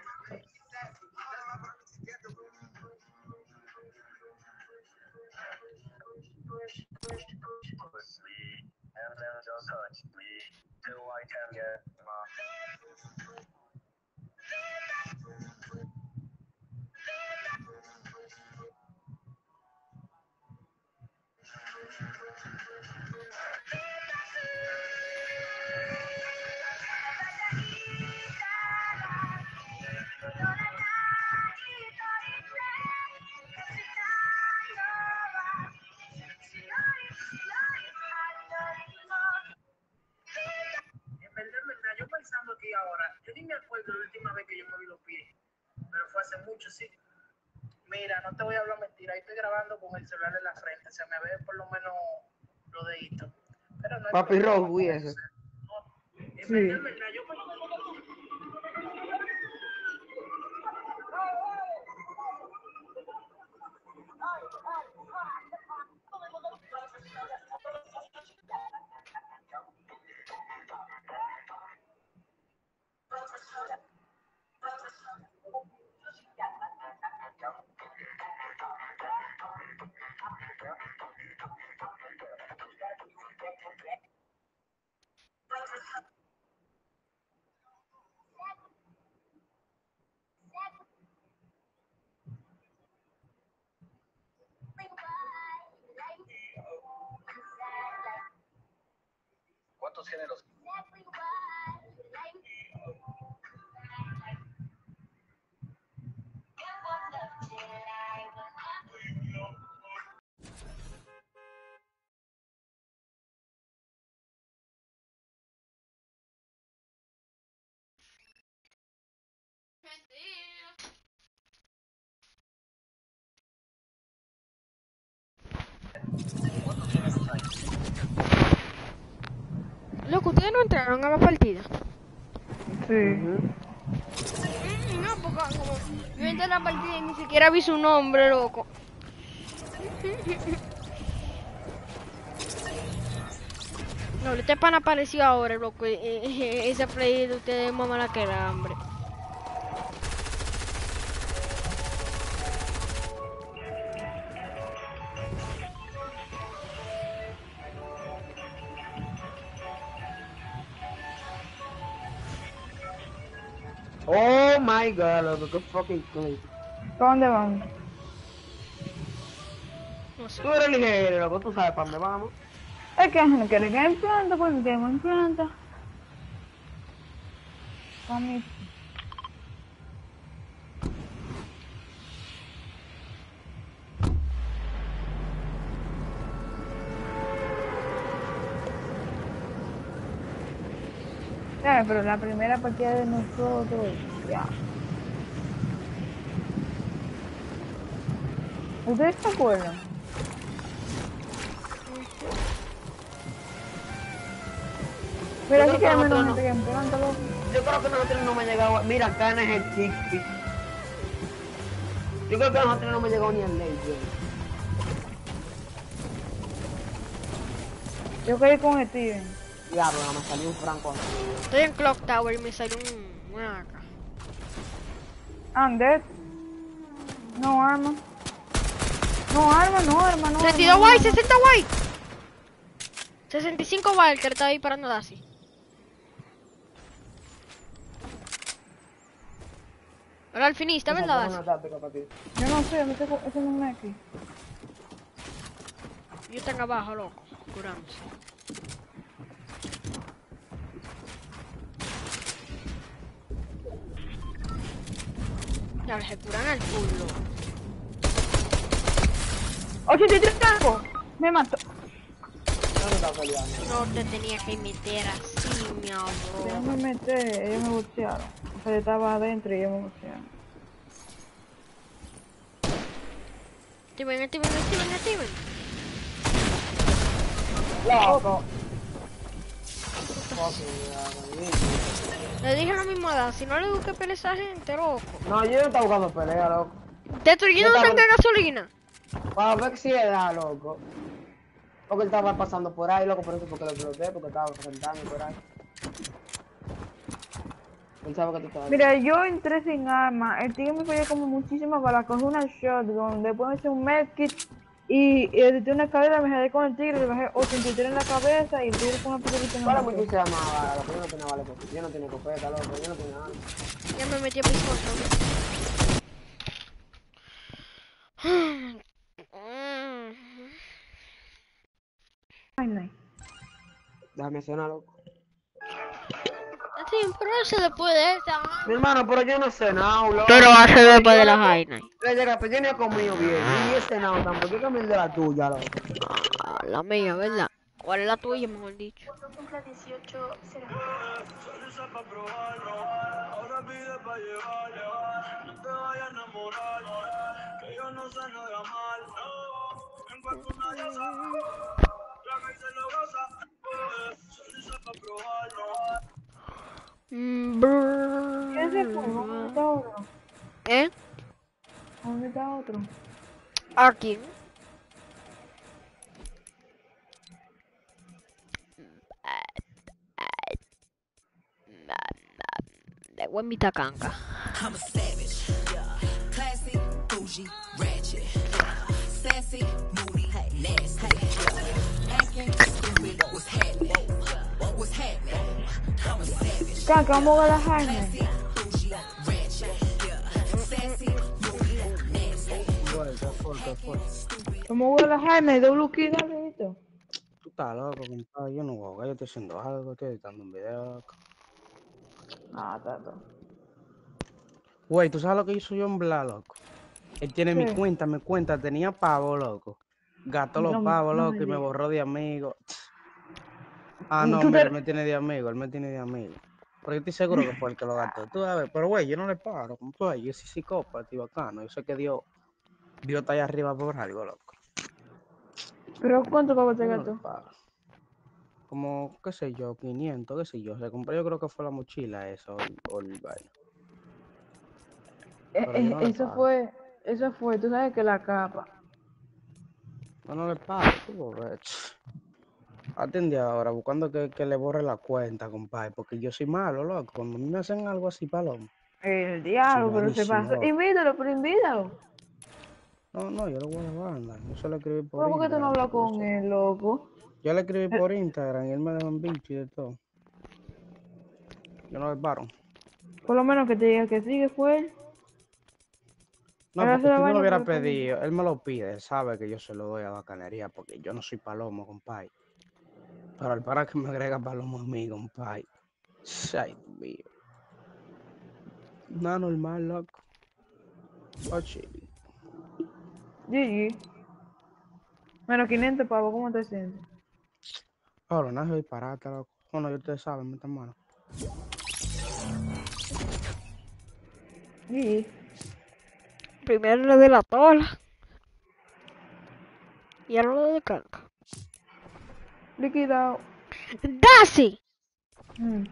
En verdad, en verdad, yo pensando aquí ahora, yo ni me acuerdo la última vez que yo me vi los pies, pero fue hace mucho, sí. Mira, no te voy a hablar mentira, ahí estoy grabando con el celular en la frente, se me ve por lo menos los deditos. Pero no hay Papi problema Rojo, con y eso, ese. no. En Sí. verdad, en verdad, yo pensando... otros géneros. Loco, ustedes no entraron a la partida. Sí. Mm, No, porque como yo entré a la partida y ni siquiera vi su nombre, loco. No, este pan apareció ahora, loco. y- y- Ese play de ustedes es más mala que la hambre. Oh my god, loco, qué fucking clip. ¿Para dónde vamos? No sé. Tú eres ligero, loco, tú sabes para dónde vamos. Es que no quiere que en planta, pues no queremos en planta. Para mí. Claro, pero la primera partida de nosotros, ya. ¿Ustedes se acuerdan? Mira, Yo aquí creo que que menos nosotros gente que en planta, loco. Yo creo que nosotros no hemos llegado. Mira, acá en el Chiqui. Yo creo que nosotros no hemos llegado ni al Legend. Yo quería ir con Steven. Diablo, no me salió un franco. Estoy en Clock Tower y me salió un... una acá. I'm dead. No arma. No arma, no arma, no treinta y dos arma. white, sesenta white. sesenta y cinco white que le estaba disparando a Daisy. Ahora al finista, ¿verdad, Daisy? Una táctica para ti. Yo no sé, no sé cu- ese no es aquí. Yo están abajo, loco, curándose. Ya, se curan al culo. ochenta y tres campo. Me mató. No me está peleando. No te tenía que meter así, mi Yo amor. me metí, ellos me boxearon. O sea, yo estaba adentro y ellos me boxearon. Steven, Steven, Steven, Steven. Loco. Fucking, diablo. Le dije lo mismo a Daisy, no le busques pelea a esa gente, loco. No, yo no estaba buscando pelea, loco. Destruyendo Yo un estaba- tanque de gasolina. Para ver si era, loco. Porque él estaba pasando por ahí, loco, por eso porque lo exploté, porque estaba sentando por ahí. Él sabe que tú estabas. Mira, yo entré sin arma. El tigre me falló como muchísimas balas. Cogí una shotgun, después me hice un medkit. Y, y desde una escalera me quedé con el tigre, le bajé ochenta y tres en la cabeza y el tigre con una pistola me ¿Cuál mató. es se llamaba? Loco, yo no tenía vale, yo no tenía copeta, loco, yo no tenía nada. Ya me metí a piscosa. Ay, no. Déjame cenar, loco. Sí, pero eso después de esta. Mi hermano, pero yo no sé nada, loco. Pero hace después de la vaina. Le llega, pero yo no he comido bien. Y ese nada tampoco. Yo cambié de la tuya, loco. Ah, la mía, ¿verdad? ¿Cuál es la tuya, mejor dicho? Mm, brrr. ¿Quién se fue? ¿Dónde está otro? ¿Eh? ¿Dónde está otro? Aquí. De buen mitacanga. I'm a savage. Classy, bougie, ratchet. Sassy, moody, nasty. Acting stupid, what's happening? What's happening? I'm a savage. Caca, vamos a la Jaime. Classy, bougie, ratchet. Sassy, moody, nasty. Fuerte, fuerte, fuerte. Vamos a la Jaime, doble kill, dale esto. ¿Tú estás loco, compadre. Yo no voy a jugar, yo estoy haciendo algo, estoy editando un video, loco. Ah, está, está. Güey, ¿tú sabes lo que hizo John Bla, loco? Él tiene mi ¿Qué? cuenta, mi cuenta tenía pavo, loco. Gastó los No, pavos, no loco, me y me digas. borró de amigo. Ah, no, ¿Tú mira, él te... me tiene de amigo, él me tiene de amigo. Pero yo estoy seguro que fue el que lo gastó. Tú sabes, pero güey, yo no le paro, compadre. Yo soy psicópata y bacano. Yo sé que Dios, Dios está allá arriba por algo, loco. ¿Pero cuánto pavo te Yo no le gastó? paro. Como, qué sé yo, quinientos, qué sé yo. Se compró, yo creo que fue la mochila esa o el, o el vaina. Eh, Pero yo eh, no le eso paro. fue, eso fue, tú sabes que la capa. Yo no le paro, tú lo ves. Atendí ahora, buscando que, que le borre la cuenta, compadre, porque yo soy malo, loco. Cuando a mí me hacen algo así, palomo, El yo soy diablo, pero se malísimo, pasó. loco. Invítalo, pero invítalo. No, no, yo le voy a la banda. Yo se lo escribí por ¿Pero por qué tú no Instagram, hablas porque yo con sé. él, loco? Yo le escribí Eh, por Instagram y él me dejó en bicho y de todo. Yo no le paro. Por lo menos que te diga que sigue fue él. No, Él hace porque la si yo no lo vaina por hubiera el camino. pedido, él me lo pide, él sabe que yo se lo doy a bacanería, porque yo no soy palomo, compadre. Pero el para que me agrega palomo a mí, compadre. Ay, Dios mío. Nada normal, loco. Oh, chile. G G. Menos quinientos pavos, ¿cómo te sientes? Ahora, no es disparate, loco. Bueno, yo ustedes saben, meta mano. G G. Primero lo de la tola y ahora lo de carga. Liquidado. ¡Daisy! Mm.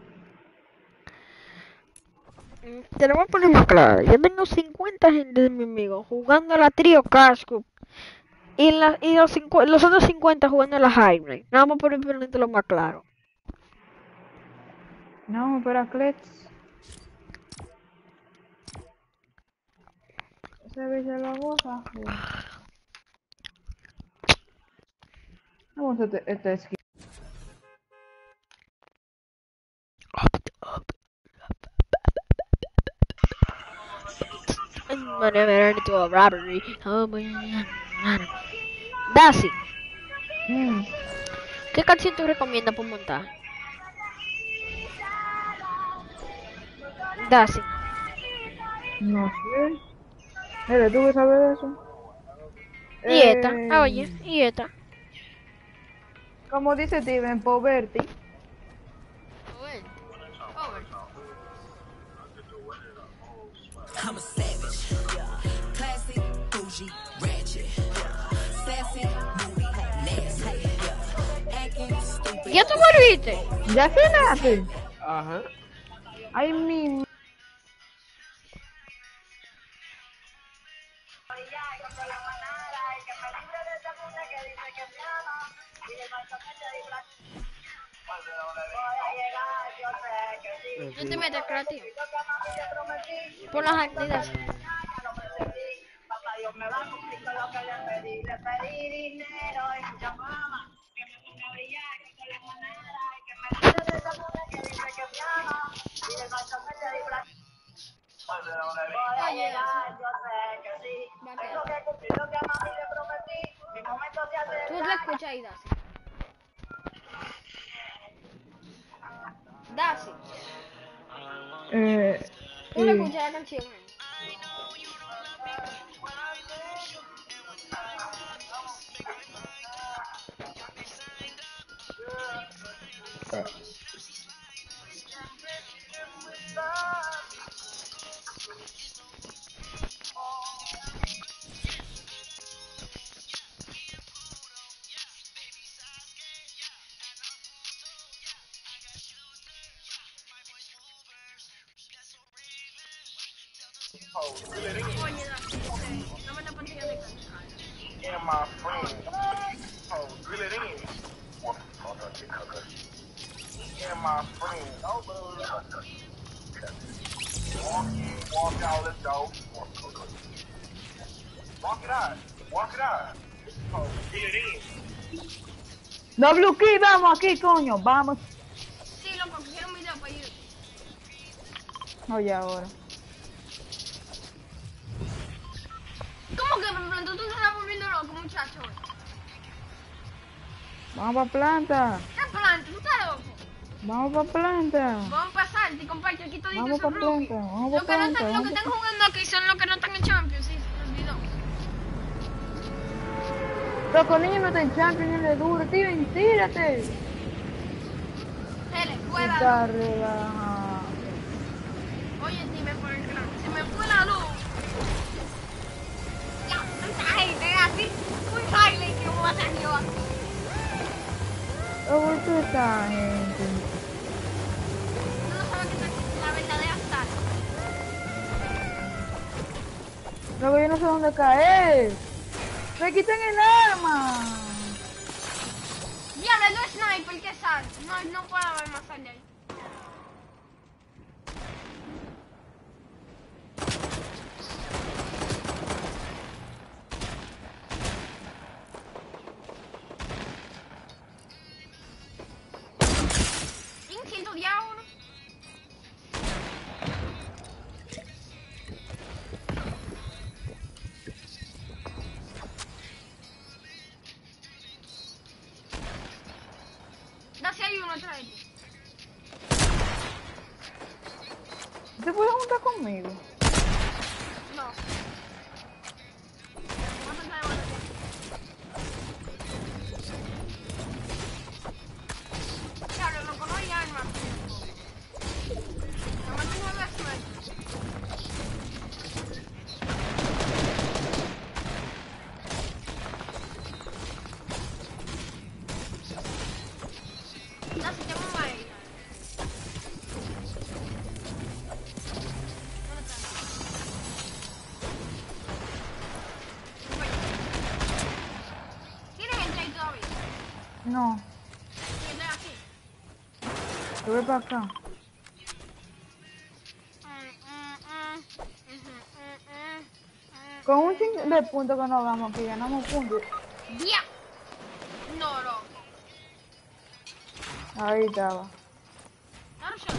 Mm, Te lo voy a poner más claro. Yo tengo cincuenta gente de mi amigo jugando a la Trio Casco. Y, la, y los, cincu- los otros cincuenta jugando a la Highway. Nada más por ponerte lo más claro. No, pero Clex. Esa vez ya la goza. Bueno. Vamos a este, esta esquina. Whenever into a robbery. Oh, my. Daisy, Mm. ¿qué canción tú recomiendas por montar? Daisy. No sé. ¿Eres tú que sabes de eso? Y esta, Eh, ah, oye, y esta. Como dice Steven, Poverty. I'm a savage. Yeah. Classy, bougie, ratchet. Yeah. Sassy, moody, nasty. Yeah. Acting stupid. ¿Ya tú volviste? ¿Ya cenaste? Ajá. Ay, mi... No te metas creativo. Por las actividades. Oye, tú la escuchas ahí, Daisy. Daisy, Eh, tú le sí. escuchas la canción. And my friend, oh, reel it in. And my friend, oh, walk in, walk out, let's go. Walk it out, walk it out. Oh, reel it in. W K, vamos aquí, coño, vamos. Sí, loco, quiero un video para YouTube. Oye, ahora. ¿Cómo que de pronto tú te estás volviendo loco, muchacho? Vamos para planta. ¿Qué planta? ¿Tú estás loco? Vamos para planta. Vamos a pasar, te compadre, aquí toditos Vamos son pa' rookies. planta, vamos Los pa' que, no planta, están, los vamos que pa' están jugando aquí son los que no están en Champions, sí, se me olvidó. Loco, niño no está en Champions, le duro. Steven, tírate. Se le fue la Está luz. relajado. Oye, dime por el clan, se me fue la luz. Ya, tanta gente así, muy highlight que vamos a hacer yo aquí. ¿Cómo tú estás, gente? Tú no sabes que es la verdadera sal. Luego yo no sé dónde caer. Me quitan el arma. Diablo, no es sniper, ¿qué sal? No, no puedo haber más sal de ahí. Instinto diablo. Da si hay uno atrás de ti. ¿Te puedes juntar conmigo? No. Vamos a traer otro. Diablo, loco, no hay armas. Nomás tengo la suerte. Da si tengo un maíz. ¿Dónde está? ¿Tienes gente ahí todavía? No. Sí, estoy aquí. Yo voy para acá. Con un chingo de puntos que nos vamos, que ganamos puntos. ¡Dia! No, loco. Ahí estaba. Claro, yo.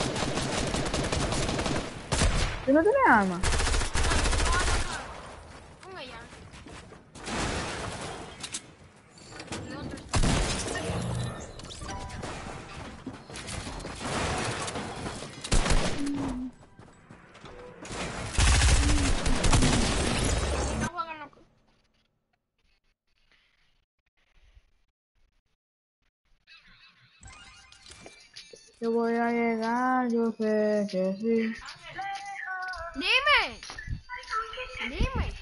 ¿Tú no tienes arma? Un allá. Y otro. No juegan loco. Yo voy a llegar, yo sé que sí. Dime. Dime.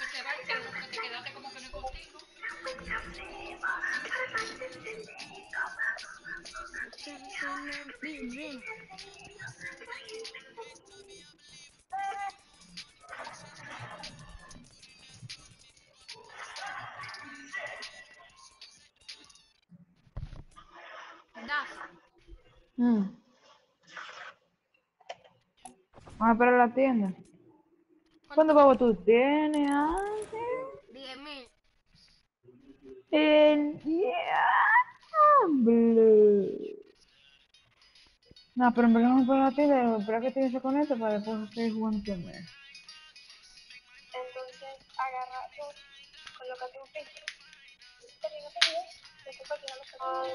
Das. Mm. Vamos a esperar a la tienda. ¿Cuánto pago tú tienes, Ángel? Diez mil. El diablo. No, pero en verdad vamos a esperar a la tienda. Espera que te se conecte para después seguir jugando primero. Entonces agarra dos, colócate un filtro, termina tu video, después cualquiera lo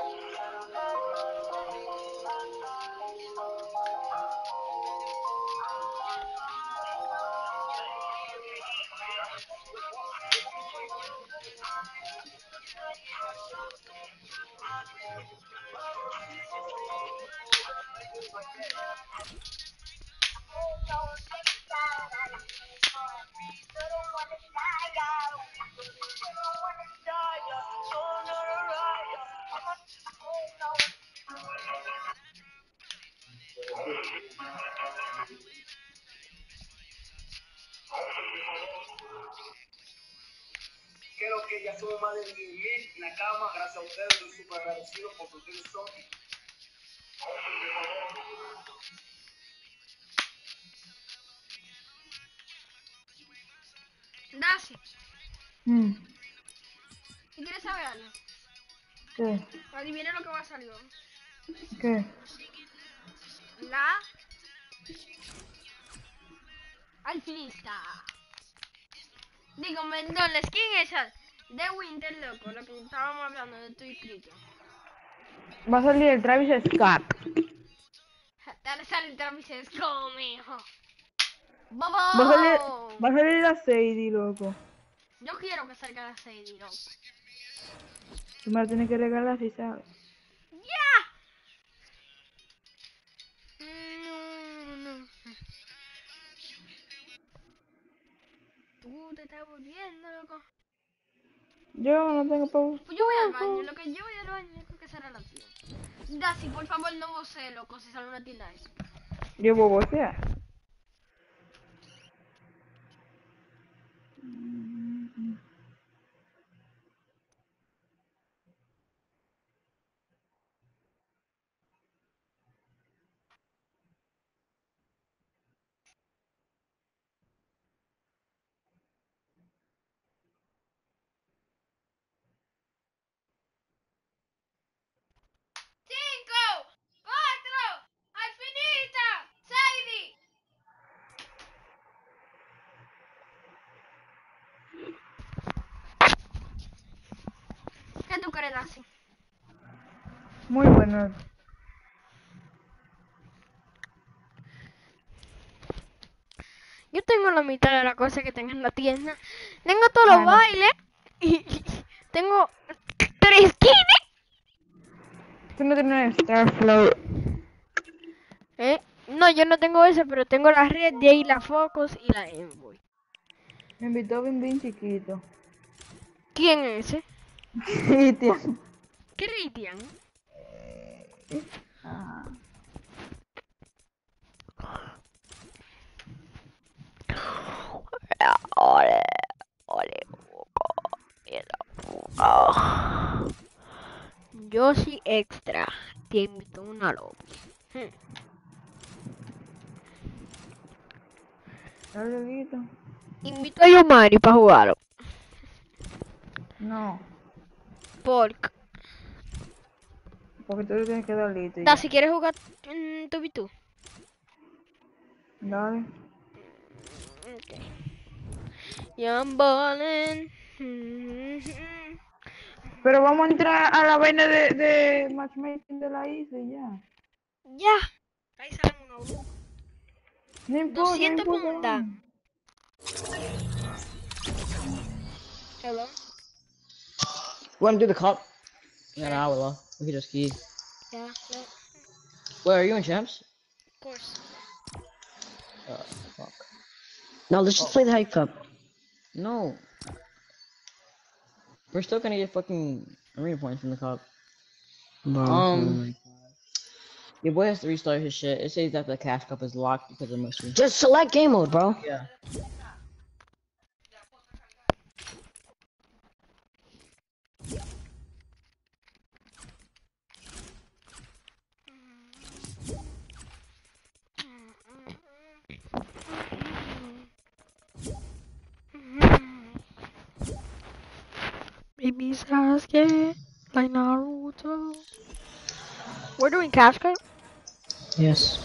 Creo que ya somos más de diez mil en la cama, gracias a ustedes, estoy súper agradecido porque ustedes son. Dasi. Mm. ¿Y quieres saber algo? ¿Qué? Adivina lo que va a salir hoy. ¿Qué? La alpinista. Digo, perdón, la skin esa. De Winter, loco, lo que estábamos hablando de tu y Cristian. Va a salir el Travis Scott. Dale, sale el Travis Scott, mijo. Va a salir, ¡Vamos! va a salir la Sadie, loco. Yo quiero que salga la Sadie, loco. Tú me la tienes que regalar si sabes. ¡Ya! No, no. Tú te estás volviendo, loco. Yo no tengo pa... Pues yo voy al baño, lo que yo voy al baño, yo creo que será la tienda. Daisy, por favor, no vocé, loco, si sale una tienda ahí. Yo voy a vocear. ¡Cinco! ¡Cuatro! ¡Al finita! ¡Sadie! ¿Qué tú crees, Daisy? Muy bueno. Yo tengo la mitad de la cosa que tengo en la tienda. Tengo todos los Ah, no. bailes y, y tengo tres skins. Tú no tienes Starflow. ¿Eh? No, yo no tengo ese, pero tengo la red de ahí, la Focus y la Envoy. Me invitó bien bien chiquito. ¿Quién es ese? Cristian. Cristian. Ah. Ole, ole, yo soy extra. Te invito a una lobby. Hmm. ¿Estás loquito? Invito a Yomari para jugarlo. No. Porque, Porque tú le tienes que dar listo. y da, ya. si quieres jugar mm, tú y tú. Dale. Okay. Young ballin'. Pero vamos a entrar a la vaina de, de matchmaking de la isla y ya. Ya. Ahí salen unos No importa, doscientos no importa. puntas. Hello. Want to do the cup? Yeah, no, I will. We could just ski. Yeah, no, of Where are you in champs? course. Uh, fuck. No, let's just play the hype cup. No. We're still gonna get fucking arena points from the cup. Bro, Um, oh my God. Your boy has to restart his shit. It says that the cash cup is locked because of Mushy. Just select game mode, bro. Yeah. Baby Sasuke, like Naruto. We're doing cash cup? Yes.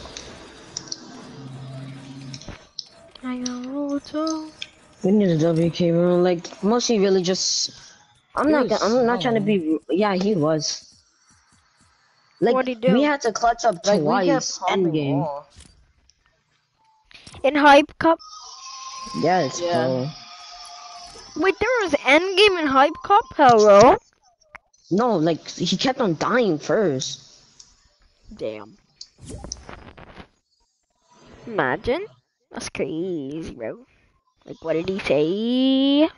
Like Naruto. We need a W K, bro. Like, mostly really just. I'm He not. was gonna- I'm not trying to slow. be. Yeah, he was. Like, What'd he do? we had to clutch up Like, we kept twice. pumping Endgame. wall. In Hype Cup? Yes, Yeah. bro. Wait, there was Endgame in Hype Cup? Hello? No, like he kept on dying first. Damn. Imagine. That's crazy, bro. Like, what did he say?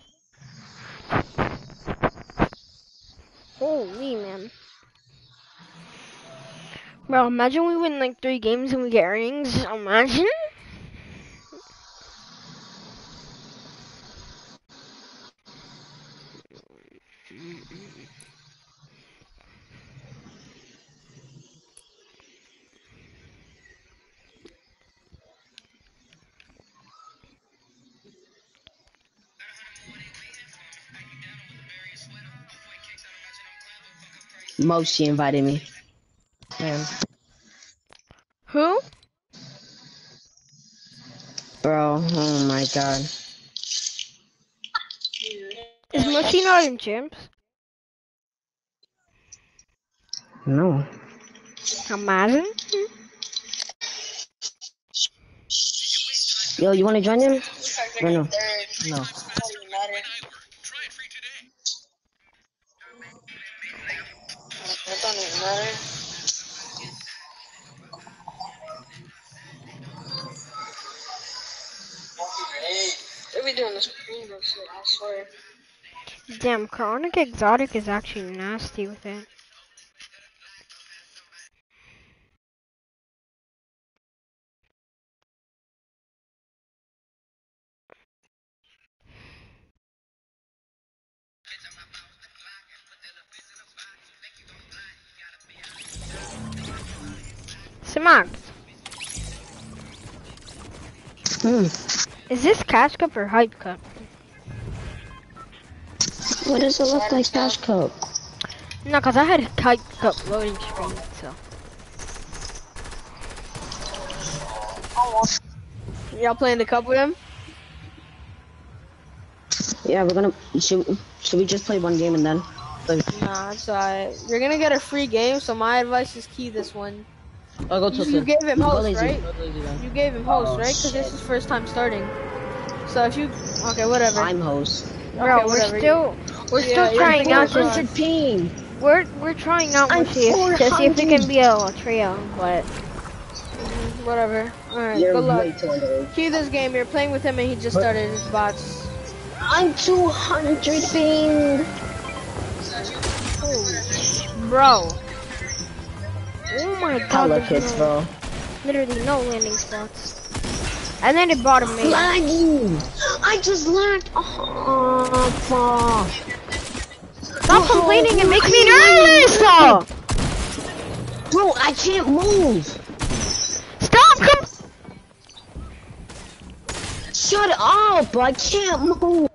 Holy man. Bro, imagine we win like three games and we get rings. Imagine. Moshi invited me. Man. Who? Bro, oh my god. Is Mushy not in chimps? No. Imagine. Yo, you wanna join him? Or no? No. It don't even matter. They be doing this premium shit, I swear. Damn, Chronic Exotic is actually nasty with it. Smack, Hmm. is this Cash Cup or Hype Cup? What does it look like, Cash Cup? No, cause I had a Hype Cup loading screen, so. Y'all playing the cup with him? Yeah, we're gonna. Should, should we just play one game and then? Like, Nah, it's alright. You're gonna get a free game, so my advice is key this one. I'll go You, to you gave him Go host, lazy. right? You gave him host, right? Because this is first time starting. So if you, okay, whatever. I'm host. Bro, Okay, we're whatever. still, we're Yeah, still you're trying thinking out of to, us. four hundred ping. we're, we're trying out I'm to see, if, to see if we can four hundred. be a trio, but. Whatever. Alright, You're good luck. way too underrated. Key this game, you're playing with him and he just But- started his bots. I'm two hundred ping. Bro. Oh my god, Hella there's kids, no, bro. literally no landing spots. And then it brought a main. Lagging. I just lagged. Oh, fuck. Stop complaining, it makes me nervous! Oh, Bro, I can't move. stop com- Shut up. I can't move.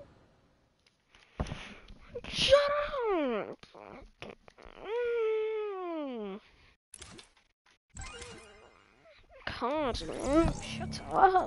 Shut up! Mm. God, man, shut up.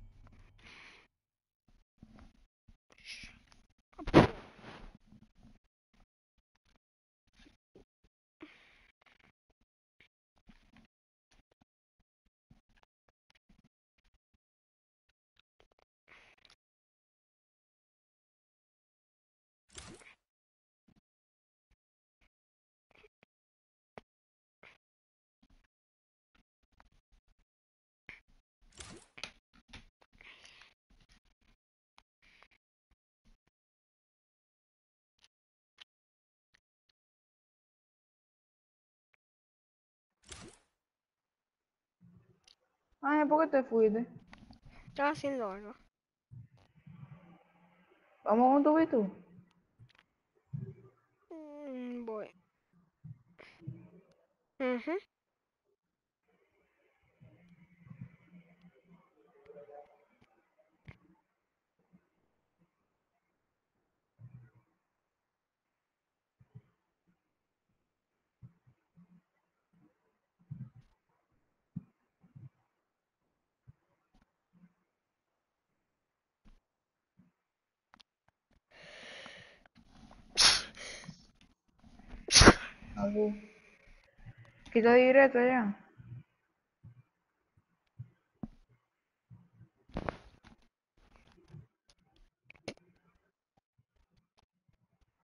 Ay, ¿por qué te fuiste? Estaba haciendo algo. Vamos con tu y tú. Mm, voy. Ujú. Aquí. Quita directo ya.